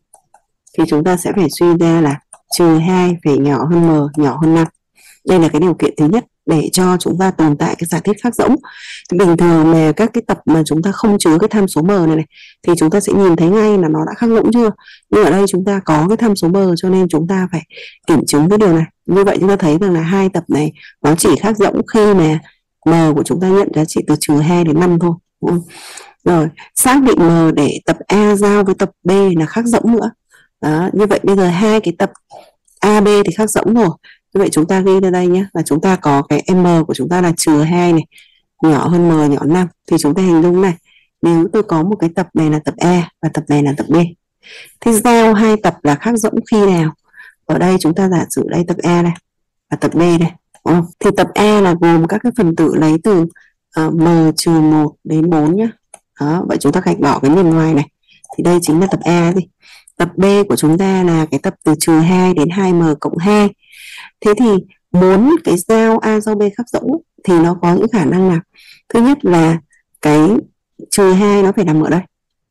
thì chúng ta sẽ phải suy ra là trừ hai phải nhỏ hơn m, nhỏ hơn năm. Đây là cái điều kiện thứ nhất để cho chúng ta tồn tại cái giả thiết khác rỗng. Thì bình thường mà các cái tập mà chúng ta không chứa cái tham số m này này thì chúng ta sẽ nhìn thấy ngay là nó đã khác rỗng chưa. Nhưng ở đây chúng ta có cái tham số m cho nên chúng ta phải kiểm chứng cái điều này. Như vậy chúng ta thấy rằng là hai tập này nó chỉ khác rỗng khi mà m của chúng ta nhận giá trị từ trừ hai đến năm thôi. Đúng không? Rồi, xác định m để tập A giao với tập B là khác rỗng nữa. Đó, như vậy bây giờ hai cái tập a bê thì khác rỗng rồi. Như vậy chúng ta ghi ra đây nhé, là chúng ta có cái m của chúng ta là trừ hai này, nhỏ hơn m nhỏ năm. Thì chúng ta hình dung này, nếu tôi có một cái tập này là tập A và tập này là tập B. Thế giao hai tập là khác rỗng khi nào? Ở đây chúng ta giả sử đây tập A này và tập B này, đúng không? Thì tập A là gồm các cái phần tử lấy từ uh, m trừ một đến bốn nhé. Đó, vậy chúng ta gạch bỏ cái miền ngoài này. Thì đây chính là tập A gì. Tập B của chúng ta là cái tập từ trừ hai đến hai m cộng hai. Thế thì muốn cái giao A giao B khác rỗng thì nó có những khả năng nào? Thứ nhất là cái trừ hai nó phải nằm ở đây.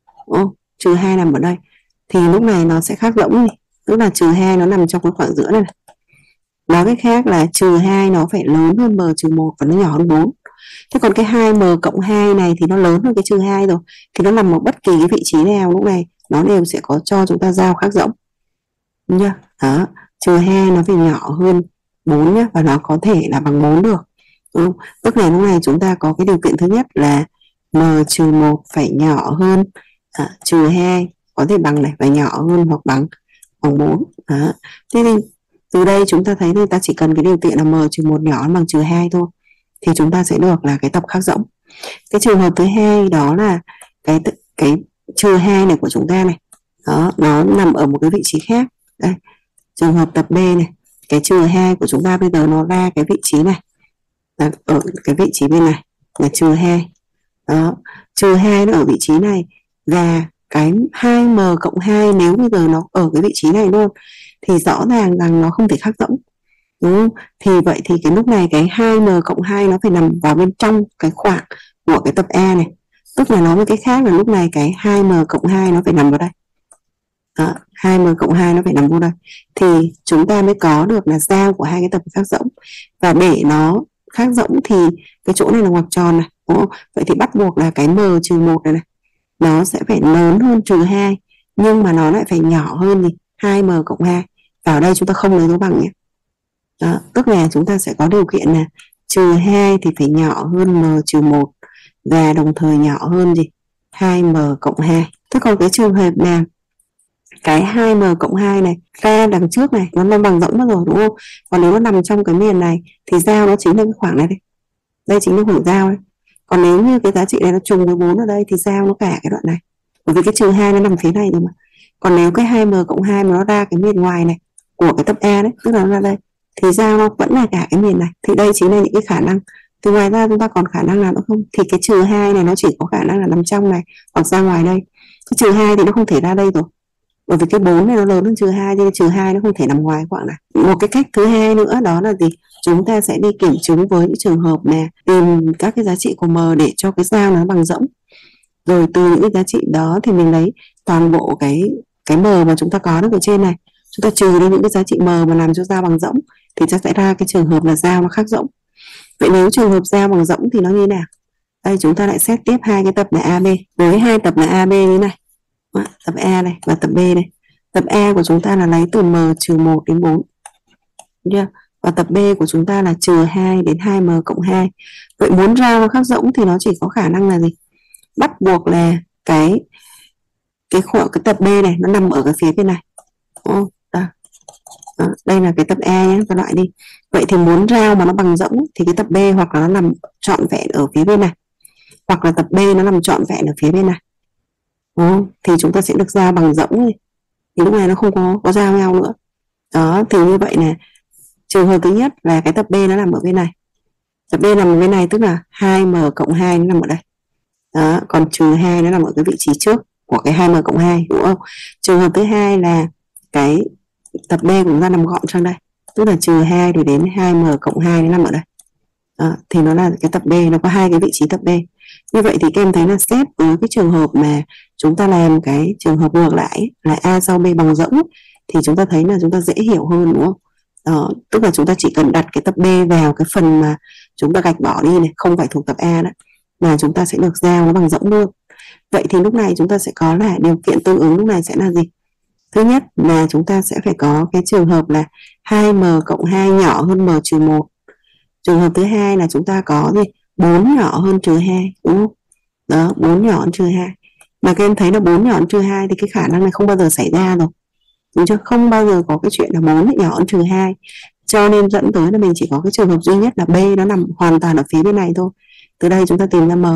Ồ, trừ hai nằm ở đây. Thì lúc này nó sẽ khác rỗng đi. Tức là trừ hai nó nằm trong cái khoảng giữa này, này. Nói cách khác là trừ hai nó phải lớn hơn m trừ một và nó nhỏ hơn bốn. Thế còn cái hai m cộng hai này thì nó lớn hơn cái trừ hai rồi. Thì nó nằm ở bất kỳ cái vị trí nào lúc này nó đều sẽ có cho chúng ta giao khác rỗng. Đúng chưa? Đó, trừ hai nó phải nhỏ hơn bốn nhé, và nó có thể là bằng bốn được. Ừ. Tức là lúc này chúng ta có cái điều kiện thứ nhất là m trừ một phải nhỏ hơn à, trừ hai, có thể bằng này, phải nhỏ hơn hoặc bằng bằng bốn. Đó. Thế thì từ đây chúng ta thấy thì ta chỉ cần cái điều kiện là m trừ một nhỏ hơn bằng trừ hai thôi thì chúng ta sẽ được là cái tập khác rỗng. Cái trường hợp thứ hai đó là cái cái trừ hai này của chúng ta này, đó, nó nằm ở một cái vị trí khác. Đây, trường hợp tập B này, cái trừ hai của chúng ta bây giờ nó ra cái vị trí này, là ở cái vị trí bên này là trừ hai. Đó, trừ hai nó ở vị trí này, và cái hai m cộng hai nếu bây giờ nó ở cái vị trí này luôn thì rõ ràng rằng nó không thể khác rỗng, đúng không? Thì vậy thì cái lúc này cái hai m cộng hai nó phải nằm vào bên trong cái khoảng của cái tập A này. Tức là nói với cái khác là lúc này cái hai m cộng hai nó phải nằm vào đây. Đó, hai m cộng hai nó phải nằm vô đây. Thì chúng ta mới có được là giao của hai cái tập khác rỗng. Và để nó khác rỗng thì cái chỗ này là ngoặc tròn này, đúng không? Vậy thì bắt buộc là cái m trừ một này này nó sẽ phải lớn hơn trừ hai, nhưng mà nó lại phải nhỏ hơn gì? hai m cộng hai. Và ở đây chúng ta không lấy dấu bằng nhé. Đó, tức là chúng ta sẽ có điều kiện là trừ hai thì phải nhỏ hơn m trừ một và đồng thời nhỏ hơn gì? hai m cộng hai. Thế còn cái trường hợp nào cái hai m cộng hai này ra đằng trước này nó nằm bằng rỗng mất rồi, đúng không? Còn nếu nó nằm trong cái miền này thì giao nó chính là cái khoảng này đây. Đây chính là khoảng giao đấy. Còn nếu như cái giá trị này nó trùng với bốn ở đây thì giao nó cả cái đoạn này. Bởi vì cái trừ hai nó nằm phía này rồi mà. Còn nếu cái hai m cộng hai mà nó ra cái miền ngoài này của cái tập A đấy, tức là nó ra đây, thì giao nó vẫn là cả cái miền này. Thì đây chính là những cái khả năng. Thì ngoài ra chúng ta còn khả năng nào nữa không? Thì cái trừ hai này nó chỉ có khả năng là nằm trong này hoặc ra ngoài đây. Cái trừ hai thì nó không thể ra đây rồi. Bởi vì cái bốn này nó lớn hơn trừ hai, nên trừ hai nó không thể nằm ngoài khoảng này. Một cái cách thứ hai nữa đó là gì? Chúng ta sẽ đi kiểm chứng với những trường hợp mà tìm các cái giá trị của m để cho cái giao nó bằng rỗng. Rồi từ những cái giá trị đó thì mình lấy toàn bộ cái cái m mà chúng ta có được ở trên này, chúng ta trừ đi những cái giá trị m mà làm cho giao bằng rỗng thì chắc sẽ ra cái trường hợp là giao nó khác rỗng. Vậy nếu trường hợp giao bằng rỗng thì nó như thế nào? Đây chúng ta lại xét tiếp hai cái tập là a bê. Với hai tập là a bê như này, tập A này và tập B này. Tập A của chúng ta là lấy từ m trừ một đến bốn. Đúng chưa? Và tập B của chúng ta là trừ hai đến hai m cộng hai. Vậy muốn giao nó khác rỗng thì nó chỉ có khả năng là gì? Bắt buộc là cái cái khoảng cái tập B này nó nằm ở cái phía bên này. Đó, đó. Đó, đây là cái tập A nhé, các loại đi. Vậy thì muốn giao mà nó bằng rỗng thì cái tập B hoặc là nó nằm trọn vẹn ở phía bên này, hoặc là tập B nó nằm trọn vẹn ở phía bên này. Đó, thì chúng ta sẽ được giao bằng rỗng thôi. Thì lúc này nó không có có giao nhau nữa. Đó, thì như vậy là trường hợp thứ nhất là cái tập B nó nằm ở bên này. Tập B nằm ở bên này tức là hai m cộng hai nó nằm ở đây. Đó, còn trừ hai nó nằm ở cái vị trí trước của cái hai m cộng hai, đúng không? Trường hợp thứ hai là cái tập B cũng ra nằm gọn trong đây. Tức là trừ hai rồi đến hai m cộng hai nó nằm ở đây. Đó, thì nó là cái tập B, nó có hai cái vị trí tập B. Như vậy thì các em thấy là xét với cái trường hợp mà chúng ta làm cái trường hợp ngược lại là A giao B bằng rỗng thì chúng ta thấy là chúng ta dễ hiểu hơn, đúng không? Đó, tức là chúng ta chỉ cần đặt cái tập B vào cái phần mà chúng ta gạch bỏ đi này, không phải thuộc tập A đó, là chúng ta sẽ được giao nó bằng rỗng luôn. Vậy thì lúc này chúng ta sẽ có là điều kiện tương ứng lúc này sẽ là gì? Thứ nhất là chúng ta sẽ phải có cái trường hợp là hai m cộng hai nhỏ hơn m trừ một. Trường hợp thứ hai là chúng ta có gì? bốn nhỏ hơn trừ hai, đúng không? Đó, bốn nhỏ hơn trừ hai. Mà các em thấy là bốn nhỏ hơn trừ hai thì cái khả năng này không bao giờ xảy ra rồi. Đúng chưa? Không bao giờ có cái chuyện là bốn nhỏ hơn trừ hai. Cho nên dẫn tới là mình chỉ có cái trường hợp duy nhất là B nó nằm hoàn toàn ở phía bên này thôi. Từ đây chúng ta tìm ra M.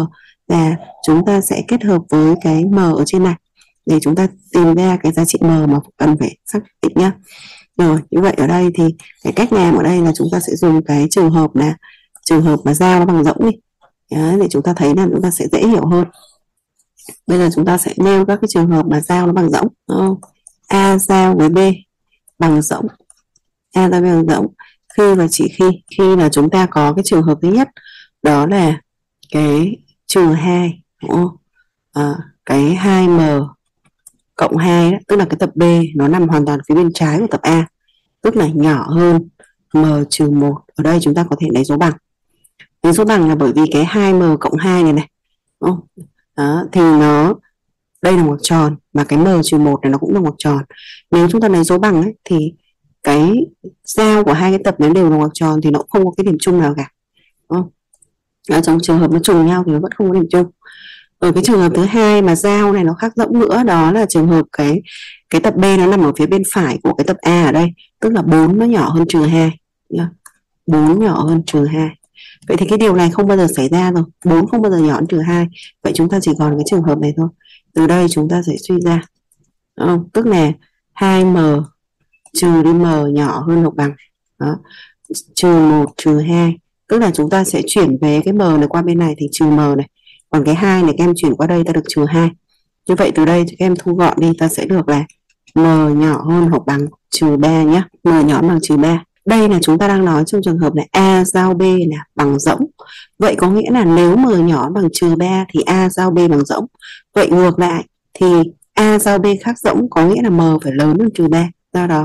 là chúng ta sẽ kết hợp với cái m ở trên này để chúng ta tìm ra cái giá trị m mà cần phải xác định nhá. Rồi, như vậy ở đây thì cái cách làm ở đây là chúng ta sẽ dùng cái trường hợp là trường hợp mà giao nó bằng rỗng đi. Đấy, để chúng ta thấy là chúng ta sẽ dễ hiểu hơn. Bây giờ chúng ta sẽ nêu các cái trường hợp mà giao nó bằng rỗng. Đúng A giao với B bằng rỗng. A giao với bằng rỗng. Khi và chỉ khi khi là chúng ta có cái trường hợp thứ nhất, đó là cái trừ hai, đúng không? À, cái hai m cộng hai đó, tức là cái tập B nó nằm hoàn toàn phía bên trái của tập A, tức là nhỏ hơn m trừ một. Ở đây chúng ta có thể lấy dấu bằng. Lấy dấu bằng là bởi vì cái hai m cộng hai này này, đúng không? Đó, thì nó đây là ngoặc tròn mà cái m trừ một này nó cũng là ngoặc tròn. Nếu chúng ta lấy dấu bằng ấy, thì cái giao của hai cái tập nếu đều là ngoặc tròn thì nó cũng không có cái điểm chung nào cả, đúng không? Ở trong trường hợp nó trùng nhau thì nó vẫn không có điểm chung. Ở cái trường hợp thứ hai mà giao này nó khác rỗng nữa, đó là trường hợp cái cái tập B nó nằm ở phía bên phải của cái tập A ở đây, tức là bốn nó nhỏ hơn trừ hai, bốn nhỏ hơn trừ hai. Vậy thì cái điều này không bao giờ xảy ra rồi, bốn không bao giờ nhỏ hơn trừ hai. Vậy chúng ta chỉ còn cái trường hợp này thôi. Từ đây chúng ta sẽ suy ra, không? Tức là hai m trừ đi m nhỏ hơn hoặc bằng đó, trừ một trừ hai, tức là chúng ta sẽ chuyển về cái m này qua bên này thì trừ m này, còn cái hai này các em chuyển qua đây ta được trừ hai. Như vậy từ đây các em thu gọn đi, ta sẽ được là m nhỏ hơn hoặc bằng trừ ba nhé, m nhỏ bằng trừ ba. Đây là chúng ta đang nói trong trường hợp này A giao B là bằng rỗng. Vậy có nghĩa là nếu m nhỏ bằng trừ ba thì A giao B bằng rỗng. Vậy ngược lại thì A giao B khác rỗng có nghĩa là m phải lớn hơn trừ ba. Do đó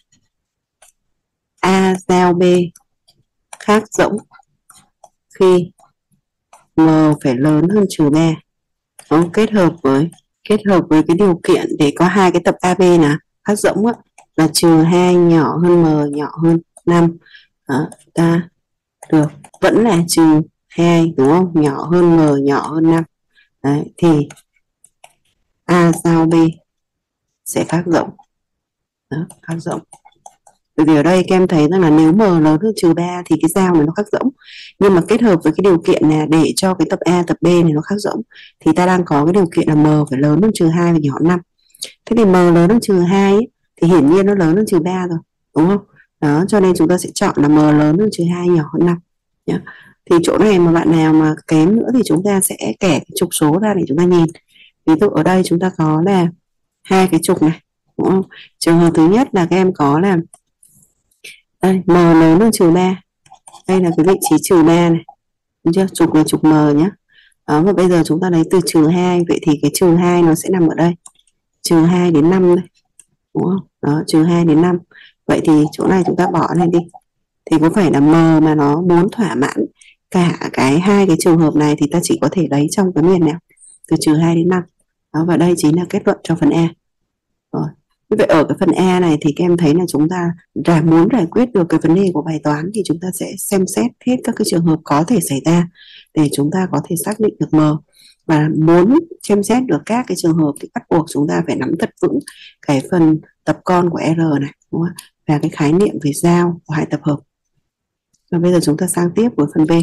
A giao B khác rỗng khi m phải lớn hơn trừ ba. Đó, kết hợp với kết hợp với cái điều kiện để có hai cái tập a bê là khác rỗng á, là trừ hai nhỏ hơn m nhỏ hơn năm. Đó, ta được vẫn là trừ hai, đúng không? Nhỏ hơn m nhỏ hơn năm. Đấy, thì A giao B sẽ khác rỗng. Đó, khác rỗng. Bởi vì ở đây các em thấy rằng là nếu m lớn hơn trừ ba thì cái giao này nó khác rỗng. Nhưng mà kết hợp với cái điều kiện là để cho cái tập A, tập B này nó khác rỗng thì ta đang có cái điều kiện là m phải lớn hơn trừ hai và nhỏ hơn năm. Thế thì m lớn hơn trừ hai ấy, thì hiển nhiên nó lớn hơn trừ ba rồi, đúng không? Đó, cho nên chúng ta sẽ chọn là m lớn hơn trừ hai, nhỏ hơn năm nhé. Thì chỗ này mà bạn nào mà kém nữa thì chúng ta sẽ kẻ cái trục số ra để chúng ta nhìn. Ví dụ ở đây chúng ta có là hai cái trục này, đúng không? Trường hợp thứ nhất là các em có là đây, m lớn hơn trừ ba. Đây là cái vị trí trừ ba này. Đúng chưa? Trục là trục m nhé. Đó, và bây giờ chúng ta lấy từ trừ hai. Vậy thì cái trừ hai nó sẽ nằm ở đây. Trừ hai đến năm đây. Đúng không? Đó, trừ hai đến năm. Vậy thì chỗ này chúng ta bỏ này đi. Thì có phải là m mà nó muốn thỏa mãn cả cái hai cái trường hợp này thì ta chỉ có thể lấy trong cái miền nào? Từ trừ hai đến năm. Đó, và đây chính là kết luận cho phần A. Rồi. Như vậy ở cái phần A này thì các em thấy là chúng ta đã muốn giải quyết được cái vấn đề của bài toán thì chúng ta sẽ xem xét hết các cái trường hợp có thể xảy ra để chúng ta có thể xác định được m. Và muốn xem xét được các cái trường hợp thì bắt buộc chúng ta phải nắm thật vững cái phần tập con của R này, đúng không? Và cái khái niệm về giao của hai tập hợp. Và bây giờ chúng ta sang tiếp với phần B.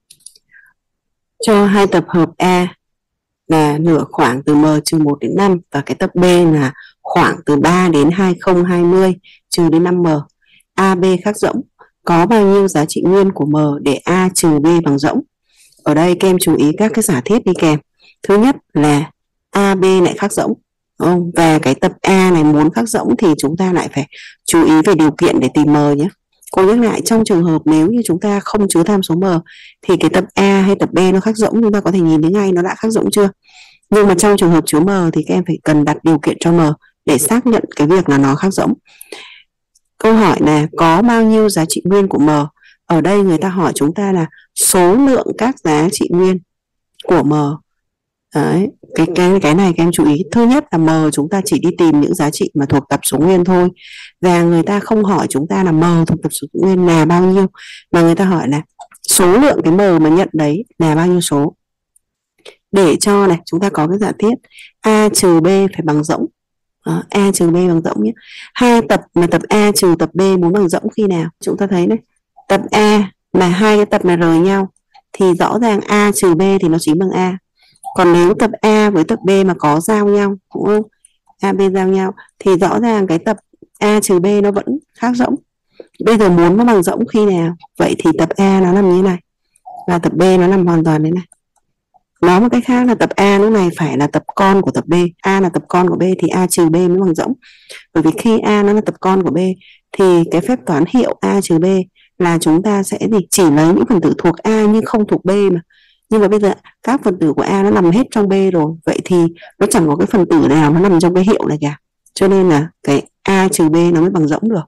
Cho hai tập hợp A là nửa khoảng từ m trừ một đến năm và cái tập B là khoảng từ ba đến hai không hai không trừ đến năm m. a bê khác rỗng, có bao nhiêu giá trị nguyên của m để A trừ B bằng rỗng? Ở đây các em chú ý các cái giả thiết đi kèm. Thứ nhất là a bê lại khác rỗng, không? Và cái tập A này muốn khác rỗng thì chúng ta lại phải chú ý về điều kiện để tìm m nhé. Cô nhắc lại, trong trường hợp nếu như chúng ta không chứa tham số m thì cái tập A hay tập B nó khác rỗng, chúng ta có thể nhìn thấy ngay nó đã khác rỗng chưa. Nhưng mà trong trường hợp chứa m thì các em phải cần đặt điều kiện cho m để xác nhận cái việc là nó khác rỗng. Câu hỏi là có bao nhiêu giá trị nguyên của m? Ở đây người ta hỏi chúng ta là số lượng các giá trị nguyên của m. Đấy, cái, cái, cái này các em chú ý. Thứ nhất là m chúng ta chỉ đi tìm những giá trị mà thuộc tập số nguyên thôi. Và người ta không hỏi chúng ta là m thuộc tập số nguyên là bao nhiêu, mà người ta hỏi là số lượng cái m mà nhận đấy là bao nhiêu số. Để cho này, chúng ta có cái giả thiết A trừ B phải bằng rỗng. Đó, A trừ B bằng rỗng nhé. Hai tập mà tập A trừ tập B muốn bằng rỗng khi nào? Chúng ta thấy đấy, tập A mà hai cái tập này rời nhau thì rõ ràng A trừ B thì nó chính bằng A. Còn nếu tập A với tập B mà có giao nhau, đúng không? A, B giao nhau thì rõ ràng cái tập A trừ B nó vẫn khác rỗng. Bây giờ muốn nó bằng rỗng khi nào? Vậy thì tập A nó nằm như thế này và tập B nó nằm hoàn toàn thế này. Nói một cách khác là tập A lúc này phải là tập con của tập B. A là tập con của B thì A trừ B mới bằng rỗng. Bởi vì khi A nó là tập con của B thì cái phép toán hiệu A trừ B là chúng ta sẽ chỉ lấy những phần tử thuộc A nhưng không thuộc B mà. Nhưng mà bây giờ các phần tử của A nó nằm hết trong B rồi, vậy thì nó chẳng có cái phần tử nào nó nằm trong cái hiệu này cả. Cho nên là cái A trừ B nó mới bằng rỗng được.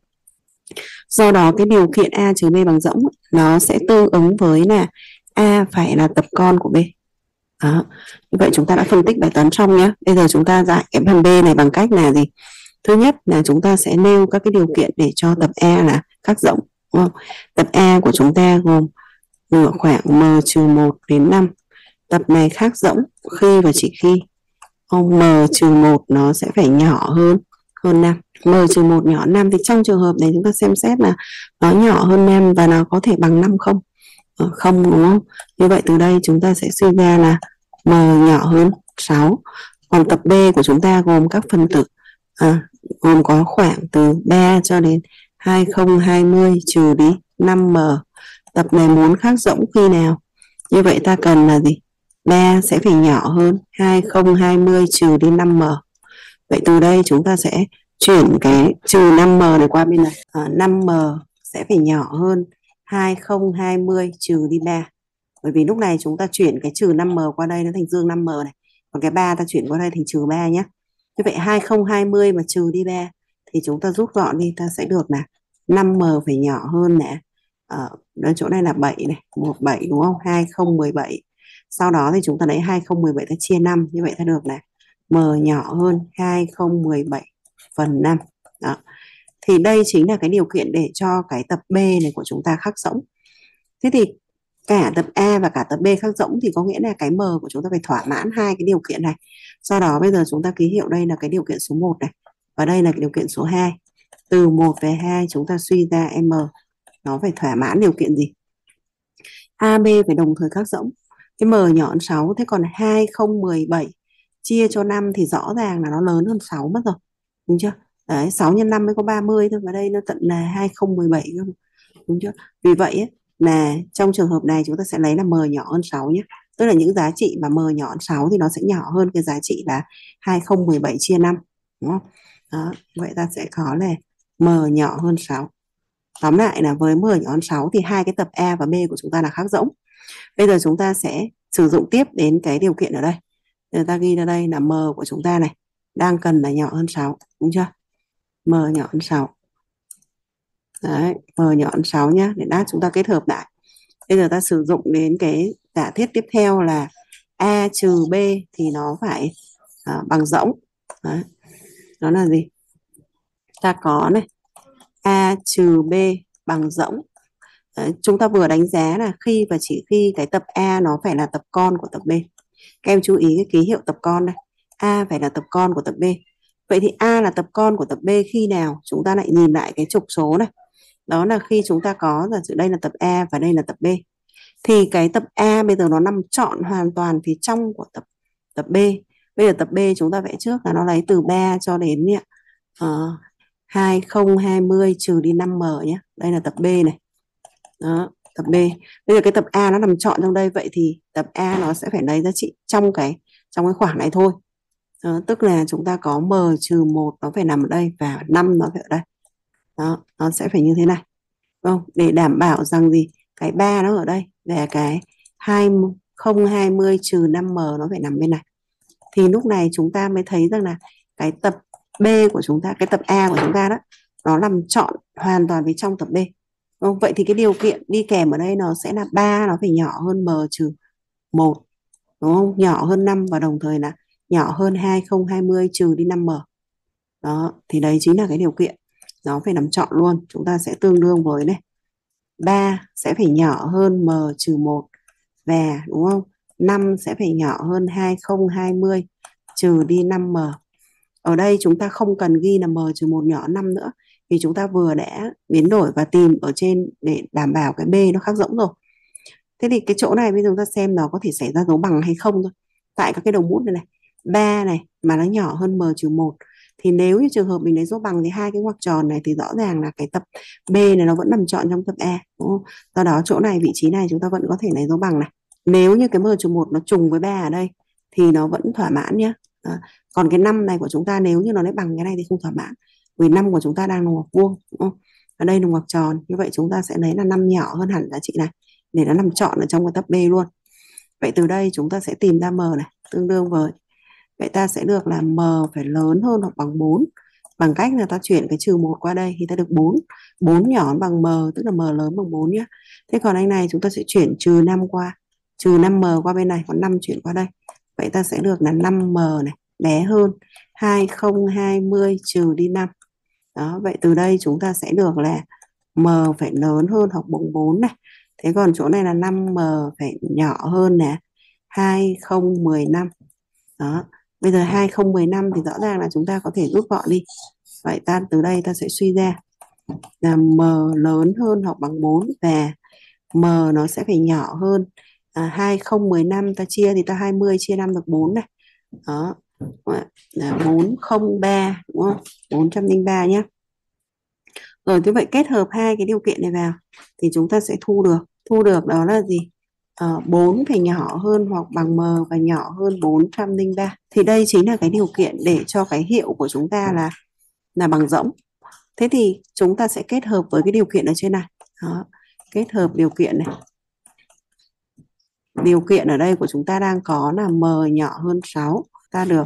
Do đó cái điều kiện A trừ B bằng rỗng nó sẽ tương ứng với là A phải là tập con của B. Đó. Như vậy chúng ta đã phân tích bài toán xong nhé. Bây giờ chúng ta giải cái phần B này bằng cách là gì? Thứ nhất là chúng ta sẽ nêu các cái điều kiện để cho tập E là khác rỗng, đúng không? Tập E của chúng ta gồm ở khoảng m trừ một đến năm. Tập này khác rỗng khi và chỉ khi m trừ một nó sẽ phải nhỏ hơn hơn năm. M trừ một nhỏ năm thì trong trường hợp này chúng ta xem xét là nó nhỏ hơn năm và nó có thể bằng năm không? Ờ, không, đúng không? Như vậy từ đây chúng ta sẽ suy ra là m nhỏ hơn sáu. Còn tập B của chúng ta gồm các phần tử à, gồm có khoảng từ ba cho đến hai không hai không trừ đi năm m. Tập này muốn khác rỗng khi nào? Như vậy ta cần là gì? ba sẽ phải nhỏ hơn hai không hai không trừ đi năm m. Vậy từ đây chúng ta sẽ chuyển cái trừ năm m này qua bên này. À, năm m sẽ phải nhỏ hơn hai không hai không trừ đi ba. Bởi vì lúc này chúng ta chuyển cái trừ năm m qua đây nó thành dương năm m này. Còn cái ba ta chuyển qua đây thành trừ ba nhé. Như vậy hai không hai không mà trừ đi ba thì chúng ta rút gọn đi, ta sẽ được là năm m phải nhỏ hơn nè. Ở đây chỗ này là bảy này, một bảy đúng không? hai không một bảy. Sau đó thì chúng ta lấy hai không một bảy ta chia năm, như vậy ta được là m nhỏ hơn hai không một bảy phần năm. Đó. Thì đây chính là cái điều kiện để cho cái tập B này của chúng ta khác rỗng. Thế thì cả tập A và cả tập B khác rỗng thì có nghĩa là cái m của chúng ta phải thỏa mãn hai cái điều kiện này. Sau đó bây giờ chúng ta ký hiệu đây là cái điều kiện số một này và đây là cái điều kiện số hai. Từ một về hai chúng ta suy ra m nó phải thỏa mãn điều kiện gì? A, B phải đồng thời khác rỗng. Cái m nhỏ hơn sáu, thế còn hai không một bảy chia cho năm thì rõ ràng là nó lớn hơn sáu mất rồi. Đúng chưa? Đấy, sáu nhân năm mới có ba mươi thôi, và đây nó tận là hai không một bảy cơ. Đúng chưa? Vì vậy ấy, là trong trường hợp này chúng ta sẽ lấy là m nhỏ hơn sáu nhé. Tức là những giá trị mà m nhỏ hơn sáu thì nó sẽ nhỏ hơn cái giá trị là hai không một bảy chia năm. Đúng không? Đó, vậy ta sẽ có là m nhỏ hơn sáu. Tóm lại là với m nhỏ hơn sáu thì hai cái tập A và B của chúng ta là khác rỗng. Bây giờ chúng ta sẽ sử dụng tiếp đến cái điều kiện ở đây. Giờ ta ghi ra đây là m của chúng ta này đang cần là nhỏ hơn sáu, đúng chưa? M nhỏ hơn sáu. Đấy, m nhỏ hơn sáu nhá, để lát chúng ta kết hợp lại. Bây giờ ta sử dụng đến cái giả thiết tiếp theo là A trừ B thì nó phải à, bằng rỗng. Đấy. Đó là gì? Ta có này, A trừ B bằng rỗng. Đấy, chúng ta vừa đánh giá là khi và chỉ khi cái tập A nó phải là tập con của tập B. Các em chú ý cái ký hiệu tập con đây. A phải là tập con của tập B. Vậy thì A là tập con của tập B khi nào? Chúng ta lại nhìn lại cái trục số này. Đó là khi chúng ta có là đây là tập A và đây là tập B. Thì cái tập A bây giờ nó nằm trọn hoàn toàn phía trong của tập tập B. Bây giờ tập B chúng ta vẽ trước là nó lấy từ ba cho đến uh, hai không hai không trừ đi năm m nhé. Đây là tập B này. Đó, tập B. Bây giờ cái tập A nó nằm trọn trong đây, vậy thì tập A nó sẽ phải lấy giá trị trong cái trong cái khoảng này thôi. Đó, tức là chúng ta có m trừ một nó phải nằm ở đây và năm nó phải ở đây. Đó, nó sẽ phải như thế này. Không, để đảm bảo rằng gì? Cái ba nó ở đây và cái hai không hai không trừ năm m nó phải nằm bên này. Thì lúc này chúng ta mới thấy rằng là cái tập B của chúng ta, cái tập A của chúng ta đó, nó nằm trọn hoàn toàn bên trong tập B. Không? Vậy thì cái điều kiện đi kèm ở đây nó sẽ là ba nó phải nhỏ hơn m trừ một, đúng không? Nhỏ hơn năm và đồng thời là nhỏ hơn hai không hai không trừ đi năm m. Đó, thì đấy chính là cái điều kiện. Nó phải nằm trọn luôn. Chúng ta sẽ tương đương với này. ba sẽ phải nhỏ hơn m trừ một và đúng không? năm sẽ phải nhỏ hơn hai không hai không trừ đi năm m. Ở đây chúng ta không cần ghi là m trừ một nhỏ năm nữa, vì chúng ta vừa đã biến đổi và tìm ở trên để đảm bảo cái B nó khác rỗng rồi. Thế thì cái chỗ này bây giờ chúng ta xem nó có thể xảy ra dấu bằng hay không thôi. tại các cái đầu mút này này, ba này mà nó nhỏ hơn m trừ một, thì nếu như trường hợp mình lấy dấu bằng thì hai cái ngoặc tròn này thì rõ ràng là cái tập B này nó vẫn nằm trọn trong tập A, đúng không? Do đó chỗ này, vị trí này chúng ta vẫn có thể lấy dấu bằng này. Nếu như cái m trừ một nó trùng với ba ở đây thì nó vẫn thỏa mãn nhé. Đó. Còn cái năm này của chúng ta nếu như nó lấy bằng cái này thì không thỏa mãn, vì năm của chúng ta đang là ngoặc vuông, đúng không? Ở đây là ngoặc tròn, như vậy chúng ta sẽ lấy là năm nhỏ hơn hẳn giá trị này để nó nằm trọn ở trong cái tập B luôn. Vậy từ đây chúng ta sẽ tìm ra m này tương đương với, vậy ta sẽ được là m phải lớn hơn hoặc bằng bốn, bằng cách là ta chuyển cái trừ một qua đây thì ta được bốn. bốn nhỏ bằng m, tức là m lớn bằng bốn nhé. Thế còn anh này chúng ta sẽ chuyển trừ năm qua, trừ năm m qua bên này, còn năm chuyển qua đây. Vậy ta sẽ được là năm m này bé hơn hai không hai không trừ đi năm. Đó, vậy từ đây chúng ta sẽ được là m phải lớn hơn hoặc bằng bốn này. Thế còn chỗ này là năm m phải nhỏ hơn nè hai không một năm. Đó, bây giờ hai không một năm thì rõ ràng là chúng ta có thể rút gọn đi. Vậy ta từ đây ta sẽ suy ra là m lớn hơn hoặc bằng bốn và m nó sẽ phải nhỏ hơn à, hai không một năm ta chia thì ta hai mươi chia năm được bốn này. Đó, là bốn không ba, đúng không? bốn trăm lẻ ba nhé. Rồi như vậy kết hợp hai cái điều kiện này vào thì chúng ta sẽ thu được. Thu được đó là gì? Ờ, bốn phải nhỏ hơn hoặc bằng m và nhỏ hơn bốn trăm lẻ ba. Thì đây chính là cái điều kiện để cho cái hiệu của chúng ta là là bằng rỗng. Thế thì chúng ta sẽ kết hợp với cái điều kiện ở trên này. Đó, kết hợp điều kiện này. Điều kiện ở đây của chúng ta đang có là m nhỏ hơn sáu. Ta được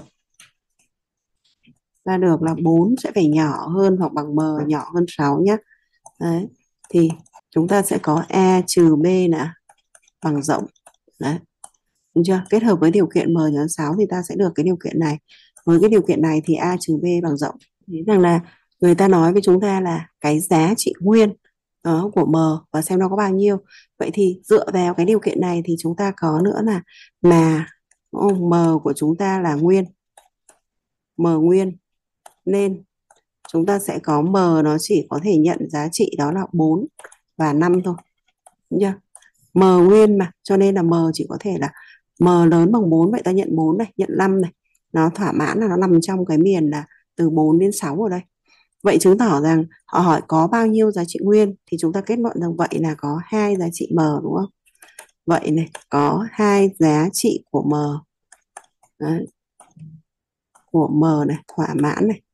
ta được là bốn sẽ phải nhỏ hơn hoặc bằng m nhỏ hơn sáu nhé. Đấy, thì chúng ta sẽ có a trừ b là bằng rỗng. Đấy, đúng chưa? Kết hợp với điều kiện m nhỏ hơn sáu thì ta sẽ được cái điều kiện này. Với cái điều kiện này thì a trừ b bằng rỗng. Thế rằng là người ta nói với chúng ta là cái giá trị nguyên đó của m và xem nó có bao nhiêu. Vậy thì dựa vào cái điều kiện này thì chúng ta có nữa là mà m của chúng ta là nguyên, m nguyên, nên chúng ta sẽ có m nó chỉ có thể nhận giá trị đó là bốn và năm thôi. Đúng chưa? M nguyên mà, cho nên là m chỉ có thể là m lớn bằng bốn, vậy ta nhận bốn này, nhận năm này. Nó thỏa mãn là nó nằm trong cái miền là từ bốn đến sáu ở đây. Vậy chứng tỏ rằng họ hỏi có bao nhiêu giá trị nguyên thì chúng ta kết luận rằng vậy là có hai giá trị m, đúng không? Vậy này, có hai giá trị của m. Đấy. Của m này, thỏa mãn này.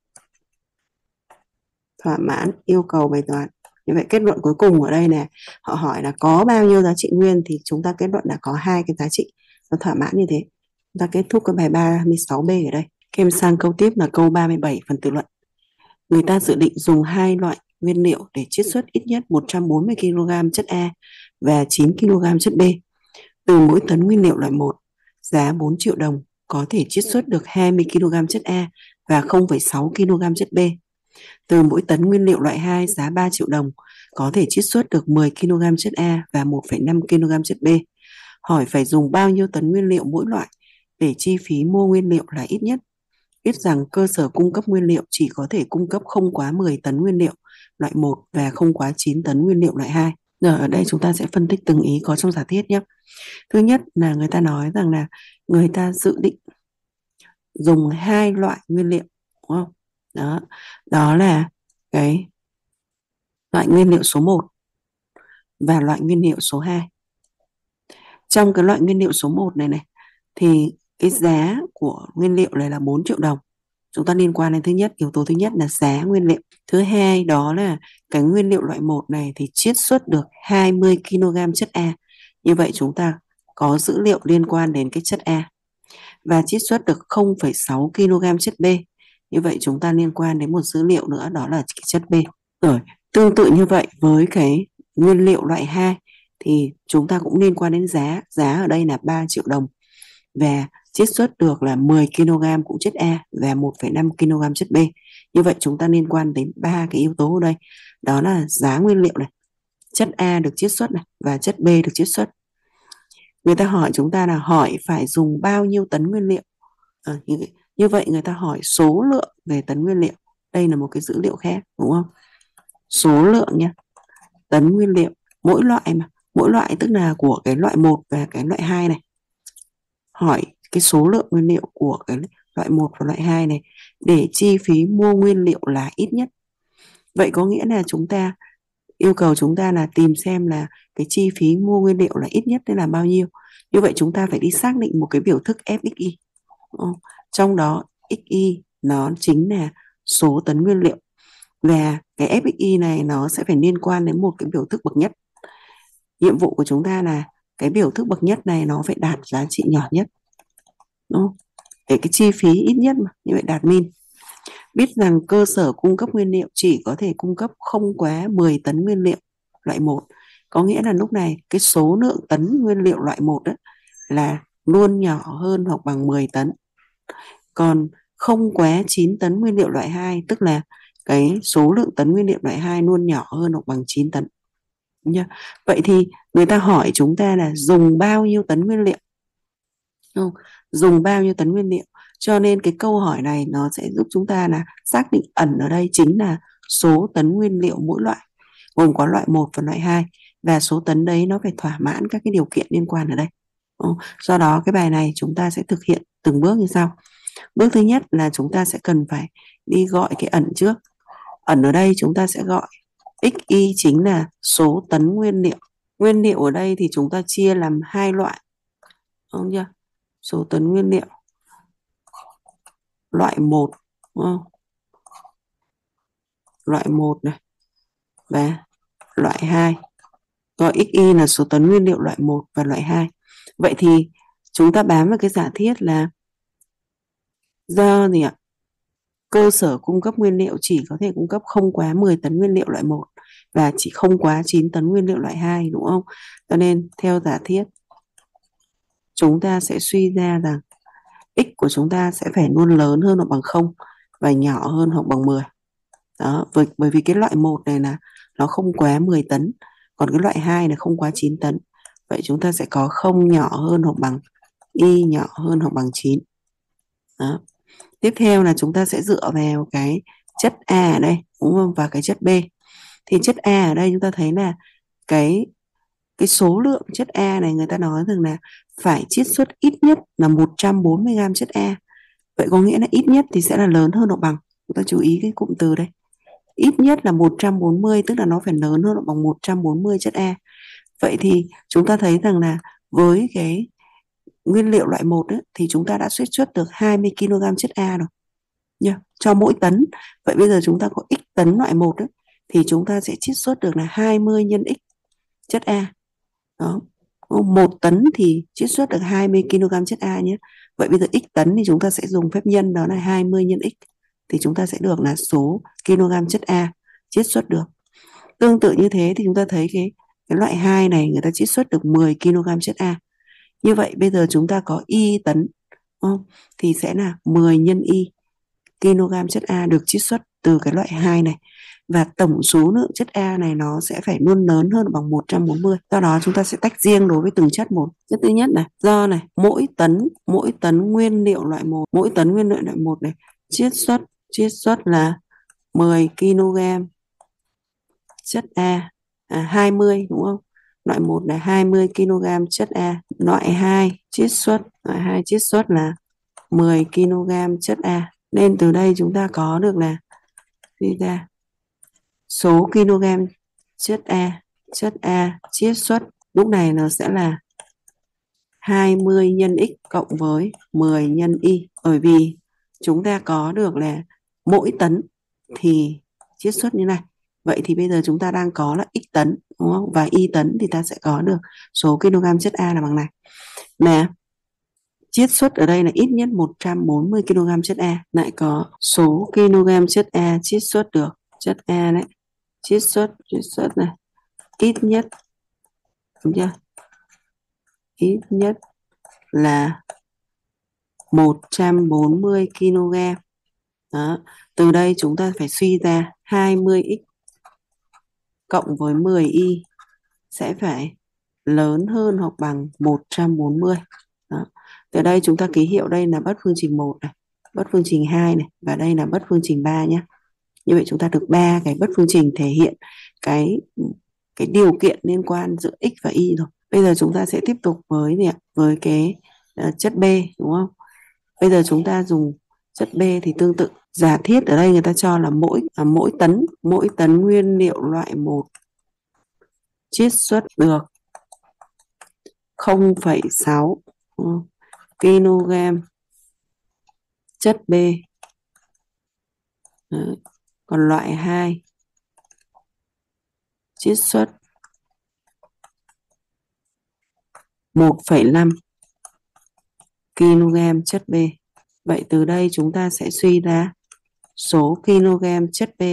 Thỏa mãn yêu cầu bài toán. Như vậy kết luận cuối cùng ở đây này, họ hỏi là có bao nhiêu giá trị nguyên thì chúng ta kết luận là có hai cái giá trị nó thỏa mãn như thế. Chúng ta kết thúc cái bài ba mươi sáu B ở đây. Kem sang câu tiếp là câu ba mươi bảy phần tự luận. Người ta dự định dùng hai loại nguyên liệu để chiết xuất ít nhất một trăm bốn mươi ki lô gam chất A và chín ki lô gam chất B. Từ mỗi tấn nguyên liệu loại một, giá bốn triệu đồng, có thể chiết xuất được hai mươi ki lô gam chất A và không phẩy sáu ki lô gam chất B. Từ mỗi tấn nguyên liệu loại hai, giá ba triệu đồng, có thể chiết xuất được mười ki lô gam chất A và một phẩy năm ki lô gam chất B. Hỏi phải dùng bao nhiêu tấn nguyên liệu mỗi loại để chi phí mua nguyên liệu là ít nhất. Biết rằng cơ sở cung cấp nguyên liệu chỉ có thể cung cấp không quá mười tấn nguyên liệu loại một và không quá chín tấn nguyên liệu loại hai. Giờ ở đây chúng ta sẽ phân tích từng ý có trong giả thiết nhé. Thứ nhất là người ta nói rằng là người ta dự định dùng hai loại nguyên liệu, đúng không? Đó, đó là cái loại nguyên liệu số một và loại nguyên liệu số hai. Trong cái loại nguyên liệu số một này này thì cái giá của nguyên liệu này là bốn triệu đồng. Chúng ta liên quan đến thứ nhất, yếu tố thứ nhất là giá nguyên liệu. Thứ hai đó là cái nguyên liệu loại một này thì chiết xuất được hai mươi ki lô gam chất A. Như vậy chúng ta có dữ liệu liên quan đến cái chất A. Và chiết xuất được không phẩy sáu ki lô gam chất B. Như vậy chúng ta liên quan đến một dữ liệu nữa, đó là chất B. Rồi, tương tự như vậy với cái nguyên liệu loại hai thì chúng ta cũng liên quan đến giá. Giá ở đây là ba triệu đồng và chiết xuất được là mười ki lô gam cũng chất A và một phẩy năm ki lô gam chất B. Như vậy chúng ta liên quan đến ba cái yếu tố ở đây. Đó là giá nguyên liệu này, chất A được chiết xuất này và chất B được chiết xuất. Người ta hỏi chúng ta là hỏi phải dùng bao nhiêu tấn nguyên liệu. À, như, như vậy người ta hỏi số lượng về tấn nguyên liệu. Đây là một cái dữ liệu khác, đúng không? Số lượng nha, tấn nguyên liệu, mỗi loại mà, mỗi loại tức là của cái loại một và cái loại hai này. Hỏi cái số lượng nguyên liệu của cái loại một và loại hai này để chi phí mua nguyên liệu là ít nhất. Vậy có nghĩa là chúng ta yêu cầu chúng ta là tìm xem là cái chi phí mua nguyên liệu là ít nhất đấy là bao nhiêu. Như vậy chúng ta phải đi xác định một cái biểu thức ép ích i. Trong đó ích i nó chính là số tấn nguyên liệu, và cái ép ích i này nó sẽ phải liên quan đến một cái biểu thức bậc nhất. Nhiệm vụ của chúng ta là cái biểu thức bậc nhất này nó phải đạt giá trị nhỏ nhất, đúng không? Để cái chi phí ít nhất mà, như vậy đạt min. Biết rằng cơ sở cung cấp nguyên liệu chỉ có thể cung cấp không quá mười tấn nguyên liệu loại một. Có nghĩa là lúc này cái số lượng tấn nguyên liệu loại một đó là luôn nhỏ hơn hoặc bằng mười tấn. Còn không quá chín tấn nguyên liệu loại hai, tức là cái số lượng tấn nguyên liệu loại hai luôn nhỏ hơn hoặc bằng chín tấn. Vậy thì người ta hỏi chúng ta là dùng bao nhiêu tấn nguyên liệu? Không? Dùng bao nhiêu tấn nguyên liệu? Cho nên cái câu hỏi này nó sẽ giúp chúng ta là xác định ẩn ở đây chính là số tấn nguyên liệu mỗi loại, gồm có loại một và loại hai, và số tấn đấy nó phải thỏa mãn các cái điều kiện liên quan ở đây. Do đó cái bài này chúng ta sẽ thực hiện từng bước như sau. Bước thứ nhất là chúng ta sẽ cần phải đi gọi cái ẩn trước. Ẩn ở đây chúng ta sẽ gọi ích i chính là số tấn nguyên liệu. Nguyên liệu ở đây thì chúng ta chia làm hai loại, đúng chưa? Số tấn nguyên liệu loại một, đúng không? Loại một này và loại hai. Gọi ích i là số tấn nguyên liệu loại một và loại hai. Vậy thì chúng ta bám vào cái giả thiết là do gì ạ? Cơ sở cung cấp nguyên liệu chỉ có thể cung cấp không quá mười tấn nguyên liệu loại một và chỉ không quá chín tấn nguyên liệu loại hai, đúng không? Cho nên theo giả thiết chúng ta sẽ suy ra rằng x của chúng ta sẽ phải luôn lớn hơn hoặc bằng không và nhỏ hơn hoặc bằng mười. Đó, bởi, bởi vì cái loại một này là nó không quá mười tấn, còn cái loại hai là không quá chín tấn. Vậy chúng ta sẽ có không nhỏ hơn hoặc bằng y nhỏ hơn hoặc bằng chín. Đó. Tiếp theo là chúng ta sẽ dựa vào cái chất A ở đây, đúng không? Và cái chất B. Thì chất A ở đây chúng ta thấy là cái cái số lượng chất A này người ta nói rằng là phải chiết xuất ít nhất là một trăm bốn mươi gam chất A. Vậy có nghĩa là ít nhất thì sẽ là lớn hơn hoặc bằng. Chúng ta chú ý cái cụm từ đây. Ít nhất là một trăm bốn mươi, tức là nó phải lớn hơn hoặc bằng một trăm bốn mươi chất A. Vậy thì chúng ta thấy rằng là với cái nguyên liệu loại một ấy, thì chúng ta đã chiết xuất được hai mươi ki lô gam chất A rồi. Yeah, cho mỗi tấn. Vậy bây giờ chúng ta có x tấn loại một ấy, thì chúng ta sẽ chiết xuất được là hai mươi nhân x chất A. Đó. Một tấn thì chiết xuất được hai mươi ki lô gam chất A nhé. Vậy bây giờ x tấn thì chúng ta sẽ dùng phép nhân, đó là hai mươi nhân x. Thì chúng ta sẽ được là số kg chất A chiết xuất được. Tương tự như thế thì chúng ta thấy cái, cái loại hai này người ta chiết xuất được mười ki lô gam chất A. Như vậy bây giờ chúng ta có y tấn, không? Thì sẽ là mười nhân y kg chất A được chiết xuất từ cái loại hai này. Và tổng số lượng chất A này nó sẽ phải luôn lớn hơn bằng một trăm bốn mươi. Do đó chúng ta sẽ tách riêng đối với từng chất một. Chất thứ nhất này, do này, mỗi tấn, mỗi tấn nguyên liệu loại một, mỗi tấn nguyên liệu loại một này chiết xuất, chiết xuất là mười ki lô gam chất A, à, hai mươi đúng không? Loại một là hai mươi ki lô gam chất A, loại hai chiết xuất, loại hai chiết xuất là mười ki lô gam chất A. Nên từ đây chúng ta có được là suy ra số kg chất A, chất A chiết xuất lúc này nó sẽ là hai mươi nhân x cộng với mười nhân y. Bởi vì chúng ta có được là mỗi tấn thì chiết xuất như này. Vậy thì bây giờ chúng ta đang có là x tấn, đúng không? Và y tấn thì ta sẽ có được số kg chất A là bằng này. Mà chiết xuất ở đây là ít nhất một trăm bốn mươi ki lô gam chất A, lại có số kg chất A chiết xuất được. Chất A đấy, chiết xuất, chiết xuất này, ít nhất, đúng chưa? Ít nhất là một trăm bốn mươi ki lô gam. Đó. Từ đây chúng ta phải suy ra hai mươi x cộng với mười y sẽ phải lớn hơn hoặc bằng một trăm bốn mươi. Đó. Từ đây chúng ta ký hiệu đây là bất phương trình một này, bất phương trình hai này, và đây là bất phương trình ba nhé. Như vậy chúng ta được ba cái bất phương trình thể hiện cái cái điều kiện liên quan giữa x và y rồi. Bây giờ chúng ta sẽ tiếp tục với gì ạ? Với cái uh, chất B đúng không? Bây giờ chúng ta dùng chất B thì tương tự. Giả thiết ở đây người ta cho là mỗi à, mỗi tấn mỗi tấn nguyên liệu loại một chiết xuất được không phẩy sáu kg chất B. Đấy. Còn loại hai chiết xuất một phẩy năm kg chất B. Vậy từ đây chúng ta sẽ suy ra số kg chất B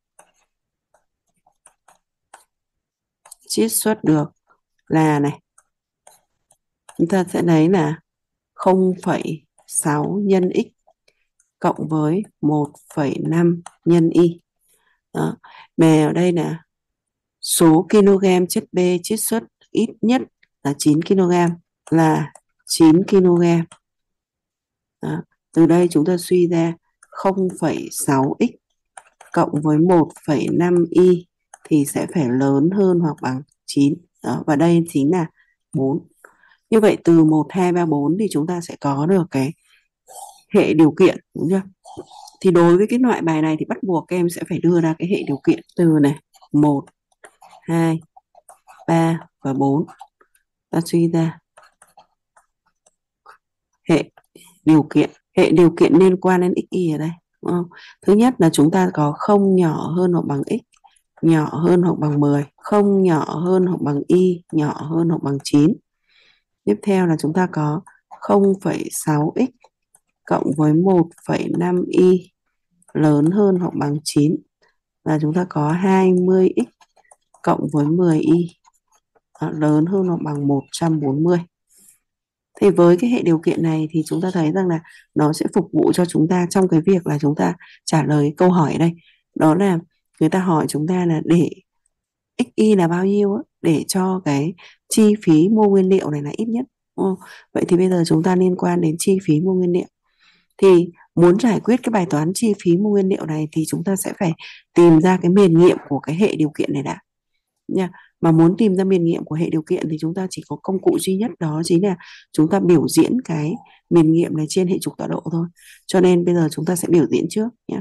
chiết xuất được là này. Chúng ta sẽ lấy là không phẩy sáu nhân x cộng với một phẩy năm nhân y. Đó. Mà ở đây là số kg chất B chiết xuất ít nhất là chín kg, là chín kg. Đó. Từ đây chúng ta suy ra không phẩy sáu x cộng với một phẩy năm y thì sẽ phải lớn hơn hoặc bằng chín. Đó. Và đây chính là bốn. Như vậy từ một, hai, ba, bốn thì chúng ta sẽ có được cái hệ điều kiện, đúng chưa? Thì đối với cái loại bài này thì bắt buộc các em sẽ phải đưa ra cái hệ điều kiện từ này một, hai, ba và bốn. Ta suy ra hệ điều kiện. Hệ điều kiện liên quan đến x, y ở đây, đúng không? Thứ nhất là chúng ta có không nhỏ hơn hoặc bằng x, nhỏ hơn hoặc bằng mười, không nhỏ hơn hoặc bằng y, nhỏ hơn hoặc bằng chín. Tiếp theo là chúng ta có không phẩy sáu x cộng với một phẩy năm y lớn hơn hoặc bằng chín. Và chúng ta có hai mươi x cộng với mười y lớn hơn hoặc bằng một trăm bốn mươi. Thì với cái hệ điều kiện này thì chúng ta thấy rằng là nó sẽ phục vụ cho chúng ta trong cái việc là chúng ta trả lời câu hỏi ở đây. Đó là người ta hỏi chúng ta là để ích i là bao nhiêu á, để cho cái chi phí mua nguyên liệu này là ít nhất. Vậy thì bây giờ chúng ta liên quan đến chi phí mua nguyên liệu. Thì muốn giải quyết cái bài toán chi phí mua nguyên liệu này thì chúng ta sẽ phải tìm ra cái miền nghiệm của cái hệ điều kiện này đã nha. Mà muốn tìm ra miền nghiệm của hệ điều kiện thì chúng ta chỉ có công cụ duy nhất, đó chính là chúng ta biểu diễn cái miền nghiệm này trên hệ trục tọa độ thôi. Cho nên bây giờ chúng ta sẽ biểu diễn trước nhé.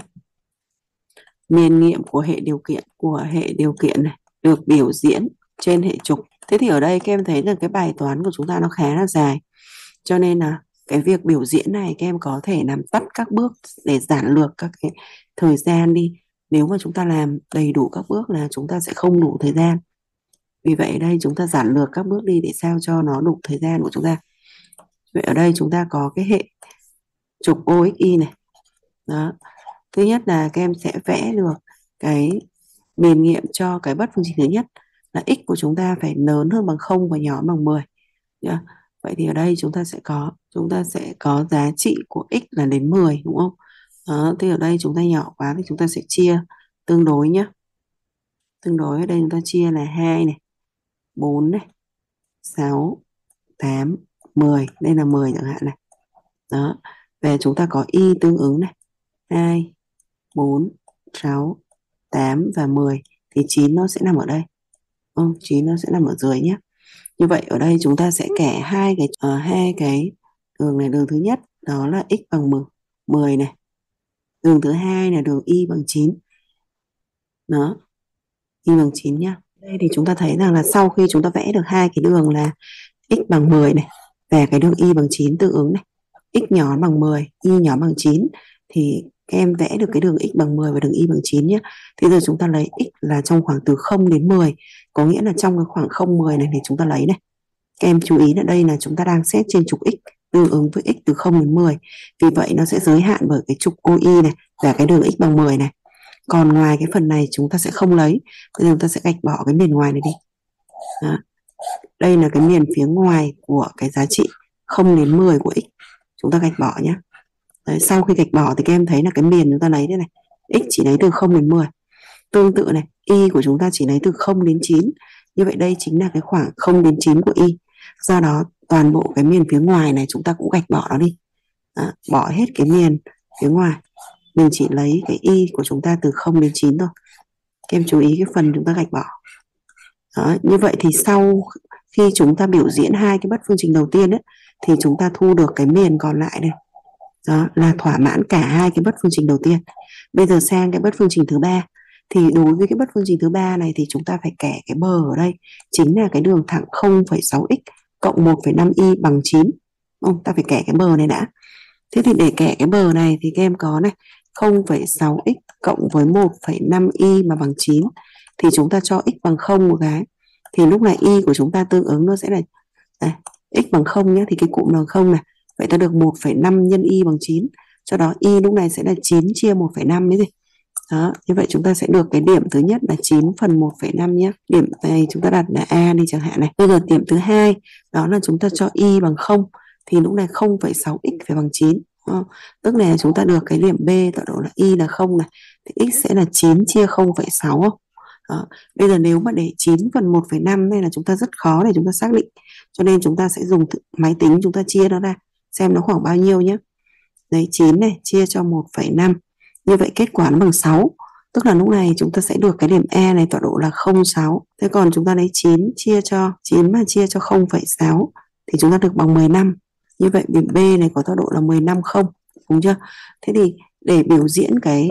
Miền nghiệm của hệ điều kiện của hệ điều kiện này được biểu diễn trên hệ trục. Thế thì ở đây các em thấy là cái bài toán của chúng ta nó khá là dài. Cho nên là cái việc biểu diễn này các em có thể làm tắt các bước để giản lược các cái thời gian đi. Nếu mà chúng ta làm đầy đủ các bước là chúng ta sẽ không đủ thời gian. Vì vậy ở đây chúng ta giản lược các bước đi để sao cho nó đủ thời gian của chúng ta. Vậy ở đây chúng ta có cái hệ trục o ích i này. Đó. Thứ nhất là các em sẽ vẽ được cái miền nghiệm cho cái bất phương trình thứ nhất là x của chúng ta phải lớn hơn bằng không và nhỏ hơn bằng mười. Yeah. Vậy thì ở đây chúng ta sẽ có chúng ta sẽ có giá trị của x là đến mười, đúng không? Đó, thì ở đây chúng ta nhỏ quá thì chúng ta sẽ chia tương đối nhé. Tương đối ở đây chúng ta chia là hai này, bốn này, sáu, tám, mười. Đây là mười chẳng hạn này. Đó. Về chúng ta có y tương ứng này. hai, bốn, sáu, tám và mười. Thì chín nó sẽ nằm ở đây. Ừ, chín nó sẽ nằm ở dưới nhé. Như vậy ở đây chúng ta sẽ kẻ hai cái uh, hai cái đường này. Đường thứ nhất đó là x bằng mười này. Đường thứ hai là đường y bằng chín. Đó. Y bằng chín nhá. Đây thì chúng ta thấy rằng là sau khi chúng ta vẽ được hai cái đường là x bằng mười này và cái đường y bằng chín tương ứng này, x nhỏ bằng mười, y nhỏ bằng chín, thì các em vẽ được cái đường x bằng mười và đường y bằng chín nhé. Thì giờ chúng ta lấy x là trong khoảng từ không đến mười, có nghĩa là trong cái khoảng không mười này thì chúng ta lấy này. Các em chú ý là đây là chúng ta đang xét trên trục x tương ứng với x từ không đến mười. Vì vậy nó sẽ giới hạn bởi cái trục o i này và cái đường x bằng mười này. Còn ngoài cái phần này chúng ta sẽ không lấy. Bây giờ chúng ta sẽ gạch bỏ cái miền ngoài này đi. Đó. Đây là cái miền phía ngoài của cái giá trị không đến mười của x. Chúng ta gạch bỏ nhé. Đấy, sau khi gạch bỏ thì các em thấy là cái miền chúng ta lấy đây này. X chỉ lấy từ không đến mười. Tương tự này, y của chúng ta chỉ lấy từ không đến chín. Như vậy đây chính là cái khoảng không đến chín của y. Do đó toàn bộ cái miền phía ngoài này chúng ta cũng gạch bỏ nó đi. Đó, bỏ hết cái miền phía ngoài. Mình chỉ lấy cái y của chúng ta từ không đến chín thôi. Các em chú ý cái phần chúng ta gạch bỏ. Đó, như vậy thì sau khi chúng ta biểu diễn hai cái bất phương trình đầu tiên ấy, thì chúng ta thu được cái miền còn lại này. Đó là thỏa mãn cả hai cái bất phương trình đầu tiên. Bây giờ sang cái bất phương trình thứ ba, thì đối với cái bất phương trình thứ ba này thì chúng ta phải kẻ cái bờ ở đây chính là cái đường thẳng không phẩy sáu x cộng một phẩy năm y bằng chín. Không, ta phải kẻ cái bờ này đã. Thế thì để kẻ cái bờ này thì các em có này không phẩy sáu x cộng với một phẩy năm y mà bằng chín, thì chúng ta cho x bằng không một cái, thì lúc này y của chúng ta tương ứng nó sẽ là đây, x bằng không nhé, thì cái cụm bằng không này, vậy ta được một phẩy năm nhân y bằng chín, cho đó y lúc này sẽ là chín chia một phẩy năm đấy gì. Đó, như vậy chúng ta sẽ được cái điểm thứ nhất là chín phần một phẩy năm nhé. Điểm này chúng ta đặt là A đi chẳng hạn này. Bây giờ điểm thứ hai đó là chúng ta cho y bằng không, thì lúc này không phẩy sáu x phải bằng chín. Đó, tức là chúng ta được cái điểm B tọa độ là y là không này, thì x sẽ là chín chia không phẩy sáu không? Đó, bây giờ nếu mà để chín phần một phẩy năm này là chúng ta rất khó để chúng ta xác định, cho nên chúng ta sẽ dùng máy tính chúng ta chia nó ra xem nó khoảng bao nhiêu nhé. Đấy, chín này chia cho một phẩy năm, như vậy kết quả nó bằng sáu, tức là lúc này chúng ta sẽ được cái điểm E này tọa độ là không phẩy sáu. Thế còn chúng ta lấy chín chia cho chín mà chia cho không phẩy sáu thì chúng ta được bằng mười lăm. Như vậy điểm B này có tọa độ là mười lăm không, đúng chưa? Thế thì để biểu diễn cái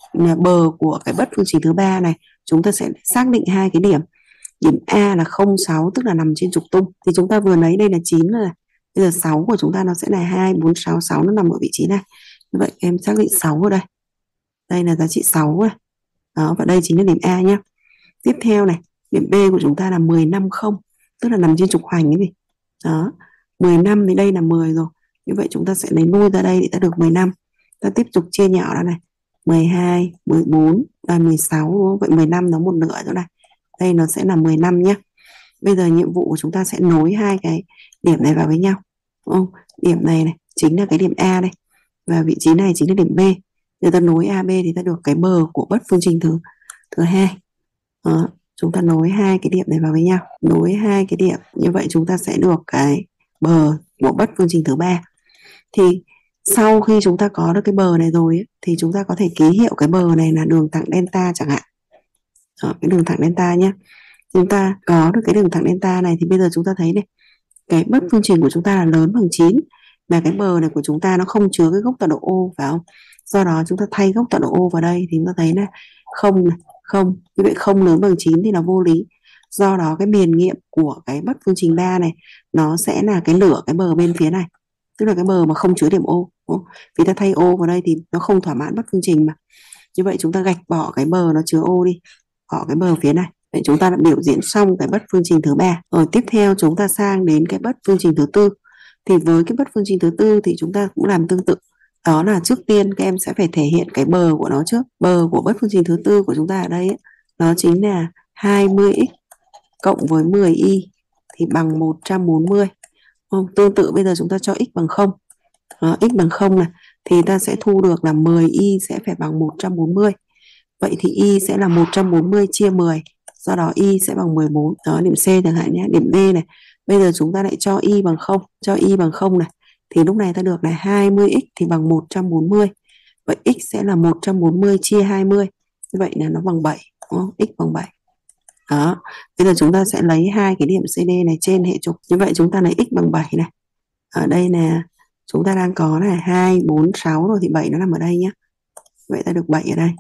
bờ của cái bất phương trình thứ ba này, chúng ta sẽ xác định hai cái điểm. Điểm A là không phẩy sáu tức là nằm trên trục tung, thì chúng ta vừa lấy đây là chín rồi. Bây giờ sáu của chúng ta nó sẽ là hai, bốn, sáu, sáu nó nằm ở vị trí này. Như vậy em xác định sáu ở đây. Đây là giá trị sáu này. Đó, và đây chính là điểm A nhé. Tiếp theo này, điểm B của chúng ta là mười lăm không, tức là nằm trên trục hoành cái gì. Đó, mười lăm thì đây là mười rồi. Như vậy chúng ta sẽ lấy lui ra đây để ta được mười lăm. Ta tiếp tục chia nhỏ ra này. mười hai, mười bốn, là mười sáu đúng không? Vậy mười lăm nó một nửa chỗ này. Đây nó sẽ là mười lăm nhé. Bây giờ nhiệm vụ của chúng ta sẽ nối hai cái điểm này vào với nhau. Đúng không? Điểm này này chính là cái điểm A đây. Và vị trí này chính là điểm B. Nếu ta nối a bê thì ta được cái bờ của bất phương trình thứ thứ hai. Đó, chúng ta nối hai cái điểm này vào với nhau, nối hai cái điểm như vậy chúng ta sẽ được cái bờ của bất phương trình thứ ba. Thì sau khi chúng ta có được cái bờ này rồi ấy, thì chúng ta có thể ký hiệu cái bờ này là đường thẳng delta chẳng hạn. Đó, cái đường thẳng delta nhé. Chúng ta có được cái đường thẳng delta này thì bây giờ chúng ta thấy này, cái bất phương trình của chúng ta là lớn bằng chín, và cái bờ này của chúng ta nó không chứa cái gốc tọa độ O, phải không? Do đó chúng ta thay gốc tọa độ O vào đây thì chúng ta thấy là không này, không, như vậy không lớn bằng chín thì là vô lý. Do đó cái miền nghiệm của cái bất phương trình ba này nó sẽ là cái lửa cái bờ bên phía này, tức là cái bờ mà không chứa điểm O. Vì ta thay O vào đây thì nó không thỏa mãn bất phương trình mà. Như vậy chúng ta gạch bỏ cái bờ nó chứa O đi, bỏ cái bờ phía này. Vậy chúng ta đã biểu diễn xong cái bất phương trình thứ ba. Rồi tiếp theo chúng ta sang đến cái bất phương trình thứ tư. Thì với cái bất phương trình thứ tư thì chúng ta cũng làm tương tự. Đó là trước tiên các em sẽ phải thể hiện cái bờ của nó trước. Bờ của bất phương trình thứ tư của chúng ta ở đây ấy, nó chính là hai mươi x cộng với mười y thì bằng một trăm bốn mươi. Không, tương tự bây giờ chúng ta cho x bằng không. Đó, x bằng không này thì ta sẽ thu được là mười y sẽ phải bằng một trăm bốn mươi. Vậy thì y sẽ là một trăm bốn mươi chia mười. Do đó y sẽ bằng mười bốn. Đó, điểm C chẳng hạn nhé. Điểm D này, bây giờ chúng ta lại cho y bằng không, cho y bằng không này thì lúc này ta được là hai mươi x thì bằng một trăm bốn mươi. Vậy x sẽ là một trăm bốn mươi chia hai mươi. Như vậy là nó bằng bảy, đúng không? X bằng bảy. Đó, bây giờ chúng ta sẽ lấy hai cái điểm xê đê này trên hệ trục. Như vậy chúng ta lấy x bằng bảy này. Ở đây là chúng ta đang có là hai, bốn, sáu rồi thì bảy nó nằm ở đây nhé. Vậy ta được bảy ở đây.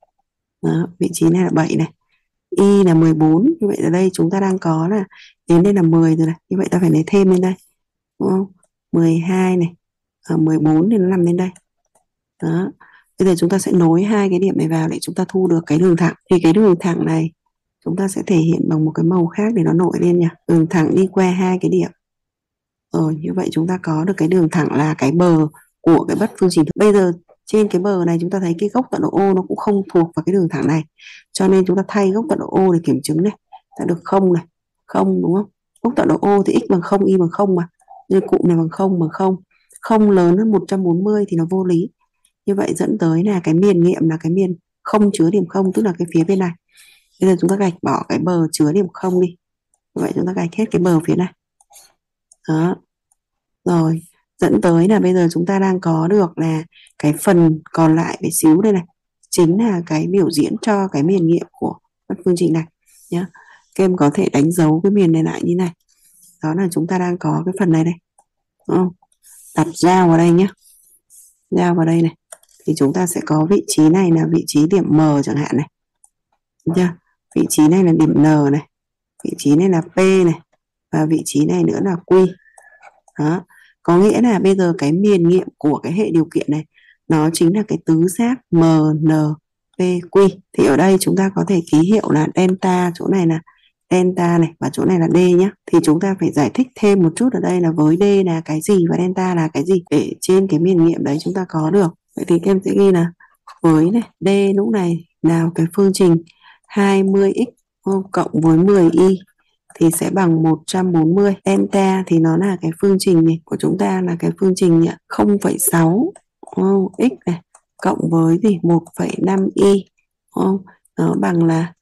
Đó, vị trí này là bảy này. Y là mười bốn, như vậy ở đây chúng ta đang có là đến đây là mười rồi này. Như vậy ta phải lấy thêm lên đây. Đúng không? mười hai này, ở mười bốn thì nó nằm lên đây. Đó. Bây giờ chúng ta sẽ nối hai cái điểm này vào để chúng ta thu được cái đường thẳng. Thì cái đường thẳng này chúng ta sẽ thể hiện bằng một cái màu khác để nó nổi lên nhỉ. Đường thẳng đi qua hai cái điểm. Rồi, như vậy chúng ta có được cái đường thẳng là cái bờ của cái bất phương trình. Bây giờ trên cái bờ này chúng ta thấy cái gốc tọa độ O nó cũng không thuộc vào cái đường thẳng này. Cho nên chúng ta thay gốc tọa độ O để kiểm chứng này. Ta được không này, không đúng không? Gốc tọa độ O thì x bằng không, y bằng không mà. Nên cụm này bằng không bằng không. Không lớn hơn một trăm bốn mươi thì nó vô lý. Như vậy dẫn tới là cái miền nghiệm là cái miền không chứa điểm không, tức là cái phía bên này. Bây giờ chúng ta gạch bỏ cái bờ chứa điểm không đi. Như vậy chúng ta gạch hết cái bờ phía này. Đó. Rồi, dẫn tới là bây giờ chúng ta đang có được là cái phần còn lại bé xíu đây này, chính là cái biểu diễn cho cái miền nghiệm của bất phương trình này nhé. Các em có thể đánh dấu cái miền này lại như này. đó là chúng ta đang có cái phần này đây, đúng không? Đặt dao vào đây nhé, dao vào đây này, thì chúng ta sẽ có vị trí này là vị trí điểm M chẳng hạn này, được chưa? Vị trí này là điểm N này, vị trí này là P này, và vị trí này nữa là Q. Đó, có nghĩa là bây giờ cái miền nghiệm của cái hệ điều kiện này nó chính là cái tứ giác M, N, P, Q. Thì ở đây chúng ta có thể ký hiệu là delta, chỗ này là delta này, và chỗ này là D nhé. Thì chúng ta phải giải thích thêm một chút ở đây là với D là cái gì và delta là cái gì, để trên cái miền nghiệm đấy chúng ta có được. Vậy thì em sẽ ghi là với này, D lúc này nào cái phương trình hai mươi x cộng với mười y thì sẽ bằng một trăm bốn mươi. Delta thì nó là cái phương trình này của chúng ta là cái phương trình không phẩy sáu oh, x này cộng với gì một phẩy năm y, oh, nó bằng là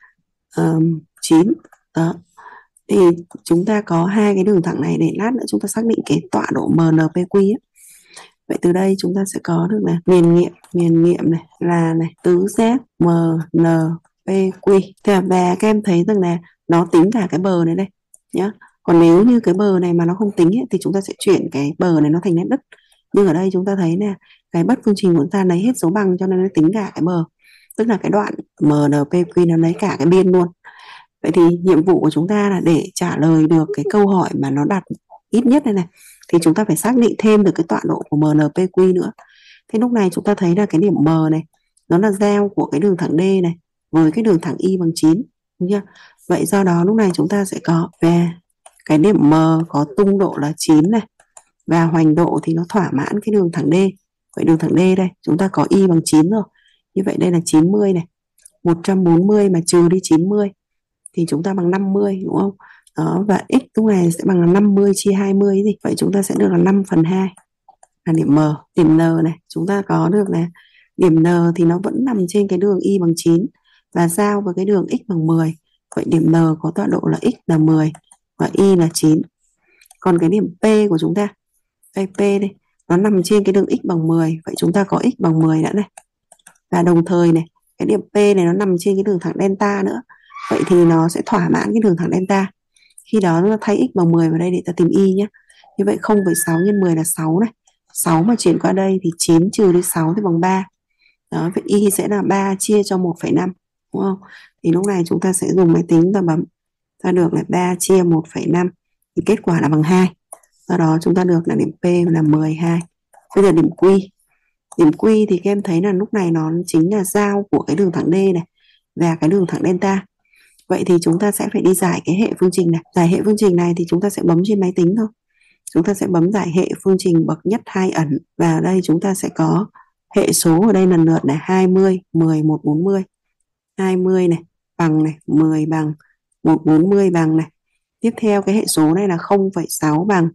um, chín. Đó, thì chúng ta có hai cái đường thẳng này để lát nữa chúng ta xác định cái tọa độ em en pê quy ấy. Vậy từ đây chúng ta sẽ có được là miền nghiệm, miền nghiệm này là này tứ giác em en pê quy. Thế và các em thấy rằng là nó tính cả cái bờ này đây nhá. Còn nếu như cái bờ này mà nó không tính ấy, thì chúng ta sẽ chuyển cái bờ này nó thành nét đất. Nhưng ở đây chúng ta thấy là cái bất phương trình của chúng ta lấy hết dấu bằng cho nên nó tính cả cái bờ. Tức là cái đoạn em en pê quy nó lấy cả cái biên luôn. Vậy thì nhiệm vụ của chúng ta là để trả lời được cái câu hỏi mà nó đặt ít nhất đây này thì chúng ta phải xác định thêm được cái tọa độ của em en pê quy nữa. Thế lúc này chúng ta thấy là cái điểm M này nó là giao của cái đường thẳng D này với cái đường thẳng Y bằng chín, đúng chưa? Vậy do đó lúc này chúng ta sẽ có về cái điểm M có tung độ là chín này và hoành độ thì nó thỏa mãn cái đường thẳng D. Vậy đường thẳng D đây chúng ta có Y bằng chín rồi. Như vậy đây là chín mươi này. một trăm bốn mươi mà trừ đi chín mươi thì chúng ta bằng năm mươi, đúng không? Đó, và x lúc này sẽ bằng là năm mươi chia hai mươi gì. Vậy chúng ta sẽ được là năm phần hai là điểm M. Điểm N này chúng ta có được là điểm N thì nó vẫn nằm trên cái đường Y bằng chín và giao với cái đường x bằng mười. Vậy điểm N có tọa độ là x là mười và Y là chín. Còn cái điểm P của chúng ta, đây P đây, nó nằm trên cái đường x bằng mười. Vậy chúng ta có x bằng mười đã này. Và đồng thời này, cái điểm P này nó nằm trên cái đường thẳng delta nữa. Vậy thì nó sẽ thỏa mãn cái đường thẳng delta. Khi đó nó thay x bằng mười vào đây để ta tìm Y nhé. Như vậy không phẩy sáu nhân mười là sáu này. sáu mà chuyển qua đây thì chín trừ đi sáu thì bằng ba. Đó, vậy Y sẽ là ba chia cho một phẩy năm, đúng không? Thì lúc này chúng ta sẽ dùng máy tính ta bấm ta được là ba chia một phẩy năm thì kết quả là bằng hai. Do đó chúng ta được là điểm P là mười hai. Bây giờ điểm Q. Điểm Q thì các em thấy là lúc này nó chính là giao của cái đường thẳng D này và cái đường thẳng delta. Vậy thì chúng ta sẽ phải đi giải cái hệ phương trình này. Giải hệ phương trình này thì chúng ta sẽ bấm trên máy tính thôi. Chúng ta sẽ bấm giải hệ phương trình bậc nhất hai ẩn. Và ở đây chúng ta sẽ có hệ số ở đây lần lượt là hai mươi, mười, một, bốn mươi. hai mươi này bằng này, mười bằng, một trăm bốn mươi bằng này. Tiếp theo cái hệ số này là không phẩy sáu bằng.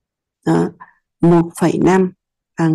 Đó, một phẩy năm bằng.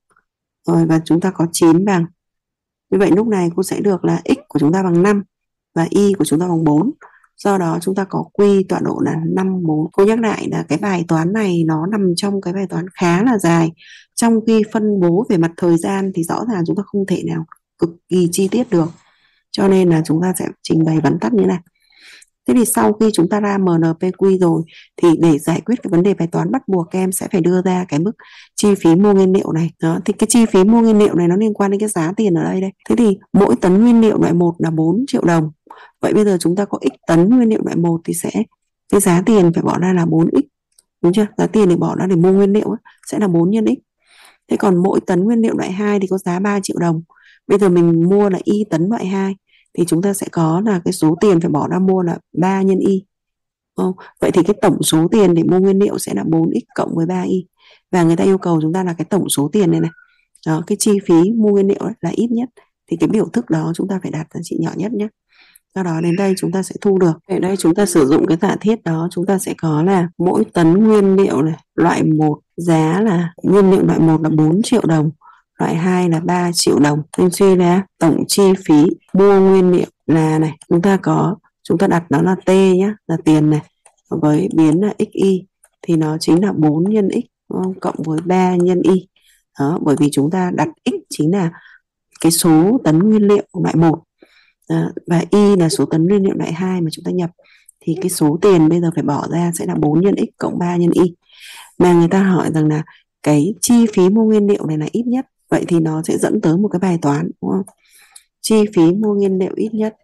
Rồi và chúng ta có chín bằng. Như vậy lúc này cô sẽ được là x của chúng ta bằng năm và y của chúng ta bằng bốn. Do đó chúng ta có Q tọa độ là năm, bốn. Cô nhắc lại là cái bài toán này nó nằm trong cái bài toán khá là dài. Trong khi phân bố về mặt thời gian thì rõ ràng chúng ta không thể nào cực kỳ chi tiết được. Cho nên là chúng ta sẽ trình bày vắn tắt như thế này. Thế thì sau khi chúng ta ra em en pê quy rồi thì để giải quyết cái vấn đề bài toán bắt buộc các em sẽ phải đưa ra cái mức chi phí mua nguyên liệu này. Đó, thì cái chi phí mua nguyên liệu này nó liên quan đến cái giá tiền ở đây đây. Thế thì mỗi tấn nguyên liệu loại một là bốn triệu đồng. Vậy bây giờ chúng ta có x tấn nguyên liệu loại một thì sẽ cái giá tiền phải bỏ ra là bốn x. Đúng chưa? Giá tiền để bỏ ra để mua nguyên liệu ấy, sẽ là bốn nhân x. Thế còn mỗi tấn nguyên liệu loại hai thì có giá ba triệu đồng. Bây giờ mình mua là y tấn loại hai thì chúng ta sẽ có là cái số tiền phải bỏ ra mua là ba nhân y. Không? Vậy thì cái tổng số tiền để mua nguyên liệu sẽ là bốn x cộng với ba y. Và người ta yêu cầu chúng ta là cái tổng số tiền này này. Đó, cái chi phí mua nguyên liệu là ít nhất. Thì cái biểu thức đó chúng ta phải đặt giá trị nhỏ nhất nhé. Do đó đến đây chúng ta sẽ thu được. Ở đây chúng ta sử dụng cái giả thiết đó, chúng ta sẽ có là mỗi tấn nguyên liệu này, loại một giá là nguyên liệu loại một là bốn triệu đồng. Loại hai là ba triệu đồng. Nên suy ra tổng chi phí mua nguyên liệu là này, chúng ta có, chúng ta đặt nó là T nhá, là tiền này, với biến là xy thì nó chính là bốn nhân x, đúng không? Cộng với ba nhân y. Đó, bởi vì chúng ta đặt x chính là cái số tấn nguyên liệu loại một. À, và y là số tấn nguyên liệu loại hai mà chúng ta nhập. thì cái số tiền bây giờ phải bỏ ra sẽ là bốn nhân x cộng ba nhân y. Mà người ta hỏi rằng là cái chi phí mua nguyên liệu này là ít nhất, vậy thì nó sẽ dẫn tới một cái bài toán, đúng không? Chi phí mua nguyên liệu ít nhất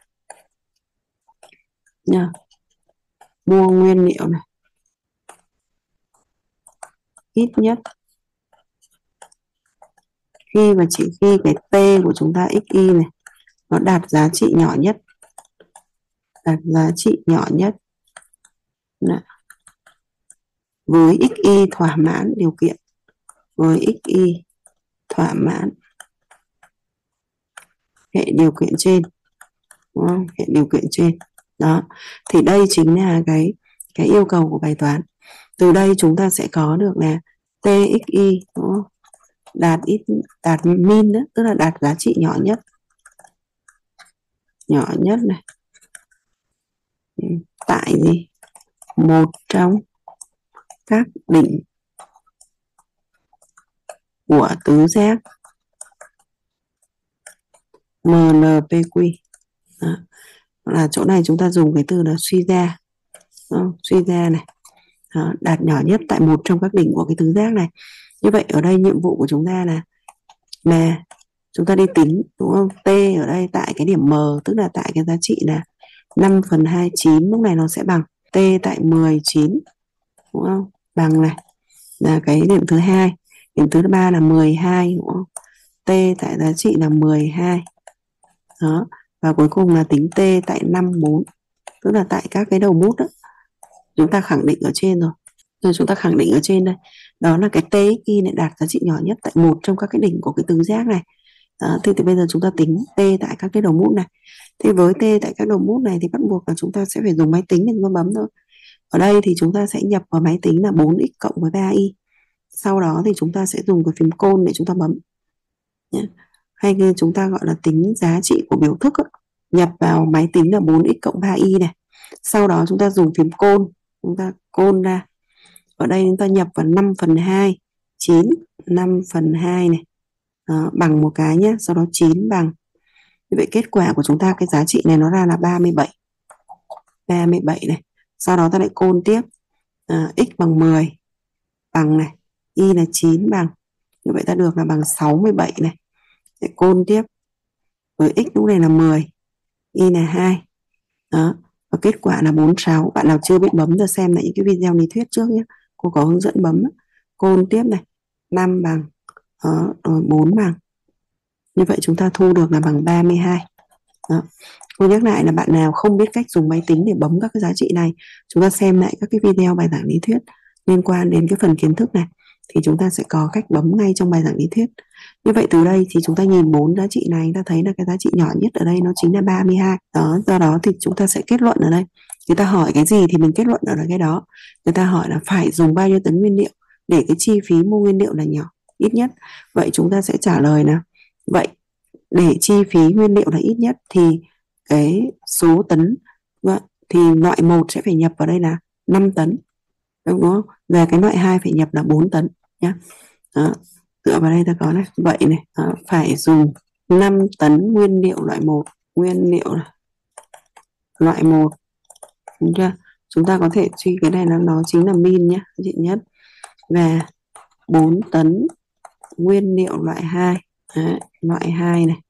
nha, mua nguyên liệu này ít nhất khi mà chỉ khi cái t của chúng ta xy này nó đạt giá trị nhỏ nhất, đạt giá trị nhỏ nhất Đấy. Với xy thỏa mãn điều kiện, với xy thỏa mãn hệ điều kiện trên, đúng không? Hệ điều kiện trên đó, thì đây chính là cái cái yêu cầu của bài toán. Từ đây chúng ta sẽ có được là txy, đúng không? Đạt ít đạt min đó, tức là đạt giá trị nhỏ nhất, nhỏ nhất này tại gì một trong các đỉnh của tứ giác em en pê quy. Đó. Là chỗ này chúng ta dùng cái từ là suy ra, đó, suy ra này. Đó, đạt nhỏ nhất tại một trong các đỉnh của cái tứ giác này. Như vậy ở đây nhiệm vụ của chúng ta là là chúng ta đi tính, đúng không? T ở đây tại cái điểm M, tức là tại cái giá trị là năm phần hai mươi chín, lúc này nó sẽ bằng T tại mười chín, đúng không? Bằng này là cái điểm thứ hai. Điểm thứ ba là mười hai, đúng không? T tại giá trị là mười hai. Đó. Và cuối cùng là tính T tại năm mươi bốn, tức là tại các cái đầu mút đó. Chúng ta khẳng định ở trên rồi. Rồi chúng ta khẳng định ở trên đây. Đó là cái txy này đạt giá trị nhỏ nhất tại một trong các cái đỉnh của cái tứ giác này. Đó, thì, thì bây giờ chúng ta tính t tại các cái đầu mút này. Thì với t tại các đầu mút này thì bắt buộc là chúng ta sẽ phải dùng máy tính để chúng ta bấm thôi. Ở đây thì chúng ta sẽ nhập vào máy tính là bốn x cộng với ba y. Sau đó thì chúng ta sẽ dùng cái phím côn để chúng ta bấm. Nhé. Hay như chúng ta gọi là tính giá trị của biểu thức ấy. Nhập vào máy tính là bốn x cộng ba y này. Sau đó chúng ta dùng phím côn, chúng ta côn ra. Ở đây chúng ta nhập vào năm phần hai, chín, năm phần hai này. Đó, bằng một cái nhé, sau đó chín bằng. Như vậy kết quả của chúng ta cái giá trị này nó ra là ba mươi bảy. ba mươi bảy này. Sau đó ta lại côn tiếp. À, x bằng mười. Bằng này. Y là chín bằng. Như vậy ta được là bằng sáu mươi bảy này. Để côn tiếp. Với x lúc này là mười. Y là hai. Đó. Và kết quả là bốn mươi sáu. Bạn nào chưa biết bấm ra xem lại những cái video lý thuyết trước nhé. Cô có hướng dẫn bấm. Côn tiếp này. năm bằng. Đó. Rồi bốn bằng. Như vậy chúng ta thu được là bằng ba mươi hai. Đó. Cô nhắc lại là bạn nào không biết cách dùng máy tính để bấm các cái giá trị này, chúng ta xem lại các cái video bài giảng lý thuyết liên quan đến cái phần kiến thức này thì chúng ta sẽ có cách bấm ngay trong bài giảng lý thuyết. Như vậy từ đây thì chúng ta nhìn bốn giá trị này, ta thấy là cái giá trị nhỏ nhất ở đây nó chính là ba mươi hai. Đó, do đó thì chúng ta sẽ kết luận ở đây. Người ta hỏi cái gì thì mình kết luận ở cái đó. Người ta hỏi là phải dùng bao nhiêu tấn nguyên liệu để cái chi phí mua nguyên liệu là nhỏ ít nhất. Vậy chúng ta sẽ trả lời là vậy để chi phí nguyên liệu là ít nhất thì cái số tấn thì loại một sẽ phải nhập vào đây là năm tấn, đúng không? Và cái loại hai phải nhập là bốn tấn nhé. Đó. Dựa vào đây ta có này, vậy này, đó, phải dùng năm tấn nguyên liệu loại một, nguyên liệu này, loại một. Đúng chưa? Chúng ta có thể suy cái này là nó chính là min nhé, chị nhất. Và bốn tấn nguyên liệu loại hai. Đấy, loại hai này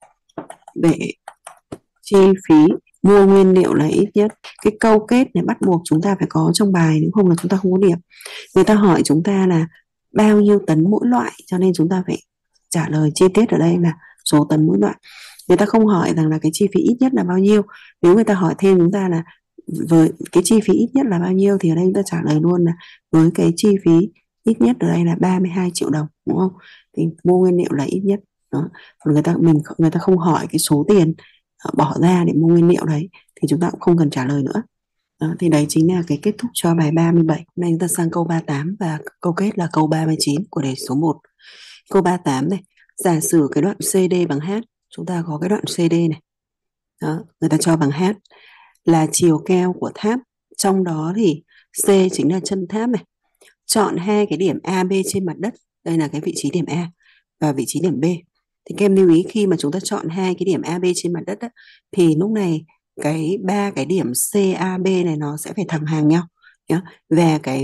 để chi phí mua nguyên liệu là ít nhất. Cái câu kết này bắt buộc chúng ta phải có trong bài, nếu không là chúng ta không có điểm. Người ta hỏi chúng ta là bao nhiêu tấn mỗi loại, cho nên chúng ta phải trả lời chi tiết ở đây là số tấn mỗi loại. Người ta không hỏi rằng là cái chi phí ít nhất là bao nhiêu. Nếu người ta hỏi thêm chúng ta là với cái chi phí ít nhất là bao nhiêu thì ở đây chúng ta trả lời luôn là với cái chi phí ít nhất ở đây là ba mươi hai triệu đồng, đúng không? Thì mua nguyên liệu là ít nhất. Đó. Còn người ta mình người ta không hỏi cái số tiền bỏ ra để mua nguyên liệu đấy thì chúng ta cũng không cần trả lời nữa. Đó, thì đấy chính là cái kết thúc cho bài ba mươi bảy. Hôm nay chúng ta sang câu ba mươi tám và câu kết là câu ba mươi chín của đề số một. Câu ba mươi tám này, giả sử cái đoạn xê đê bằng H, chúng ta có cái đoạn xê đê này. Đó, người ta cho bằng H là chiều cao của tháp, trong đó thì C chính là chân tháp này. Chọn hai cái điểm A, B trên mặt đất, đây là cái vị trí điểm A và vị trí điểm B. Thì các em lưu ý khi mà chúng ta chọn hai cái điểm A, B trên mặt đất đó, thì lúc này cái ba cái điểm xê a bê này nó sẽ phải thẳng hàng nhau nhá. Và cái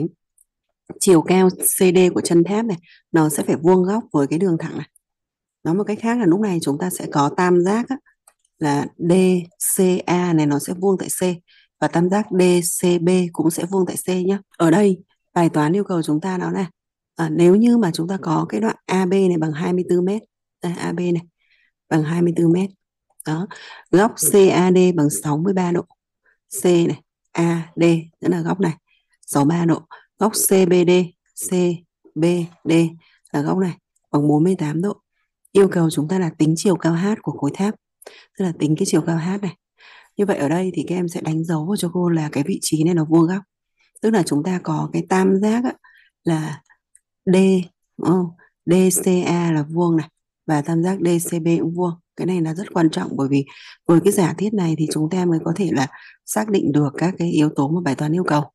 chiều cao xê đê của chân tháp này nó sẽ phải vuông góc với cái đường thẳng này. Nói một cách khác là lúc này chúng ta sẽ có tam giác á, là đê xê a này nó sẽ vuông tại C, và tam giác đê xê bê cũng sẽ vuông tại C nhé. Ở đây bài toán yêu cầu chúng ta đó là à, nếu như mà chúng ta có cái đoạn a bê này bằng hai mươi tư mét, đây, a bê này bằng hai mươi tư mét, đó, góc xê a đê bằng sáu mươi ba độ, C này, a đê tức là góc này sáu mươi ba độ, góc xê bê đê, xê bê đê là góc này bằng bốn mươi tám độ. Yêu cầu chúng ta là tính chiều cao H của khối tháp, tức là tính cái chiều cao H này. Như vậy ở đây thì các em sẽ đánh dấu vào cho cô là cái vị trí này nó vuông góc, tức là chúng ta có cái tam giác á, là D, đúng không? đê xê a là vuông này, và tam giác đê xê bê cũng vuông. Cái này là rất quan trọng, bởi vì với cái giả thiết này thì chúng ta mới có thể là xác định được các cái yếu tố mà bài toán yêu cầu.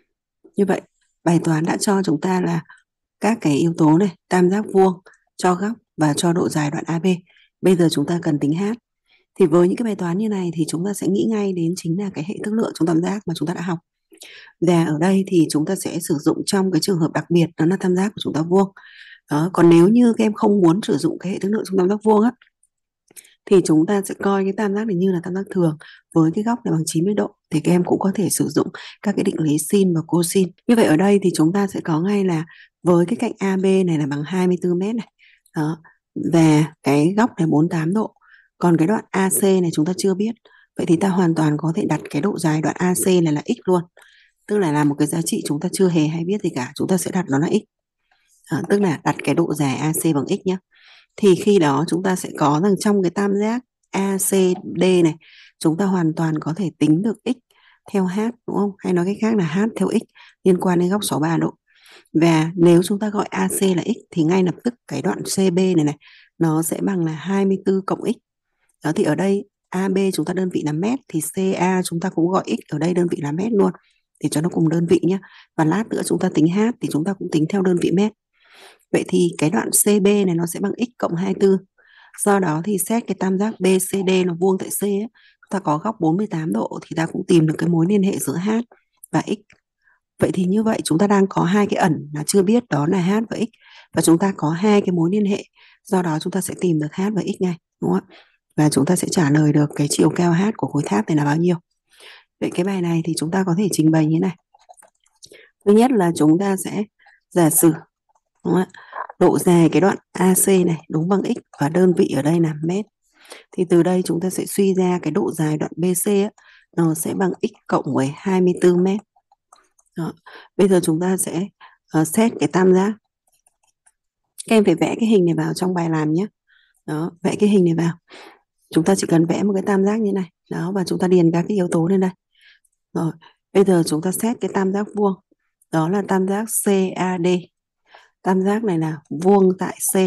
Như vậy bài toán đã cho chúng ta là các cái yếu tố này, tam giác vuông, cho góc và cho độ dài đoạn a bê. Bây giờ chúng ta cần tính H. Thì với những cái bài toán như này thì chúng ta sẽ nghĩ ngay đến chính là cái hệ thức lượng trong tam giác mà chúng ta đã học. Và ở đây thì chúng ta sẽ sử dụng trong cái trường hợp đặc biệt, đó là tam giác của chúng ta vuông. Đó, còn nếu như các em không muốn sử dụng cái hệ thức lượng trong tam giác vuông á, thì chúng ta sẽ coi cái tam giác này như là tam giác thường với cái góc này bằng chín mươi độ, thì các em cũng có thể sử dụng các cái định lý sin và cosin. Như vậy ở đây thì chúng ta sẽ có ngay là với cái cạnh a bê này là bằng hai mươi tư mét này. Đó, và cái góc này bốn mươi tám độ. Còn cái đoạn a xê này chúng ta chưa biết. Vậy thì ta hoàn toàn có thể đặt cái độ dài đoạn a xê này là x luôn. Tức là là một cái giá trị chúng ta chưa hề hay biết gì cả, chúng ta sẽ đặt nó là x. Đó, tức là đặt cái độ dài a xê bằng x nhé. Thì khi đó chúng ta sẽ có rằng trong cái tam giác a xê đê này, chúng ta hoàn toàn có thể tính được x theo h, đúng không? Hay nói cách khác là h theo x liên quan đến góc sáu mươi ba độ. Và nếu chúng ta gọi a xê là x thì ngay lập tức cái đoạn xê bê này này nó sẽ bằng là hai mươi tư cộng x. Đó, thì ở đây a bê chúng ta đơn vị là mét, thì xê a chúng ta cũng gọi x ở đây đơn vị là mét luôn, để cho nó cùng đơn vị nhé. Và lát nữa chúng ta tính h thì chúng ta cũng tính theo đơn vị mét. Vậy thì cái đoạn xê bê này nó sẽ bằng x cộng hai mươi tư. Do đó thì xét cái tam giác bê xê đê nó vuông tại C ấy, ta có góc bốn mươi tám độ thì ta cũng tìm được cái mối liên hệ giữa h và x. Vậy thì như vậy chúng ta đang có hai cái ẩn là chưa biết, đó là h và x, và chúng ta có hai cái mối liên hệ, do đó chúng ta sẽ tìm được h và x ngay, đúng không ạ? Và chúng ta sẽ trả lời được cái chiều cao h của khối tháp này là bao nhiêu. Vậy cái bài này thì chúng ta có thể trình bày như thế này. Thứ nhất là chúng ta sẽ giả sử, đúng không ạ, độ dài cái đoạn a xê này đúng bằng x và đơn vị ở đây là mét. Thì từ đây chúng ta sẽ suy ra cái độ dài đoạn bê xê á, nó sẽ bằng x cộng với hai mươi tư mét. Đó. Bây giờ chúng ta sẽ uh, xét cái tam giác. Các em phải vẽ cái hình này vào trong bài làm nhé. Đó, vẽ cái hình này vào. Chúng ta chỉ cần vẽ một cái tam giác như này. Đó, và chúng ta điền các cái yếu tố lên đây. Rồi, bây giờ chúng ta xét cái tam giác vuông. Đó là tam giác xê a đê. Tam giác này là vuông tại C.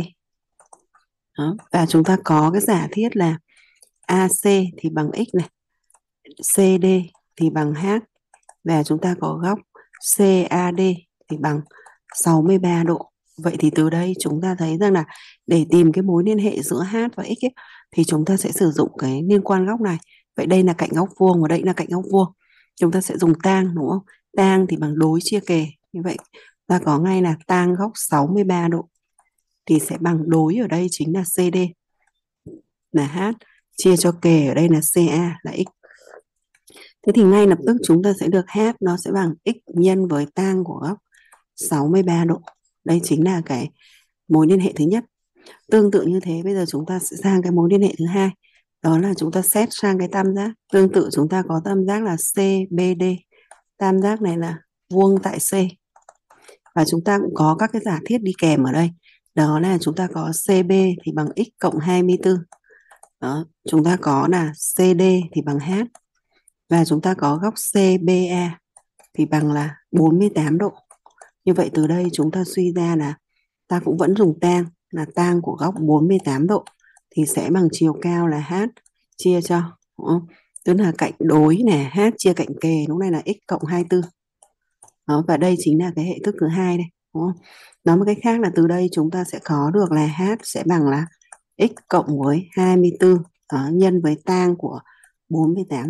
Đó, và chúng ta có cái giả thiết là a xê thì bằng x này, xê đê thì bằng h, và chúng ta có góc xê a đê thì bằng sáu mươi ba độ. Vậy thì từ đây chúng ta thấy rằng là để tìm cái mối liên hệ giữa h và x ấy, thì chúng ta sẽ sử dụng cái liên quan góc này. Vậy đây là cạnh góc vuông và đây là cạnh góc vuông. Chúng ta sẽ dùng tang, đúng không? Tang thì bằng đối chia kề. Như vậy ta có ngay là tang góc sáu mươi ba độ thì sẽ bằng đối ở đây chính là xê đê là h, chia cho kề ở đây là xê a là x. Thế thì ngay lập tức chúng ta sẽ được h nó sẽ bằng x nhân với tang của góc sáu mươi ba độ. Đây chính là cái mối liên hệ thứ nhất. Tương tự như thế bây giờ chúng ta sẽ sang cái mối liên hệ thứ hai. Đó là chúng ta xét sang cái tam giác. Tương tự chúng ta có tam giác là xê bê đê. Tam giác này là vuông tại C. Và chúng ta cũng có các cái giả thiết đi kèm ở đây. Đó là chúng ta có xê bê thì bằng x cộng hai mươi tư. Đó, chúng ta có là xê đê thì bằng h. Và chúng ta có góc xê bê a thì bằng là bốn mươi tám độ. Như vậy từ đây chúng ta suy ra là ta cũng vẫn dùng tang, là tang của góc bốn mươi tám độ thì sẽ bằng chiều cao là h chia cho, đúng không? Tức là cạnh đối này, h chia cạnh kề, lúc này là x cộng hai mươi tư. Đó, và đây chính là cái hệ thức thứ hai đây, đúng không? Nói một cách khác là từ đây chúng ta sẽ có được là h sẽ bằng là x cộng với hai mươi tư đó, nhân với tang của bốn mươi tám độ.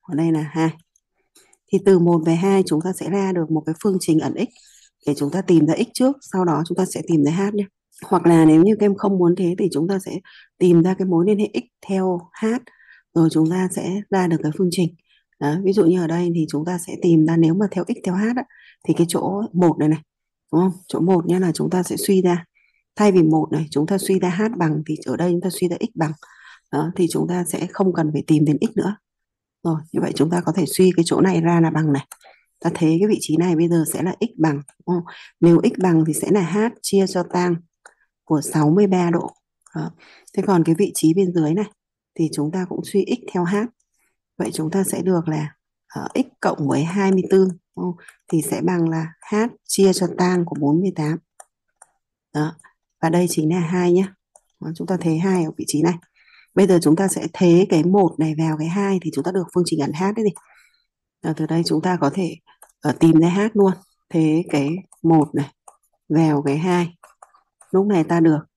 ở đây là hai. Thì từ một về hai chúng ta sẽ ra được một cái phương trình ẩn x để chúng ta tìm ra x trước, sau đó chúng ta sẽ tìm ra h nhé. Hoặc là nếu như các em không muốn thế thì chúng ta sẽ tìm ra cái mối liên hệ x theo h, rồi chúng ta sẽ ra được cái phương trình. Đó, ví dụ như ở đây thì chúng ta sẽ tìm ra nếu mà theo x theo h á, thì cái chỗ một này này, đúng không? Chỗ một nhá là chúng ta sẽ suy ra, thay vì một này chúng ta suy ra h bằng thì ở đây chúng ta suy ra x bằng. Đó, thì chúng ta sẽ không cần phải tìm đến x nữa. Rồi, như vậy chúng ta có thể suy cái chỗ này ra là bằng này. Ta thấy cái vị trí này bây giờ sẽ là x bằng, đúng không? Nếu x bằng thì sẽ là h chia cho tang của sáu mươi ba độ. Đó. Thế còn cái vị trí bên dưới này thì chúng ta cũng suy x theo h. Vậy chúng ta sẽ được là uh, x cộng với hai mươi tư, đúng không? Thì sẽ bằng là h chia cho tang của bốn mươi tám. Đó. Và đây chính là hai nhé. Đó, chúng ta thấy hai ở vị trí này. Bây giờ chúng ta sẽ thế cái một này vào cái hai thì chúng ta được phương trình ẩn h đấy gì. Và từ đây chúng ta có thể uh, tìm ra h luôn. Thế cái một này vào cái hai. Lúc này ta được.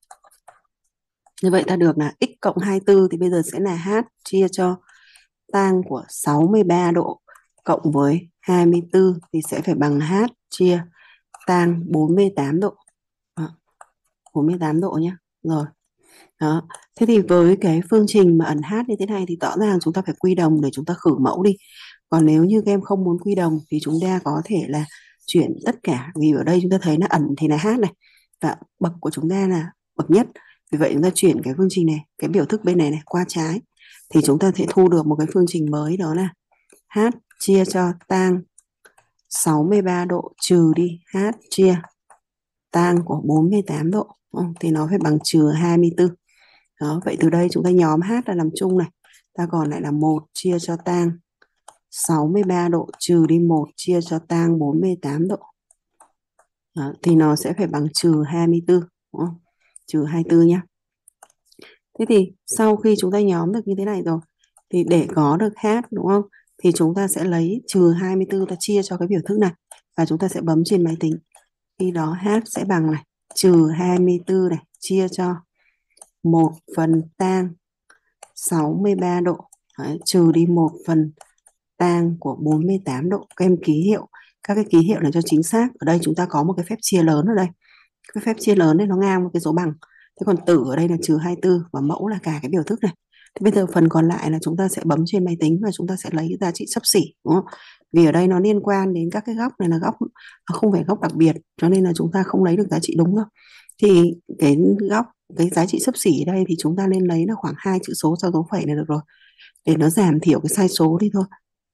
Như vậy ta được là x cộng hai mươi tư thì bây giờ sẽ là h chia cho tang của sáu mươi ba độ cộng với hai mươi tư thì sẽ phải bằng h chia tang bốn mươi tám độ. Đó. bốn mươi tám độ nhé. Rồi. Đó. Thế thì với cái phương trình mà ẩn h như thế này thì rõ ràng chúng ta phải quy đồng để chúng ta khử mẫu đi. Còn nếu như các em không muốn quy đồng thì chúng ta có thể là chuyển tất cả, vì ở đây chúng ta thấy là ẩn thì là h này và bậc của chúng ta là bậc nhất. Vì vậy chúng ta chuyển cái phương trình này, cái biểu thức bên này này qua trái thì chúng ta sẽ thu được một cái phương trình mới, đó là h chia cho tang sáu mươi ba độ trừ đi h chia tang của bốn mươi tám độ. Ừ, thì nó phải bằng trừ hai mươi tư. Đó, vậy từ đây chúng ta nhóm h là làm chung này. Ta còn lại là một chia cho tang sáu mươi ba độ trừ đi một chia cho tang bốn mươi tám độ. Đó, thì nó sẽ phải bằng trừ hai mươi tư, đúng không? Trừ hai mươi tư nhá. Thế thì sau khi chúng ta nhóm được như thế này rồi thì để có được h, đúng không? Thì chúng ta sẽ lấy trừ hai mươi tư ta chia cho cái biểu thức này và chúng ta sẽ bấm trên máy tính. Khi đó h sẽ bằng này trừ hai mươi tư này chia cho một phần tang sáu mươi ba độ. Đấy, trừ đi một phần tang của bốn mươi tám độ. Các em ký hiệu các cái ký hiệu này cho chính xác. Ở đây chúng ta có một cái phép chia lớn ở đây. Cái phép chia lớn này nó ngang với cái dấu bằng. Thế còn tử ở đây là trừ hai mươi tư và mẫu là cả cái biểu thức này. Thế bây giờ phần còn lại là chúng ta sẽ bấm trên máy tính và chúng ta sẽ lấy cái giá trị xấp xỉ, đúng không? Vì ở đây nó liên quan đến các cái góc này là góc không phải góc đặc biệt, cho nên là chúng ta không lấy được giá trị đúng đâu. Thì cái góc cái giá trị xấp xỉ ở đây thì chúng ta nên lấy là khoảng hai chữ số sau dấu phẩy này được rồi, để nó giảm thiểu cái sai số đi thôi.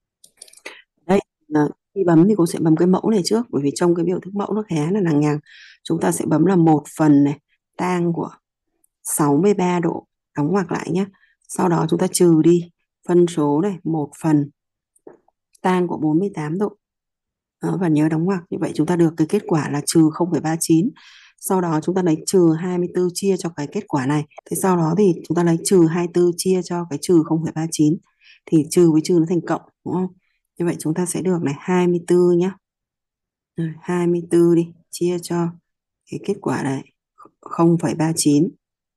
Đây là khi bấm thì cô sẽ bấm cái mẫu này trước, bởi vì trong cái biểu thức mẫu nó khá là lằng nhằng. Chúng ta sẽ bấm là một phần này tang của sáu mươi ba độ, đóng ngoặc lại nhé. Sau đó chúng ta trừ đi phân số này một phần tang của bốn mươi tám độ. Đó, và nhớ đóng ngoặc. Như vậy chúng ta được cái kết quả là trừ không phẩy ba chín. Sau đó chúng ta lấy trừ hai mươi tư chia cho cái kết quả này. Thế sau đó thì chúng ta lấy trừ hai mươi tư chia cho cái trừ không phẩy ba chín. Thì trừ với trừ nó thành cộng, đúng không? Như vậy chúng ta sẽ được này hai mươi tư nhé. Rồi, hai mươi tư đi chia cho cái kết quả này không phẩy ba chín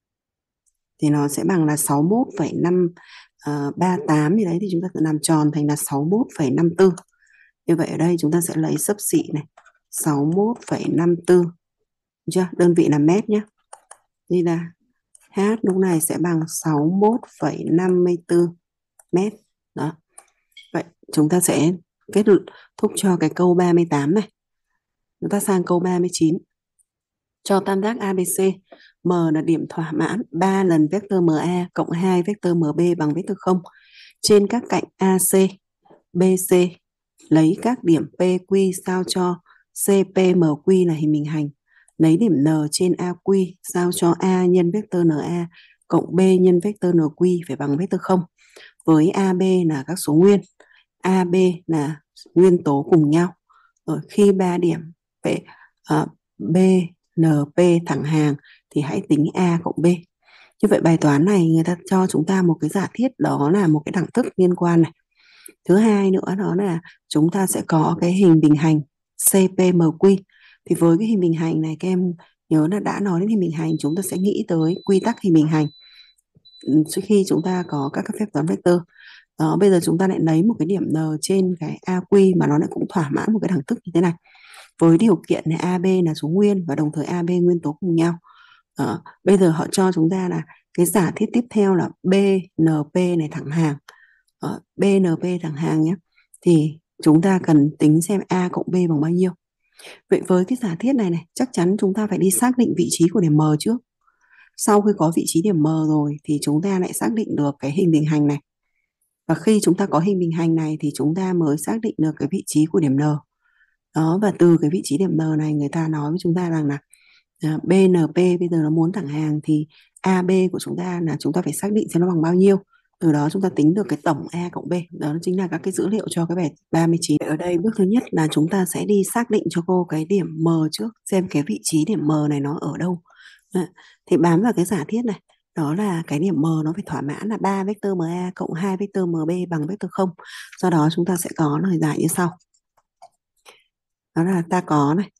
thì nó sẽ bằng là sáu mươi mốt phẩy năm ba tám, thì đấy thì chúng ta sẽ làm tròn thành là sáu mươi mốt phẩy năm tư. Như vậy ở đây chúng ta sẽ lấy xấp xỉ này sáu mươi mốt phẩy năm tư. Được chưa? Đơn vị là mét nhé. Đây là h lúc này sẽ bằng sáu mươi mốt phẩy năm tư mét. Đó. Vậy chúng ta sẽ kết thúc cho cái câu ba mươi tám này. Chúng ta sang câu ba mươi chín. Cho tam giác a bê xê, M là điểm thỏa mãn ba lần vectơ em a cộng hai vectơ em bê bằng vectơ không. Trên các cạnh a xê, bê xê, lấy các điểm pê quy sao cho xê pê em quy là hình bình hành. Lấy điểm N trên a quy sao cho A nhân vectơ en a cộng B nhân vectơ en quy phải bằng vectơ không. Với a bê là các số nguyên, a bê là nguyên tố cùng nhau. Rồi khi ba điểm về uh, B, en pê thẳng hàng thì hãy tính A cộng B. Như vậy bài toán này người ta cho chúng ta một cái giả thiết, đó là một cái đẳng thức liên quan này. Thứ hai nữa đó là chúng ta sẽ có cái hình bình hành xê pê em quy. Thì với cái hình bình hành này các em nhớ là đã nói đến hình bình hành chúng ta sẽ nghĩ tới quy tắc hình bình hành. Khi chúng ta có các cái phép toán vectơ, Đó, bây giờ chúng ta lại lấy một cái điểm N trên cái a quy mà nó lại cũng thỏa mãn một cái đẳng thức như thế này. Với điều kiện là a bê là số nguyên và đồng thời a bê nguyên tố cùng nhau. Đó, bây giờ họ cho chúng ta là cái giả thiết tiếp theo là bê en pê này thẳng hàng. Đó, bê en pê thẳng hàng nhé. Thì chúng ta cần tính xem A cộng B bằng bao nhiêu. Vậy với cái giả thiết này này, chắc chắn chúng ta phải đi xác định vị trí của điểm M trước. Sau khi có vị trí điểm M rồi thì chúng ta lại xác định được cái hình bình hành này. Và khi chúng ta có hình bình hành này thì chúng ta mới xác định được cái vị trí của điểm N. Đó, và từ cái vị trí điểm N này người ta nói với chúng ta rằng là à, bê en pê bây giờ nó muốn thẳng hàng thì a bê của chúng ta là chúng ta phải xác định xem nó bằng bao nhiêu. Từ đó chúng ta tính được cái tổng A cộng B. Đó chính là các cái dữ liệu cho cái bài ba mươi chín. Ở đây bước thứ nhất là chúng ta sẽ đi xác định cho cô cái điểm M trước, xem cái vị trí điểm M này nó ở đâu. À, thì bám vào cái giả thiết này, đó là cái điểm M nó phải thỏa mãn là ba vectơ MA cộng hai vectơ em bê bằng vectơ không. Do đó chúng ta sẽ có lời giải như sau. Đó là ta có này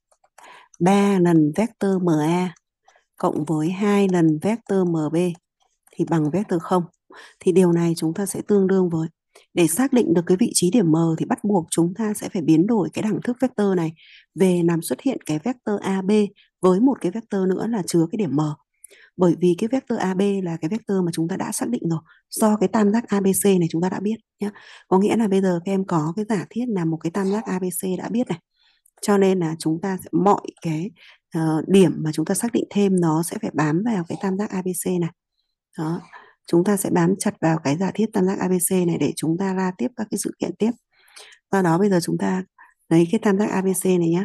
ba lần vectơ MA cộng với hai lần vectơ em bê thì bằng vectơ không. Thì điều này chúng ta sẽ tương đương với, để xác định được cái vị trí điểm M thì bắt buộc chúng ta sẽ phải biến đổi cái đẳng thức vectơ này về làm xuất hiện cái vectơ a bê với một cái vectơ nữa là chứa cái điểm M. Bởi vì cái vectơ a bê là cái vectơ mà chúng ta đã xác định rồi, do cái tam giác a bê xê này chúng ta đã biết nhé. Có nghĩa là bây giờ các em có cái giả thiết là một cái tam giác a bê xê đã biết này. Cho nên là chúng ta sẽ mọi cái uh, điểm mà chúng ta xác định thêm nó sẽ phải bám vào cái tam giác a bê xê này. Đó, chúng ta sẽ bám chặt vào cái giả thiết tam giác a bê xê này để chúng ta ra tiếp các cái sự kiện tiếp. Do đó bây giờ chúng ta lấy cái tam giác a bê xê này nhé.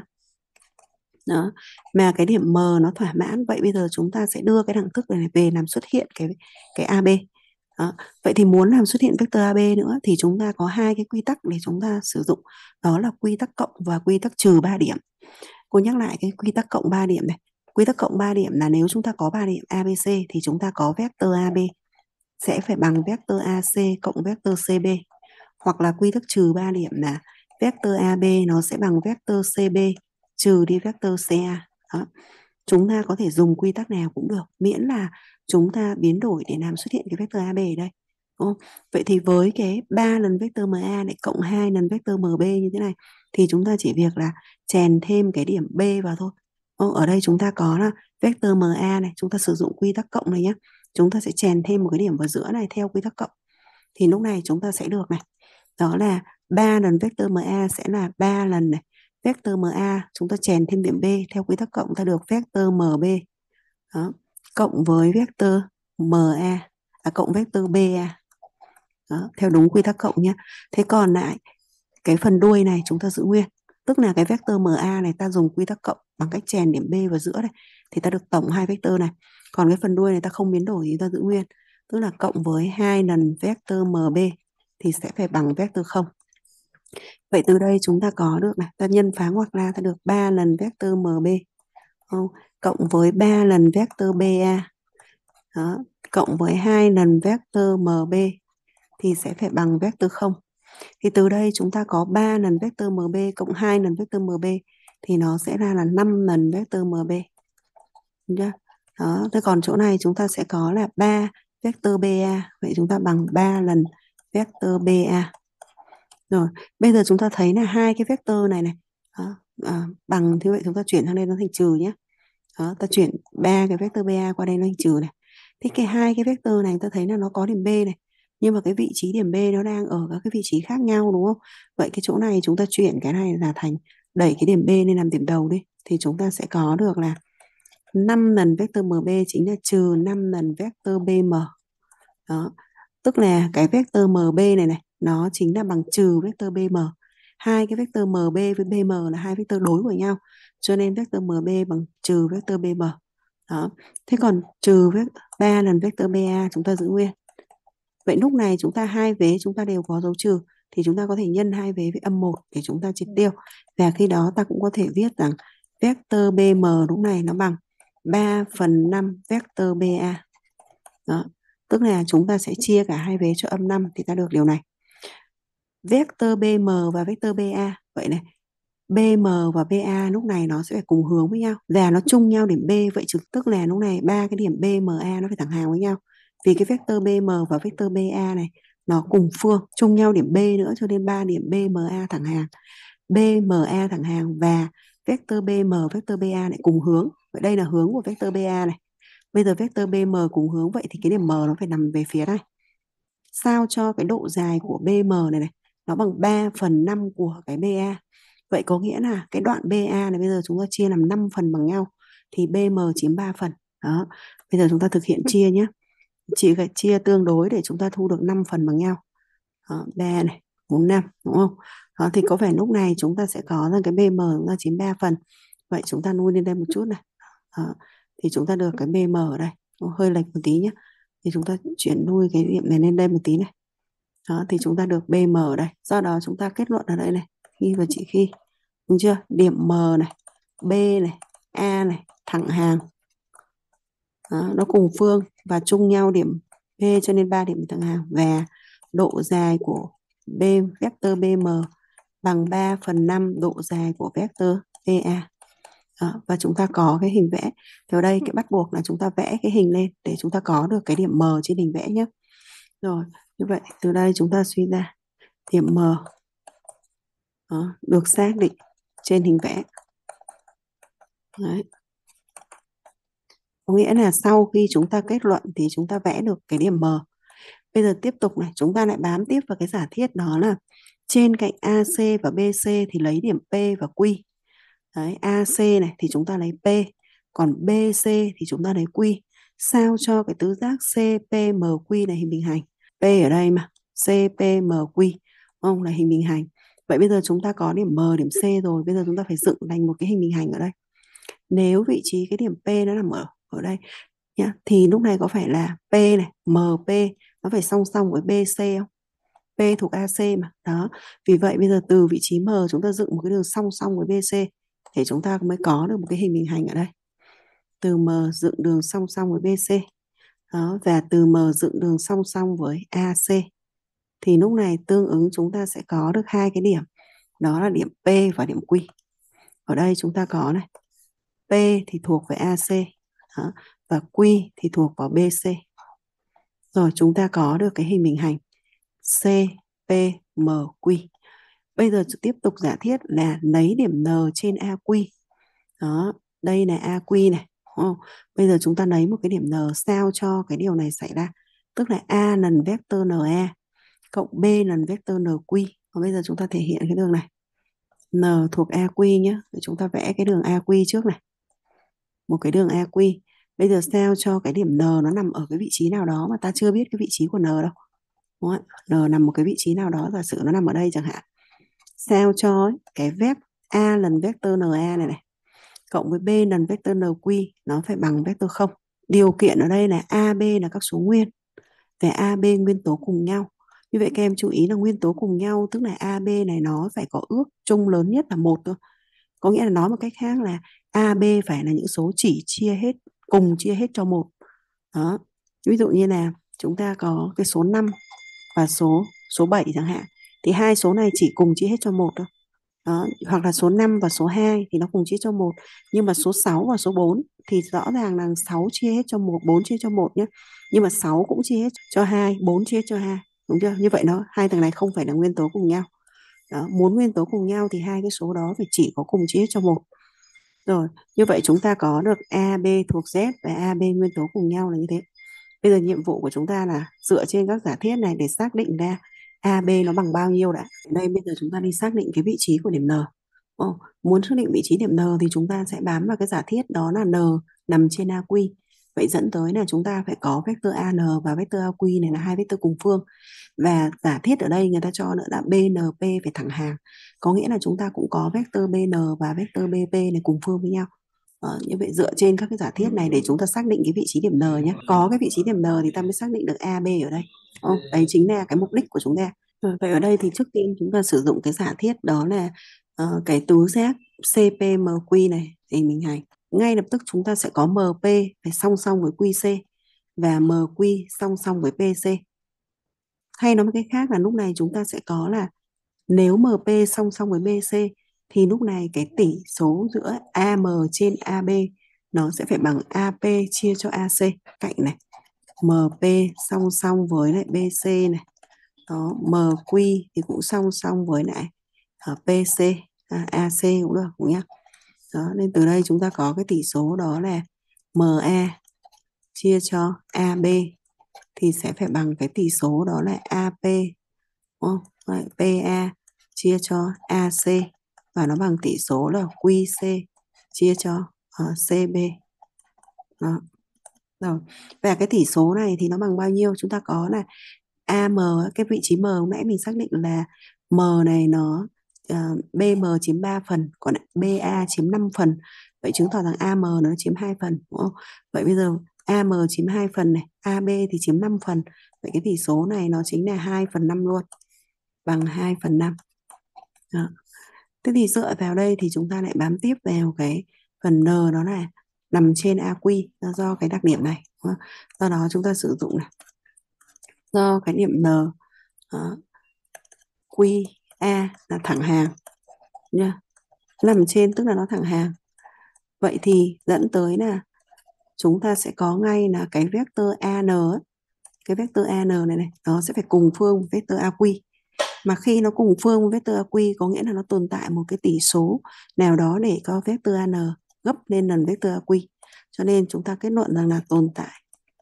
Đó, mà cái điểm M nó thỏa mãn, vậy bây giờ chúng ta sẽ đưa cái đẳng thức này về làm xuất hiện cái cái a bê. Đó. Vậy thì muốn làm xuất hiện vectơ a bê nữa thì chúng ta có hai cái quy tắc để chúng ta sử dụng, đó là quy tắc cộng và quy tắc trừ ba điểm. Cô nhắc lại cái quy tắc cộng ba điểm này. Quy tắc cộng ba điểm là nếu chúng ta có ba điểm a bê xê thì chúng ta có vectơ a bê sẽ phải bằng vectơ a xê cộng vectơ xê bê. Hoặc là quy tắc trừ ba điểm là vectơ a bê nó sẽ bằng vectơ xê bê trừ đi vectơ xê a. Đó. Chúng ta có thể dùng quy tắc nào cũng được, miễn là chúng ta biến đổi để làm xuất hiện cái vectơ a bê ở đây. Đúng không? Vậy thì với cái ba lần vectơ em a lại cộng hai lần vectơ em bê như thế này thì chúng ta chỉ việc là chèn thêm cái điểm B vào thôi. Ở đây chúng ta có là vectơ em a này, chúng ta sử dụng quy tắc cộng này nhé. Chúng ta sẽ chèn thêm một cái điểm vào giữa này theo quy tắc cộng. Thì lúc này chúng ta sẽ được này. Đó là ba lần vectơ em a sẽ là ba lần này. Vectơ em a chúng ta chèn thêm điểm B theo quy tắc cộng ta được vectơ em bê. Đó. Cộng với vectơ em a à, cộng vectơ bê a. Đó, theo đúng quy tắc cộng nhé. Thế còn lại cái phần đuôi này chúng ta giữ nguyên. Tức là cái vectơ em a này ta dùng quy tắc cộng bằng cách chèn điểm B vào giữa này thì ta được tổng hai vectơ này. Còn cái phần đuôi này ta không biến đổi thì ta giữ nguyên. Tức là cộng với hai lần vectơ em bê thì sẽ phải bằng vectơ không. Vậy từ đây chúng ta có được này, ta nhân phá ngoặc ra ta được ba lần vectơ em bê không? Cộng với ba lần vectơ bê a. Đó, cộng với hai lần vectơ em bê thì sẽ phải bằng vectơ không. Thì từ đây chúng ta có ba lần vectơ em bê cộng hai lần vectơ em bê thì nó sẽ ra là năm lần vectơ em bê. Được chưa? Đó, thế còn chỗ này chúng ta sẽ có là ba vectơ bê a, vậy chúng ta bằng ba lần vectơ bê a. Rồi, bây giờ chúng ta thấy là hai cái vectơ này này đó, à, bằng, như vậy chúng ta chuyển sang đây nó thành trừ nhé. Đó, ta chuyển ba cái vectơ bê a qua đây nó thành trừ này. Thế cái hai cái vectơ này ta thấy là nó có điểm B này, nhưng mà cái vị trí điểm B nó đang ở các cái vị trí khác nhau đúng không? Vậy cái chỗ này chúng ta chuyển cái này là thành đẩy cái điểm B lên làm điểm đầu đi, thì chúng ta sẽ có được là năm lần vectơ em bê chính là trừ năm lần vectơ bê em. Đó, tức là cái vectơ em bê này này nó chính là bằng trừ vectơ bê em. Hai cái vectơ em bê với bê em là hai vectơ đối của nhau, cho nên vectơ em bê bằng trừ vectơ bê em. Đó. Thế còn trừ ba lần vectơ bê a chúng ta giữ nguyên. Vậy lúc này chúng ta hai vế chúng ta đều có dấu trừ thì chúng ta có thể nhân hai vế với âm một để chúng ta triệt tiêu. Và khi đó ta cũng có thể viết rằng vectơ bê em lúc này nó bằng ba phần năm vectơ bê a. Đó. Tức là chúng ta sẽ chia cả hai vế cho âm năm thì ta được điều này. Vectơ bê em và vectơ bê a. Vậy này, bê em và bê a lúc này nó sẽ phải cùng hướng với nhau và nó chung nhau điểm B, vậy chứ tức là lúc này ba cái điểm bê em a nó phải thẳng hàng với nhau. Vì cái vectơ bê em và vectơ bê a này nó cùng phương, chung nhau điểm B nữa, cho nên ba điểm B M A thẳng hàng. B M A thẳng hàng và vector B M, vector B A lại cùng hướng. Vậy đây là hướng của vector B A này. Bây giờ vector B M cùng hướng, vậy thì cái điểm M nó phải nằm về phía này. Sao cho cái độ dài của B M này này nó bằng ba phần năm của cái B A. Vậy có nghĩa là cái đoạn B A này bây giờ chúng ta chia làm năm phần bằng nhau, thì B M chiếm ba phần. Đó. Bây giờ chúng ta thực hiện chia nhé. Chỉ phải chia tương đối để chúng ta thu được năm phần bằng nhau. Đó, ba này, bốn, năm, đúng không? Đó, thì có vẻ lúc này chúng ta sẽ có rằng cái B M chúng ta chiếm ba phần. Vậy chúng ta nuôi lên đây một chút này. Đó, thì chúng ta được cái B M ở đây. Nó hơi lệch một tí nhé. Thì chúng ta chuyển nuôi cái điểm này lên đây một tí này. Đó, thì chúng ta được B M ở đây. Do đó chúng ta kết luận ở đây này. Khi và chỉ khi. Đúng chưa? Điểm M này, B này, A này, thẳng hàng. Đó, nó cùng phương và chung nhau điểm B, cho nên ba điểm thẳng hàng. Và độ dài của B vector B M bằng ba phần năm độ dài của vector B A. Đó, và chúng ta có cái hình vẽ. Thì ở đây cái bắt buộc là chúng ta vẽ cái hình lên để chúng ta có được cái điểm M trên hình vẽ nhé. Rồi, như vậy từ đây chúng ta suy ra điểm M đó, được xác định trên hình vẽ. Đấy. Có nghĩa là sau khi chúng ta kết luận thì chúng ta vẽ được cái điểm M. Bây giờ tiếp tục này, chúng ta lại bám tiếp vào cái giả thiết đó là trên cạnh A C và B C thì lấy điểm P và Q. Đấy, A C này thì chúng ta lấy P, còn B C thì chúng ta lấy Q. Sao cho cái tứ giác C P M Q là hình bình hành. P ở đây mà, C P M Q, không là hình bình hành. Vậy bây giờ chúng ta có điểm M, điểm C rồi, bây giờ chúng ta phải dựng thành một cái hình bình hành ở đây. Nếu vị trí cái điểm P nó nằm ở ở đây nhá, thì lúc này có phải là P này, M P nó phải song song với B C không? P thuộc A C mà. Đó. Vì vậy bây giờ từ vị trí M chúng ta dựng một cái đường song song với B C để chúng ta mới có được một cái hình bình hành ở đây. Từ M dựng đường song song với B C. Đó, và từ M dựng đường song song với A C. Thì lúc này tương ứng chúng ta sẽ có được hai cái điểm. Đó là điểm P và điểm Q. Ở đây chúng ta có này. P thì thuộc về A C. Đó, và Q thì thuộc vào B C. Rồi chúng ta có được cái hình bình hành C P M Q. Bây giờ tiếp tục giả thiết là lấy điểm N trên A Q. Đó, đây là A Q này. Oh, bây giờ chúng ta lấy một cái điểm N sao cho cái điều này xảy ra. Tức là A lần vector N A cộng B lần vector N Q. Và bây giờ chúng ta thể hiện cái đường này. N thuộc A Q nhé. Để chúng ta vẽ cái đường A Q trước này. Một cái đường A Q. Bây giờ sao cho cái điểm N nó nằm ở cái vị trí nào đó mà ta chưa biết cái vị trí của N đâu. Đúng không? N nằm một cái vị trí nào đó, giả sử nó nằm ở đây chẳng hạn. Sao cho cái vec A lần vector N A này này cộng với B lần vector N Q nó phải bằng vector không. Điều kiện ở đây là A B là các số nguyên và A B nguyên tố cùng nhau. Như vậy các em chú ý là nguyên tố cùng nhau, tức là A B này nó phải có ước chung lớn nhất là một thôi. Có nghĩa là nói một cách khác là A B phải là những số chỉ chia hết, cùng chia hết cho một. Đó. Ví dụ như là chúng ta có cái số năm và số số bảy chẳng hạn, thì hai số này chỉ cùng chia hết cho một thôi. Đó. Hoặc là số năm và số hai thì nó cùng chia cho một, nhưng mà số sáu và số bốn thì rõ ràng là sáu chia hết cho một, bốn chia cho một nhé. Nhưng mà sáu cũng chia hết cho hai, bốn chia hết cho hai, đúng chưa? Như vậy nó hai thằng này không phải là nguyên tố cùng nhau. Đó. Muốn nguyên tố cùng nhau thì hai cái số đó phải chỉ có cùng chia hết cho một. Rồi, như vậy chúng ta có được A B thuộc Z và A B nguyên tố cùng nhau là như thế. Bây giờ nhiệm vụ của chúng ta là dựa trên các giả thiết này để xác định ra A B nó bằng bao nhiêu đã. Đây bây giờ chúng ta đi xác định cái vị trí của điểm N. Oh, muốn xác định vị trí điểm N thì chúng ta sẽ bám vào cái giả thiết đó là N nằm trên A Q. Vậy dẫn tới là chúng ta phải có vector A N và vector A Q này là hai vector cùng phương. Và giả thiết ở đây người ta cho nữa là B N P phải thẳng hàng. Có nghĩa là chúng ta cũng có vector B N và vector B P này cùng phương với nhau. Ờ, như vậy dựa trên các cái giả thiết này để chúng ta xác định cái vị trí điểm N nhé. Có cái vị trí điểm N thì ta mới xác định được A B ở đây. Oh, đấy chính là cái mục đích của chúng ta. Rồi, vậy ở đây thì trước tiên chúng ta sử dụng cái giả thiết đó là uh, cái tứ giác C P M Q này thì mình hành. Ngay lập tức chúng ta sẽ có M P phải song song với Q C và M Q song song với P C. Hay nói một cách khác là lúc này chúng ta sẽ có là nếu M P song song với B C thì lúc này cái tỷ số giữa A M trên A B nó sẽ phải bằng A P chia cho A C cạnh này. M P song song với lại B C này Đó, em quy thì cũng song song với lại ở pê xê, à, a xê cũng được nhé. Đó, nên từ đây chúng ta có cái tỷ số đó là em a chia cho a bê thì sẽ phải bằng cái tỷ số đó là a pê, đúng không? Vậy, pê a chia cho a xê và nó bằng tỷ số là quy xê chia cho uh, xê bê. Đó. Rồi. Và cái tỷ số này thì nó bằng bao nhiêu? Chúng ta có là a em, cái vị trí M lúc nãy mình xác định là M này nó uh, bê em chiếm ba phần, còn bê a chiếm năm phần. Vậy chứng tỏ rằng a em nó chiếm hai phần, đúng không? Vậy bây giờ a em chiếm hai phần này, a bê thì chiếm năm phần. Vậy cái tỷ số này nó chính là hai phần năm luôn, bằng hai phần năm. Đó. Thế thì dựa vào đây thì chúng ta lại bám tiếp vào cái phần N, đó là nằm trên a quy do cái đặc điểm này. Đúng không? Do đó chúng ta sử dụng này. Do cái điểm N, đó, quy a là thẳng hàng nha, nằm trên tức là nó thẳng hàng. Vậy thì dẫn tới là chúng ta sẽ có ngay là cái vector an ấy, cái vector an này này nó sẽ phải cùng phương với vector aq. Mà khi nó cùng phương với vector aq có nghĩa là nó tồn tại một cái tỷ số nào đó để có vector an gấp lên lần vector aq. Cho nên chúng ta kết luận rằng là tồn tại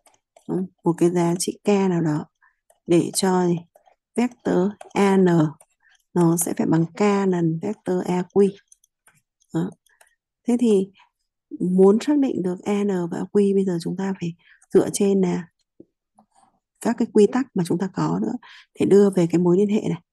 một cái giá trị k nào đó để cho vector an nó sẽ phải bằng k lần vector aq. Đó. Thế thì muốn xác định được an và aq bây giờ chúng ta phải dựa trên là các cái quy tắc mà chúng ta có nữa để đưa về cái mối liên hệ này,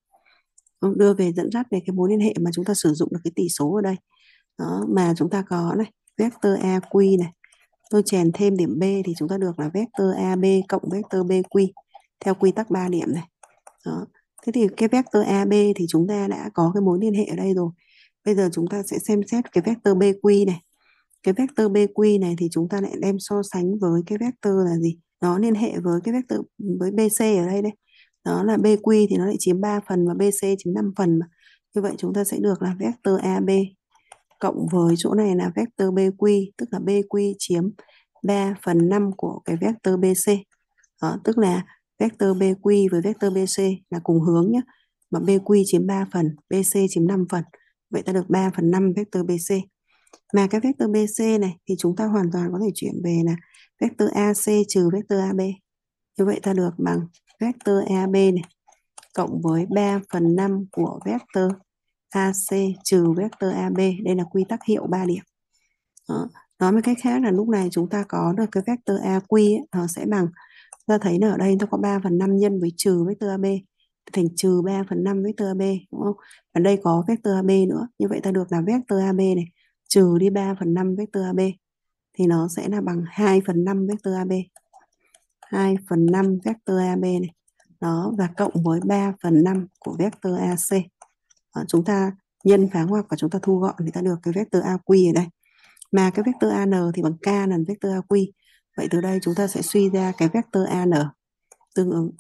đưa về dẫn dắt về cái mối liên hệ mà chúng ta sử dụng được cái tỷ số ở đây. Đó, mà chúng ta có này vector aq này, tôi chèn thêm điểm B thì chúng ta được là vector a bê cộng vector bê quy theo quy tắc ba điểm này. Đó. Thế thì cái vector a bê thì chúng ta đã có cái mối liên hệ ở đây rồi. Bây giờ chúng ta sẽ xem xét cái vector bê quy này. Cái vector bê quy này thì chúng ta lại đem so sánh với cái vector là gì? Nó liên hệ với cái vector với bê xê ở đây đây. Đó là bê quy thì nó lại chiếm ba phần và bê xê chiếm năm phần mà. Như vậy chúng ta sẽ được là vector a bê cộng với chỗ này là vector bê quy, tức là bê quy chiếm ba phần năm của cái vector bê xê. Đó, tức là vector bê quy với vector bê xê là cùng hướng nhé. Mà bê quy chiếm ba phần, bê xê chiếm năm phần. Vậy ta được ba phần năm vector bê xê. Mà cái vector bê xê này thì chúng ta hoàn toàn có thể chuyển về là vector a xê trừ vector a bê. Như vậy ta được bằng vector a bê này cộng với ba phần năm của vector a xê trừ vector a bê. Đây là quy tắc hiệu ba điểm. Đó. Nói một cách khác là lúc này chúng ta có được cái vector aq ấy, nó sẽ bằng, ta thấy là ở đây nó có ba phần năm nhân với trừ vector a bê thành trừ ba phần năm vector a bê, đúng không? Ở đây có vector a bê nữa. Như vậy ta được là vector a bê này trừ đi ba phần năm vector a bê thì nó sẽ là bằng hai phần năm vector a bê. hai phần năm vector a bê này. Đó, và cộng với ba phần năm của vector a xê. Đó, chúng ta nhân phá ngoặc và chúng ta thu gọn thì ta được cái vector aq ở đây. Mà cái vector an thì bằng k lần vector aq. Vậy từ đây chúng ta sẽ suy ra cái vector an tương ứng.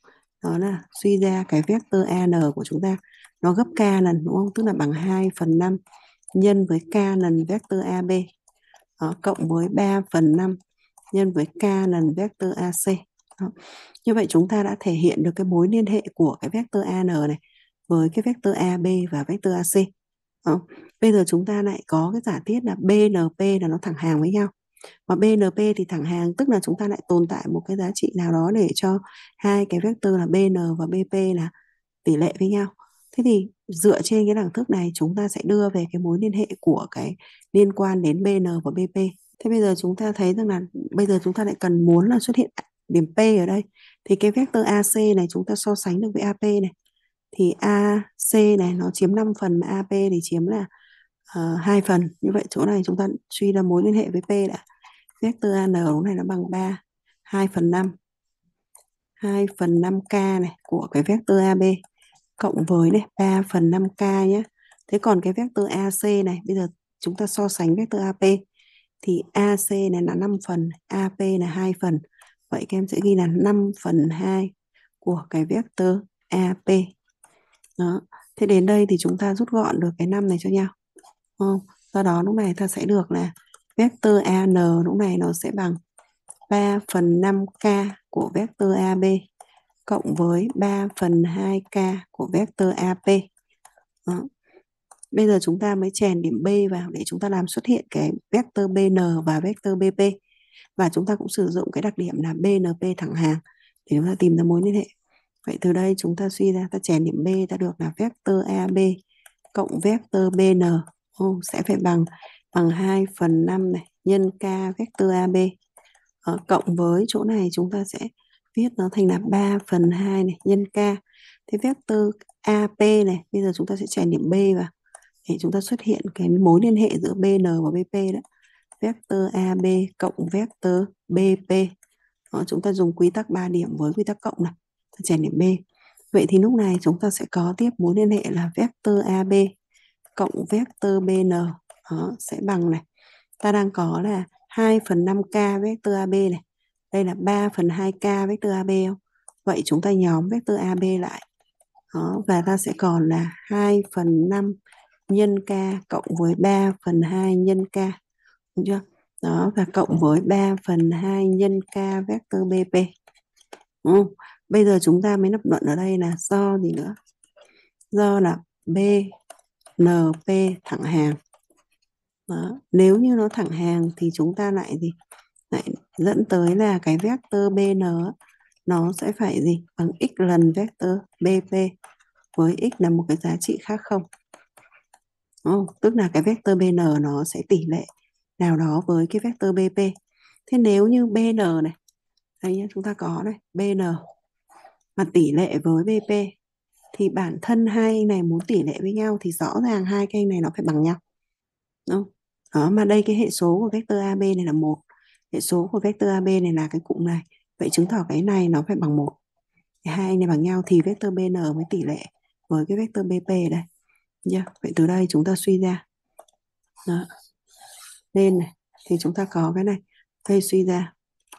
Đó là suy ra cái vector an của chúng ta nó gấp k lần, đúng không? Tức là bằng hai phần năm nhân với k lần vector a bê. Đó, cộng với ba phần năm nhân với k lần vector a xê. Đó. Như vậy chúng ta đã thể hiện được cái mối liên hệ của cái vector an này với cái vector a bê và vector a xê. Đó. Bây giờ chúng ta lại có cái giả thiết là bê en pê là nó thẳng hàng với nhau. Và bê en pê thì thẳng hàng tức là chúng ta lại tồn tại một cái giá trị nào đó để cho hai cái vector là bê en và bê pê là tỷ lệ với nhau. Thế thì dựa trên cái đẳng thức này chúng ta sẽ đưa về cái mối liên hệ của cái liên quan đến bê en và bê pê. Thế bây giờ chúng ta thấy rằng là bây giờ chúng ta lại cần muốn là xuất hiện điểm P ở đây. Thì cái vector a xê này chúng ta so sánh được với a pê này. Thì a xê này nó chiếm năm phần mà a pê thì chiếm là uh, hai phần. Như vậy chỗ này chúng ta suy ra mối liên hệ với P đã. Vector an lúc này nó bằng ba, hai phần năm. hai phần năm k này của cái vector a bê cộng với này ba phần năm k nhé. Thế còn cái vector a xê này bây giờ chúng ta so sánh vector a pê thì a xê này là năm phần, a pê là hai phần. Vậy các em sẽ ghi là năm phần hai của cái vector a pê. Đó. Thế đến đây thì chúng ta rút gọn được cái năm này cho nhau. Không? Do đó lúc này ta sẽ được là vector an lúc này nó sẽ bằng ba phần năm k của vector a bê cộng với ba phần hai k của vectơ a pê. Đó. Bây giờ chúng ta mới chèn điểm B vào để chúng ta làm xuất hiện cái vectơ bê en và vectơ bê pê. Và chúng ta cũng sử dụng cái đặc điểm là bê en pê thẳng hàng để chúng ta tìm ra mối liên hệ. Vậy từ đây chúng ta suy ra, ta chèn điểm B ta được là vectơ a bê cộng vectơ bê en oh, sẽ phải bằng bằng hai phần năm này nhân k vectơ a bê. Ờ, cộng với chỗ này chúng ta sẽ viết nó thành là ba phần hai này nhân k. Thế vectơ a pê này, bây giờ chúng ta sẽ chèn điểm B vào để chúng ta xuất hiện cái mối liên hệ giữa bê en và bê pê đó. Vectơ a bê cộng vectơ bê pê. Đó, chúng ta dùng quy tắc ba điểm với quy tắc cộng này, ta chèn điểm B. Vậy thì lúc này chúng ta sẽ có tiếp mối liên hệ là vectơ a bê cộng vectơ bê en. Đó, sẽ bằng này. Ta đang có là hai phần năm k vectơ a bê này. Đây là ba phần hai k vectơ a bê không? Vậy chúng ta nhóm vectơ a bê lại. Đó, và ta sẽ còn là hai phần năm nhân k cộng với ba phần hai nhân k. Đúng chưa? Đó, và cộng với ba phần hai nhân k vectơ bê pê. Ừ. Bây giờ chúng ta mới lập luận ở đây là do gì nữa? Do là bê en pê thẳng hàng. Đó. Nếu như nó thẳng hàng thì chúng ta lại gì? Lại dẫn tới là cái vectơ bê en nó sẽ phải gì? Bằng x lần vectơ bê pê với x là một cái giá trị khác không. Oh, tức là cái vectơ bê en nó sẽ tỷ lệ nào đó với cái vectơ bê pê. Thế nếu như bê en này, đây nhá, chúng ta có đây, bê en mà tỷ lệ với bê pê thì bản thân hai anh này muốn tỷ lệ với nhau thì rõ ràng hai cái anh này nó phải bằng nhau. Đúng không? Đó, mà đây cái hệ số của vectơ a bê này là một, hệ số của vectơ a bê này là cái cụm này. Vậy chứng tỏ cái này nó phải bằng một. Hai anh này bằng nhau thì vectơ bê en mới tỷ lệ với cái vectơ bê pê đây. Yeah. Vậy từ đây chúng ta suy ra. Đó. Nên này thì chúng ta có cái này. Đây suy ra.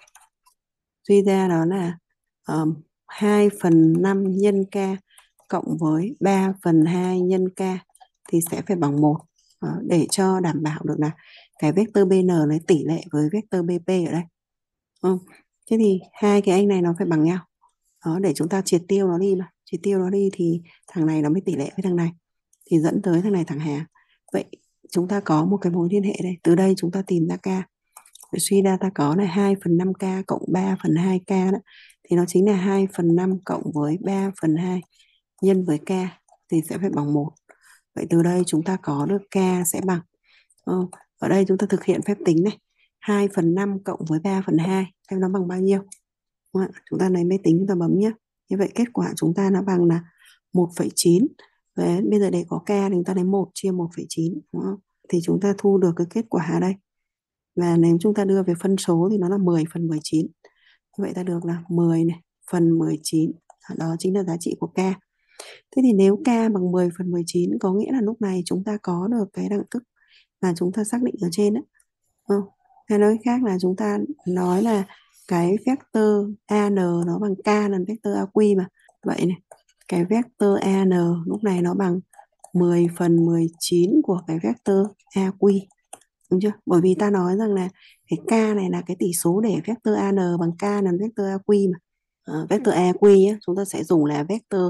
Suy ra đó là um, hai phần năm nhân k cộng với ba phần hai nhân k thì sẽ phải bằng một. Đó, để cho đảm bảo được là cái vectơ bê en lấy tỷ lệ với vectơ bê pê ở đây. Ừ. Thế thì hai cái anh này nó phải bằng nhau. Đó, để chúng ta triệt tiêu nó đi mà. Triệt tiêu nó đi thì thằng này nó mới tỷ lệ với thằng này. Thì dẫn tới thằng này thẳng hàng. Vậy chúng ta có một cái mối liên hệ đây. Từ đây chúng ta tìm ra k. Vậy suy ra ta có là hai phần năm k cộng ba phần hai k đó. Thì nó chính là hai phần năm cộng với ba phần hai nhân với k thì sẽ phải bằng một. Vậy từ đây chúng ta có được k sẽ bằng. Ừ, ở đây chúng ta thực hiện phép tính này. hai phần năm cộng với ba phần hai xem nó bằng bao nhiêu. Đúng không? Chúng ta lấy máy tính chúng ta bấm nhé. Như vậy kết quả chúng ta nó bằng là một phẩy chín. Đấy, bây giờ để có k thì chúng ta lấy một chia một phẩy chín. Đúng không? Thì chúng ta thu được cái kết quả ở đây. Và nếu chúng ta đưa về phân số thì nó là mười phần mười chín. Như vậy ta được là mười này, phần mười chín. Đó chính là giá trị của k. Thế thì nếu k bằng mười phần mười chín có nghĩa là lúc này chúng ta có được cái đẳng thức mà chúng ta xác định ở trên đó. Ừ. Hay nói khác là chúng ta nói là cái vectơ an nó bằng k lần vectơ aq mà. Vậy này, cái vectơ an lúc này nó bằng mười phần mười chín của cái vectơ aq. Đúng chưa? Bởi vì ta nói rằng là cái k này là cái tỷ số để vectơ an bằng k lần vectơ aq mà. À, vector aq á, chúng ta sẽ dùng là vector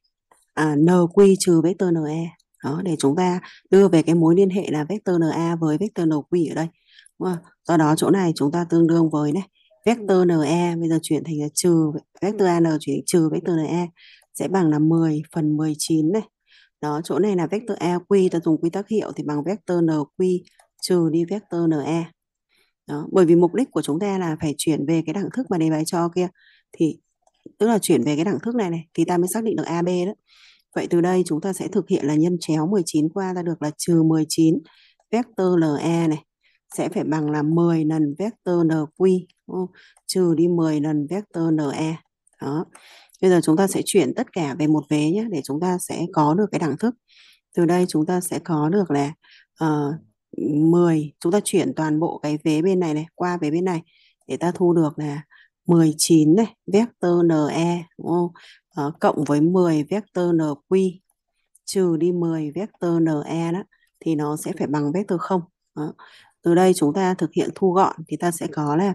à, nq trừ vector ne. Đó, để chúng ta đưa về cái mối liên hệ là vector na với vector nq ở đây. Đúng không? Do đó chỗ này chúng ta tương đương với này vector ne bây giờ chuyển thành là trừ vector an chuyển thành trừ vector ne sẽ bằng là mười phần mười chín này. Đó, chỗ này là vector aq, ta dùng quy tắc hiệu thì bằng vector nq trừ đi vector ne. Đó, bởi vì mục đích của chúng ta là phải chuyển về cái đẳng thức mà đề bài cho kia, thì tức là chuyển về cái đẳng thức này này thì ta mới xác định được a bê đó. Vậy từ đây chúng ta sẽ thực hiện là nhân chéo mười chín qua ta được là trừ mười chín vector ne này sẽ phải bằng là mười lần vector nq, đúng không? Trừ đi mười lần vector ne. Đó. Bây giờ chúng ta sẽ chuyển tất cả về một vế nhé để chúng ta sẽ có được cái đẳng thức. Từ đây chúng ta sẽ có được là uh, mười, chúng ta chuyển toàn bộ cái vế bên này này qua vế bên này để ta thu được là mười chín này vector ne, đúng không? Đó, cộng với mười vector nq trừ đi mười vector ne đó thì nó sẽ phải bằng vector không. Đó. Từ đây chúng ta thực hiện thu gọn thì ta sẽ có là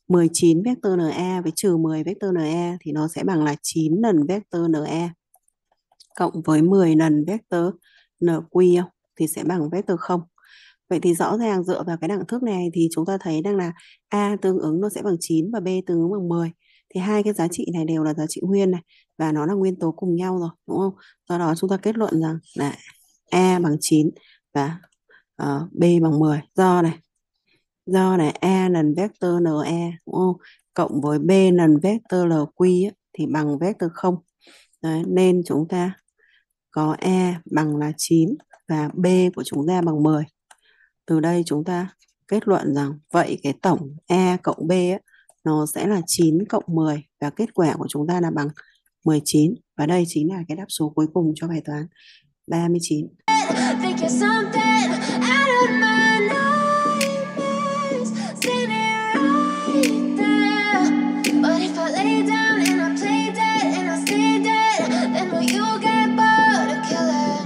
mười chín vector NA với trừ mười vector NA thì nó sẽ bằng là chín lần vector NA cộng với mười lần vector NQ không? Thì sẽ bằng vector không. Vậy thì rõ ràng dựa vào cái đẳng thức này thì chúng ta thấy rằng là A tương ứng nó sẽ bằng chín và B tương ứng bằng mười. Thì hai cái giá trị này đều là giá trị nguyên này và nó là nguyên tố cùng nhau rồi, đúng không? Do đó chúng ta kết luận rằng là A bằng chín và uh, B bằng mười. Do này, do này A lần vector NE, đúng không? Cộng với B lần vector LQ ấy, thì bằng vector không. Đấy, nên chúng ta có E bằng là chín và B của chúng ta bằng mười. Từ đây chúng ta kết luận rằng vậy cái tổng E cộng B ấy, nó sẽ là chín cộng mười và kết quả của chúng ta là bằng mười chín. Và đây chính là cái đáp số cuối cùng cho bài toán ba mươi chín.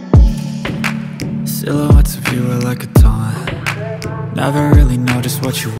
Silhouettes of you are like a taunt. Never really know just what you